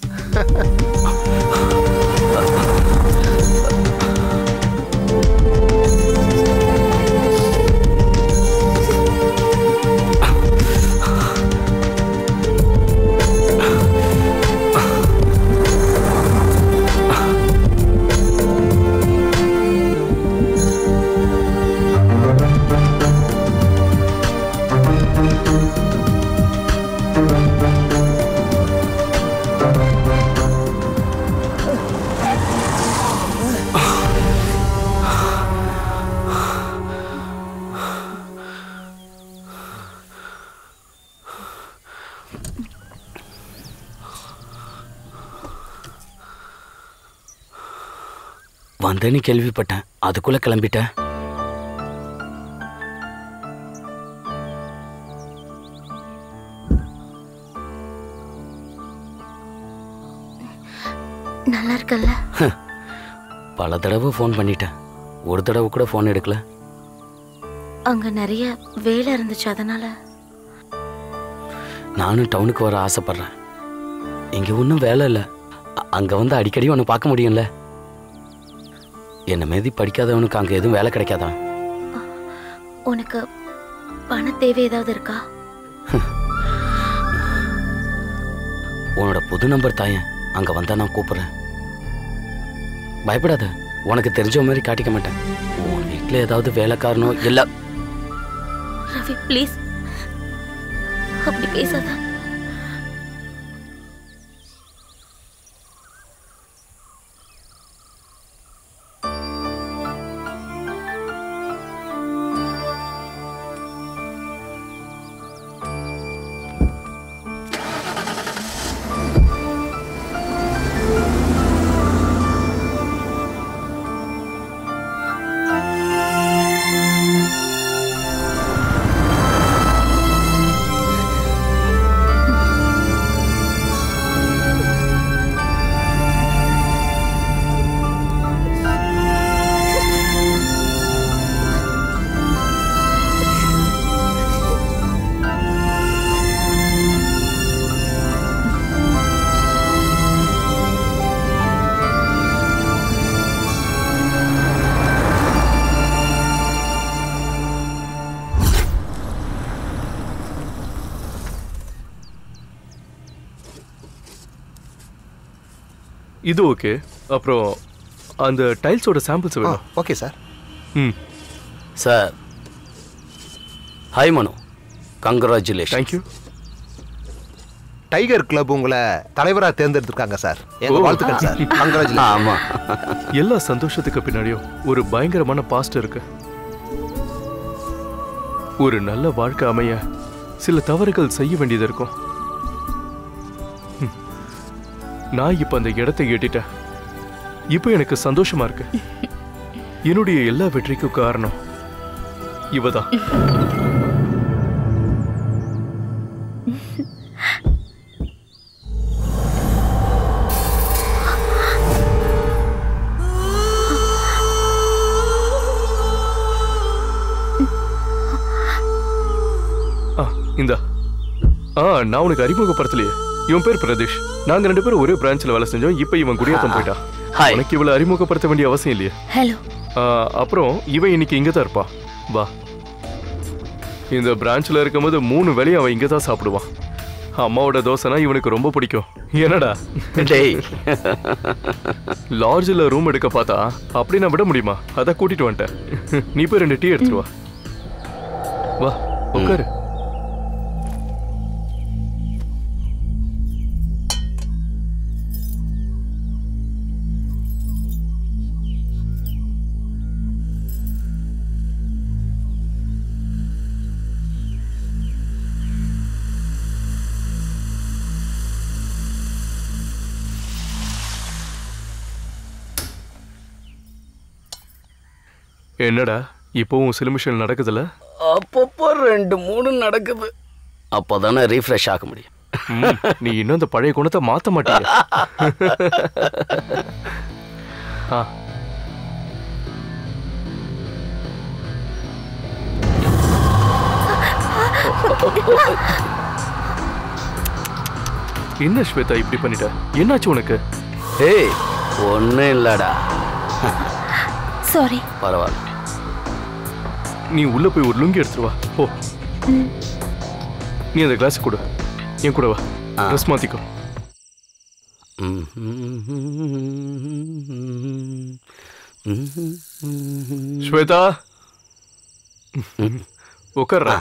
வந்தேன்னு கேள்விப்பட்டேன், அதுக்குள்ள கிளம்பிட்டேன். நல்லா இருக்கல்ல? பல தடவை ஃபோன் பண்ணிட்டேன், ஒரு தடவை கூட ஃபோன் எடுக்கல. அங்க நிறைய வேலை இருந்துச்சு, அதனால. நானும் டவுனுக்கு வர ஆசைப்படுறேன். இங்க ஒன்றும் வேலை இல்லை. அங்க வந்து அடிக்கடி ஒன்று பார்க்க முடியும்ல. என்ன மீதி படிக்காதவனுக்கு அங்க எதுவும் வேலை கிடைக்காதா? உனக்கு பண தேவை ஏதாவது இருக்கா? உன்னோட புது நம்பர் தாயேன், அங்க வந்தா நான் கூப்பிடுறேன். பயப்படாத, உனக்கு தெரிஞ்ச மாதிரி காட்டிக்க மாட்டேன். உன் வீட்டுல ஏதாவது வேலைக்காரனோ இல்ல. ரவி ப்ளீஸ், அப்படி பேசாத. இது ஓகே. அப்புறம் அந்த டைல்ஸோட சாம்பிள்ஸ் வேணும். Okay sir. ம் sir. Hi Manu, congratulation. Thank you. Tiger club உங்களை தலைவரா தேர்ந்தெடுத்திருக்காங்க சார். எங்க வாழ்த்துக்கள் சார். கங்க்ராச்சுலேஷன். ஆமா. எல்லா சந்தோஷத்துக்கு பின்னாடியும் ஒரு பயங்கரமான பாஸ்ட் இருக்கு. ஒரு நல்ல வாழ்க்கை அமைய சில தவறுகள் செய்ய வேண்டியது இருக்கும். நான் இப்ப அந்த இடத்தை எட்டிட்டேன். இப்ப எனக்கு சந்தோஷமா இருக்கு. என்னுடைய எல்லா வெற்றிக்கும் காரணம் இவதான். இந்தா. நான் உனக்கு அறிமுகப்படுத்தலையே. இவன் பேர் பிரதீஷ். நாங்க 2 பேரும் ஒரே பிரான்ச்ல வேலை செஞ்சோம். இப்ப இவன் குடியாத்தம் போயிட்டான். உனக்கு இவளை அறிமுகப்படுத்த வேண்டிய அவசியம் இல்லையே. ஹலோ. அப்புறம் இவன் இன்னைக்கு இங்க தான் இருப்பா. வா. இந்த பிரான்ச்ல இருக்கும்போது 3 வேளையும் அவன் இங்க தான் சாப்பிடுவான். அம்மாவோட தோசைனா இவனுக்கு ரொம்ப பிடிக்கும். என்னடா லாட்ஜில் ரூம் எடுக்க பார்த்தா அப்படி நான் விட முடியுமா? அதான் கூட்டிட்டு வந்துட்டேன். நீ போய் 2 டீ எடுத்துட்டு வா. வா உட்காரு. என்னடா இப்போவும் சிலுமிஷன் நடக்குதுல்ல? அப்பப்போ 2-3 நடக்குது. அப்போதானே ரீஃப்ரெஷ் ஆக முடியும். நீ இன்னும் அந்த பழைய குணத்தை மாத்த மாட்டீங்க. என்ன ஸ்வேதா இப்படி பண்ணிட்ட? என்னாச்சு உனக்கு? ஏய் ஒன்னும் இல்லடா. சாரி. பரவாயில்ல. நீ உள்ள போய் ஒரு லுங்கி எடுத்துட்டு வா. போ. நீ அந்த கிளாஸ் கொடு. என் கூட வா. ட்ரெஸ் மாத்திக்கோ. ஸ்வேதா உட்கார்றா.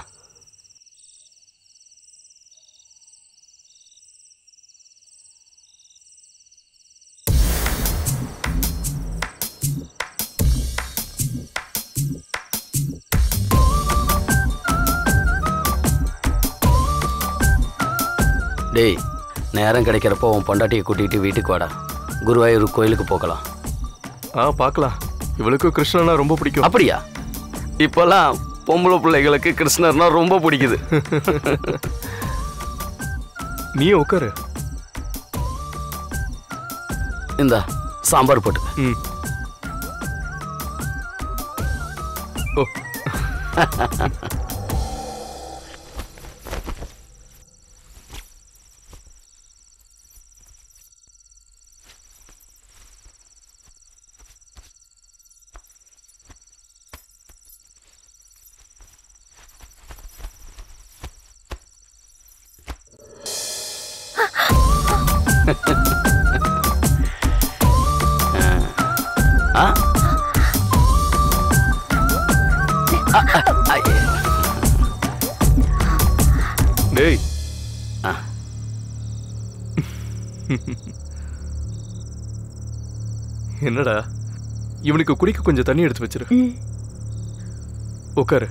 டேய், நேரம் கிடைக்கிறப்போ உன் பொண்டாட்டியை கூட்டிகிட்டு வீட்டுக்கு வாடா. குருவாயூர் கோயிலுக்கு போகலாம். பார்க்கலாம். இவளுக்கு கிருஷ்ணனா ரொம்ப பிடிக்கும். அப்படியா? இப்போல்லாம் பொம்பளை பிள்ளைகளுக்கு கிருஷ்ணர்னா ரொம்ப பிடிக்குது. நீ உட்காரு. இந்த சாம்பார் போட்டு. ஓ. டேய். என்னடா இவனுக்கு குடிக்க கொஞ்சம் தண்ணி எடுத்து வச்சிரு. உட்காரு.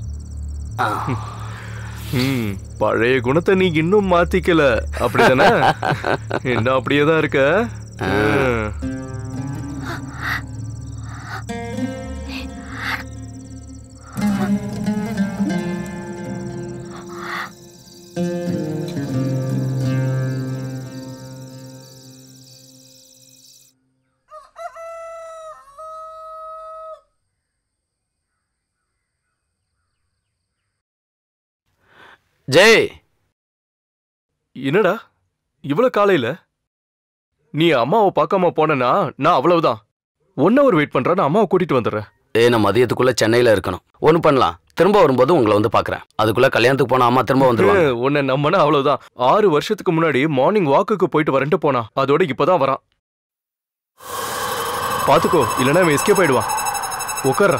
பழைய குணத்தை நீ இன்னும் மாத்திக்கல அப்படிதானே? என்ன அப்படியேதான் இருக்க? ஜெய், என்னடா இவ்வளவு காலையில? நீ அம்மாவை பார்க்காம போனா நான் அவ்வளவுதான். 1 hour வெயிட் பண்றேன். நான் அம்மாவை கூட்டிட்டு வந்துடுறேன். நான் மதியத்துக்குள்ள சென்னையில இருக்கணும். ஒண்ணு பண்ணலாம், திரும்ப வரும்போது உங்களை வந்து பாக்குறேன். அதுக்குள்ள கல்யாணத்துக்கு போனா அம்மா திரும்ப வந்துருவாங்க. உன்னை நம்பினா அவ்வளவுதான். 6 வருஷத்துக்கு முன்னாடி மார்னிங் வாக்குக்கு போயிட்டு வரேன்ட்டு போனா. அதோட இப்பதான் வரான். பாத்துக்கோ, இல்லைன்னா அவன் எஸ்கேப் ஆயிடுவான். உட்கார்றா.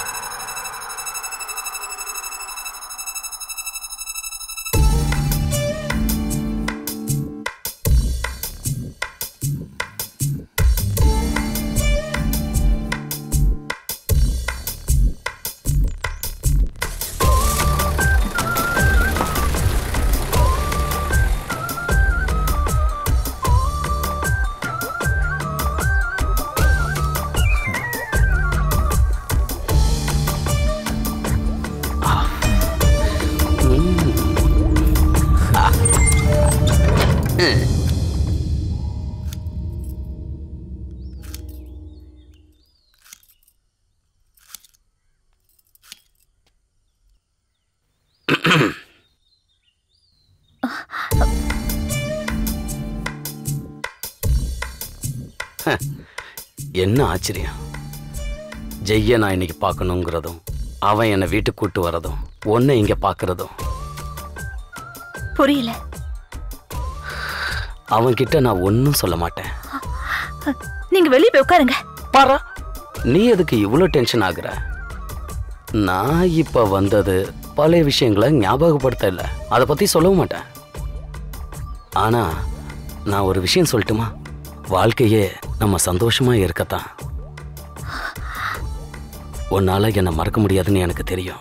என்ன ஆச்சரியம், ஜெய்ய நான் இன்னைக்கு பார்க்கணுங்கிறதும் அவன் என்னை வீட்டுக்கு கூட்டு வரதும் ஒன்னை இங்க பார்க்கறதும். புரியல. அவன் கிட்ட நான் ஒன்னும் சொல்ல மாட்டேன். நீங்க வெளியே போய் உட்காருங்க. பாரா, நீ எதுக்கு இவ்வளோ டென்ஷன் ஆகுற? நான் இப்ப வந்தது பழைய விஷயங்களை ஞாபகப்படுத்த இல்லை, அதை பத்தி சொல்லவும் மாட்டேன். ஆனா நான் ஒரு விஷயம் சொல்லட்டுமா? வாழ்க்கையே நம்ம சந்தோஷமா இருக்கத்தான். உன்னால என்னை மறக்க முடியாதுன்னு எனக்கு தெரியும்.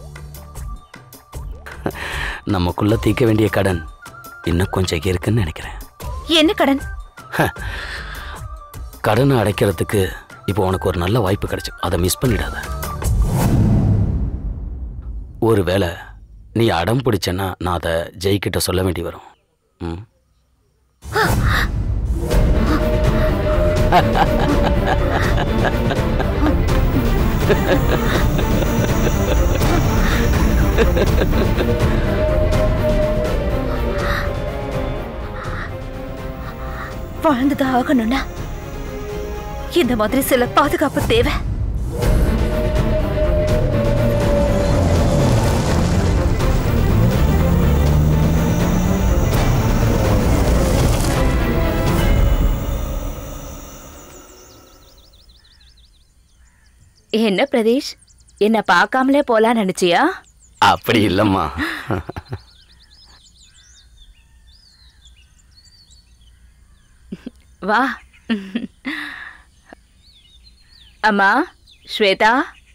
நமக்குள்ள தீர்க்க வேண்டிய கடன் இன்னும் கொஞ்சம் இருக்குன்னு நினைக்கிறேன். என்ன கடன்? கடனை அடைக்கிறதுக்கு இப்போ உனக்கு ஒரு நல்ல வாய்ப்பு கிடைச்சு, அதை மிஸ் பண்ணிடாத. ஒருவேளை நீ அடம் பிடிச்சேன்னா நான் அதை ஜெய்கிட்ட சொல்ல வேண்டி வரும். வாழ்ந்துதான் ஆகணும்னா இந்த மாதிரி சில பாதுகாப்பு தேவை. என்ன பிரதீஷ், என்ன பார்க்காமலே போலாம் நினைச்சியா? அப்படி இல்லம்மா. வா. அம்மா ஸ்வேதா,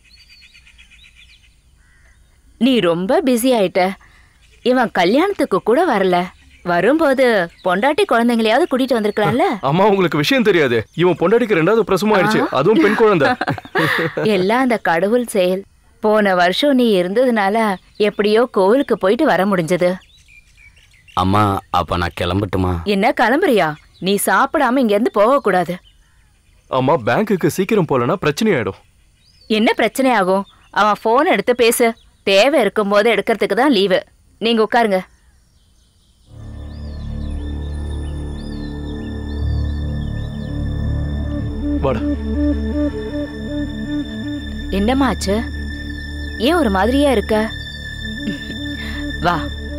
நீ ரொம்ப பிஸி ஆயிட்ட. இவன் கல்யாணத்துக்கு கூட வரல. வரும்போது பொண்டாட்டி குழந்தைங்களையாவது கூட்டிட்டு வந்திருக்கலாம்ல. அம்மா, உங்களுக்கு விஷயம் தெரியாது. இவன் பொண்டாட்டிக்கு 2வது பிரசவம் ஆயிடுச்சு, அதுவும் பெண் குழந்தை. எல்லாம் அந்த கடவுள் செயல். போன வருஷம் நீ இருந்ததுனால எப்படியோ கோவிலுக்கு போயிட்டு வர முடிஞ்சது. அம்மா, அப்ப நான் கிளம்பட்டுமா? என்ன கிளம்புறியா? நீ சாப்பிடாம இங்க இருந்து போக கூடாது. அம்மா, பேங்க்குக்கு சீக்கிரம் போலனா பிரச்சனை ஆயிடும். என்ன பிரச்சனை ஆகும்? அவன் போன் எடுத்து பேசு. தேவை இருக்கும் போது எடுக்கிறதுக்கு தான் லீவு. நீங்க உட்காருங்க. என்னமாச்சு? ஏன் ஒரு மாதிரியா இருக்க? வா.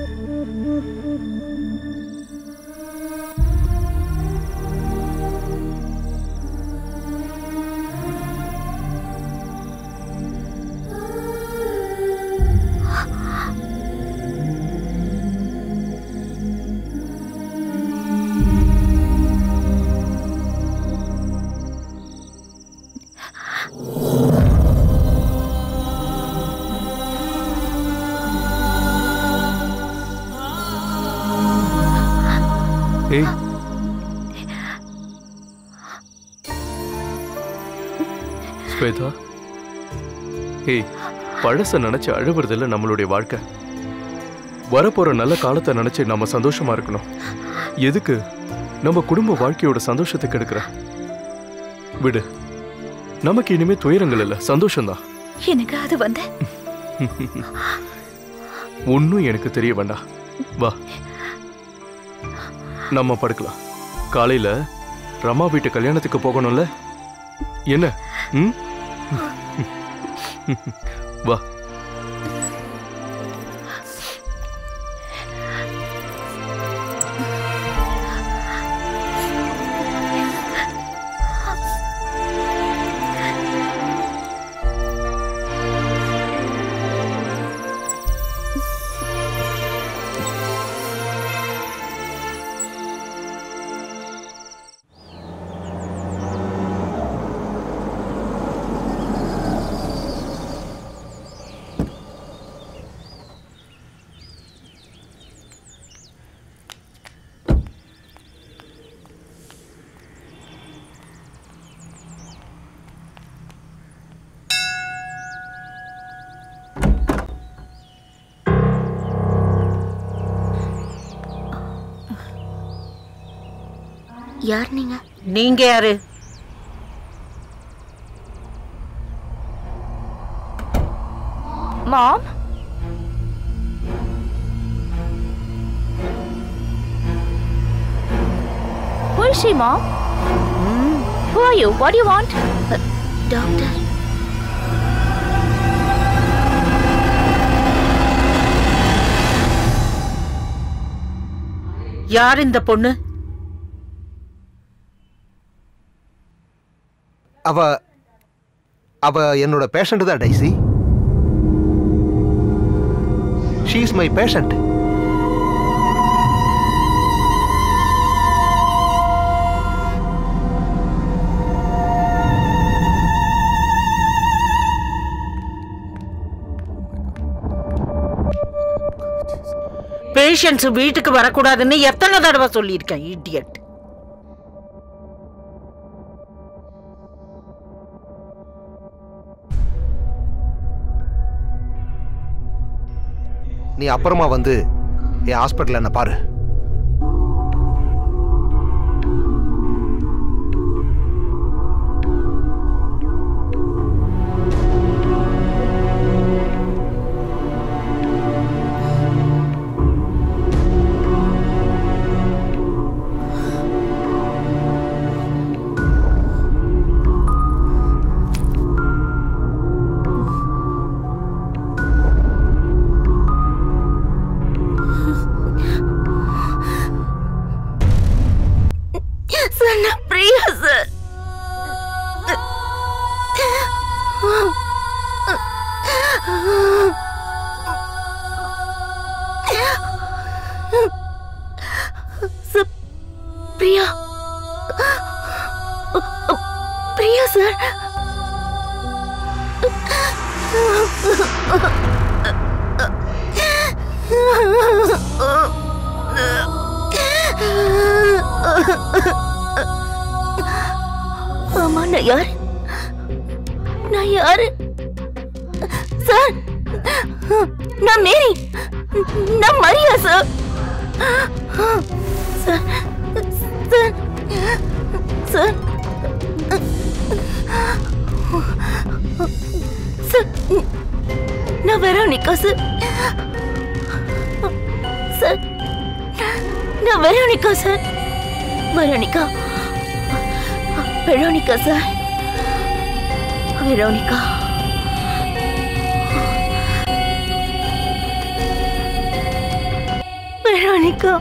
ஸ்வேதா, ஏய், பழச நினைச்சு அழுவுறதில்ல நம்மளுடைய வாழ்க்கை. வரப்போற நல்ல காலத்தை நினைச்சு நம்ம சந்தோஷமா இருக்கணும். எதுக்கு நம்ம குடும்ப வாழ்க்கையோட சந்தோஷத்தை கெடுக்கிற? விடு, நமக்கு இனிமே துயரங்கள் இல்ல, சந்தோஷம்தான். எனக்கு அது வந்து ஒன்னும் எனக்கு தெரிய வேண்டாம். வா, நம்ம படுக்கலாம். காலையில ரமா வீட்டு கல்யாணத்துக்கு போகணும்ல? என்ன? வா. யார் நீங்க? நீங்க யாரு? Mom, who is she, Mom? Who are you? What do you want? Doctor. யார் இந்த பொண்ணு? அவ என்னோட பேஷண்ட் தான் Daisy. She is my patient. Patients வீட்டுக்கு வரக்கூடாதுன்னு எத்தனை தடவை சொல்லியிருக்கேன், இடியட். நீ அப்புறமா வந்து என் ஹாஸ்பிட்டல் என்ன பாரு. பிரியா சார். பிரியா, பிரியா சார். ஆமா, நான் யாரு? நான் யாரு சார்? நான் மேரி. நான் Maria sir. Sir sir sir sir, நான் வெரோனிகா சார். சார், நான் Veronica sir. Veronica, Veronica sir. Veronica. Veronica.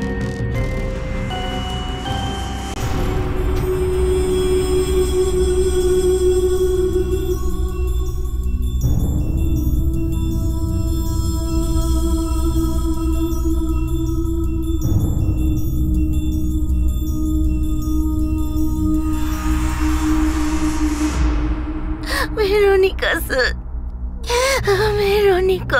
Veronica, sir. Veronica.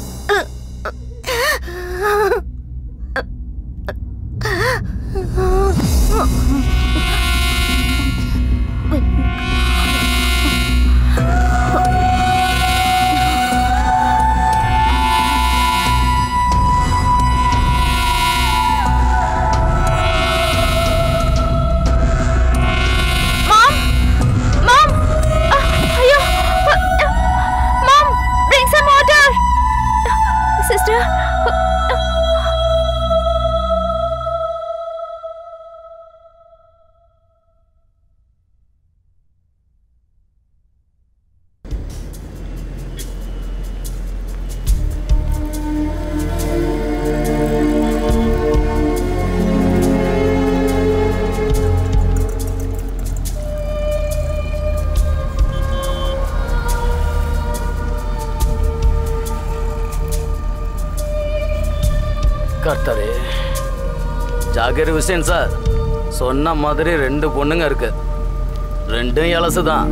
கர்த்தரே, ஜாகிர் ஹுசேன் சார் சொன்ன மாதிரி 2 பொண்ணுங்க இருக்கு. 2 இலசு தான்.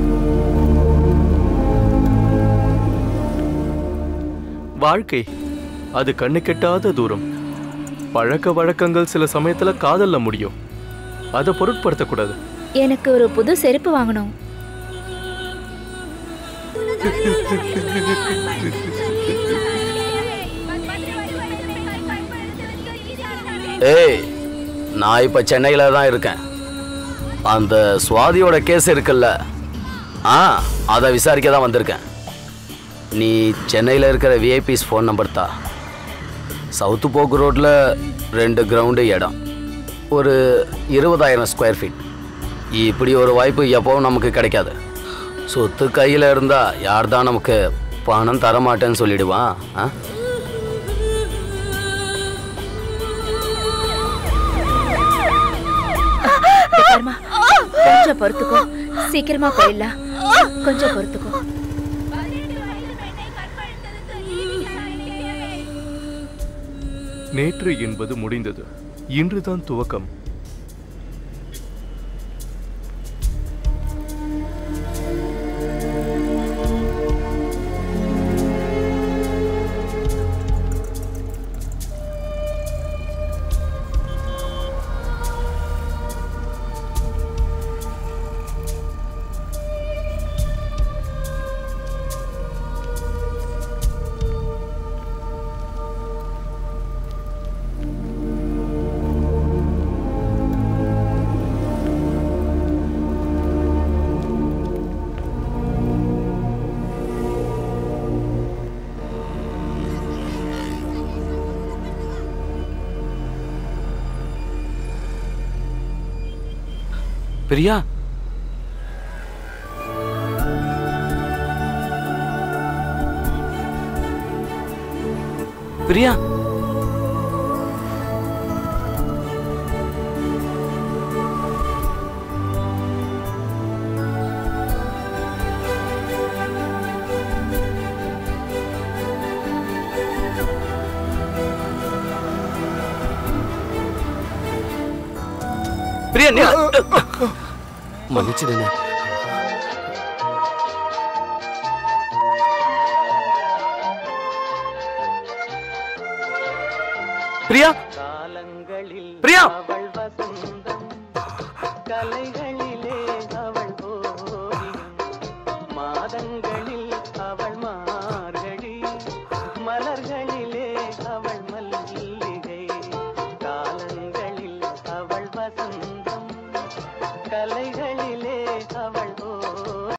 வாழ்க்கை அது கண்ணு கெட்டாத தூரம். பழக்க வழக்கங்கள் சில சமயத்துல காதல்ல முடியும். அதை பொருட்படுத்தக்கூடாது. எனக்கு ஒரு புது செருப்பு வாங்கணும். ஏய், நான் இப்ப சென்னையில தான் இருக்கேன். அந்த சுவாதியோட கேஸ் இருக்குல்ல, அதை விசாரிக்க தான் வந்திருக்கேன். நீ சென்னையில் இருக்கிற விஐபிஸ் ஃபோன் நம்பர் தான். சவுத்து போக்கு ரோட்டில் 2 கிரவுண்டு இடம், ஒரு 20,000 ஸ்கொயர் ஃபீட். இப்படி ஒரு வாய்ப்பு எப்பவும் நமக்கு கிடைக்காது. சொத்து கையில் இருந்தால் யார் தான் நமக்கு பணம் தரமாட்டேன்னு சொல்லிடுவான்? கொஞ்சம் பொறுத்துக்கோ, சீக்கிரமா போயிடலாம். கொஞ்சம் பொறுத்துக்கோ. நேற்று என்பது முடிந்தது, இன்றுதான் துவக்கம். பிரியா, பிரியா, பிரியா, மன்னிச்சிடுங்க. பிரியா, பிரியா, கலைகளிலே அவள் ஓவியம், மாதங்களில் அவள் மார்கழி, மலர்களிலே அவள் மல்லிகை, காலங்களில் அவள் வசந்தம், கலைகளிலே அவள்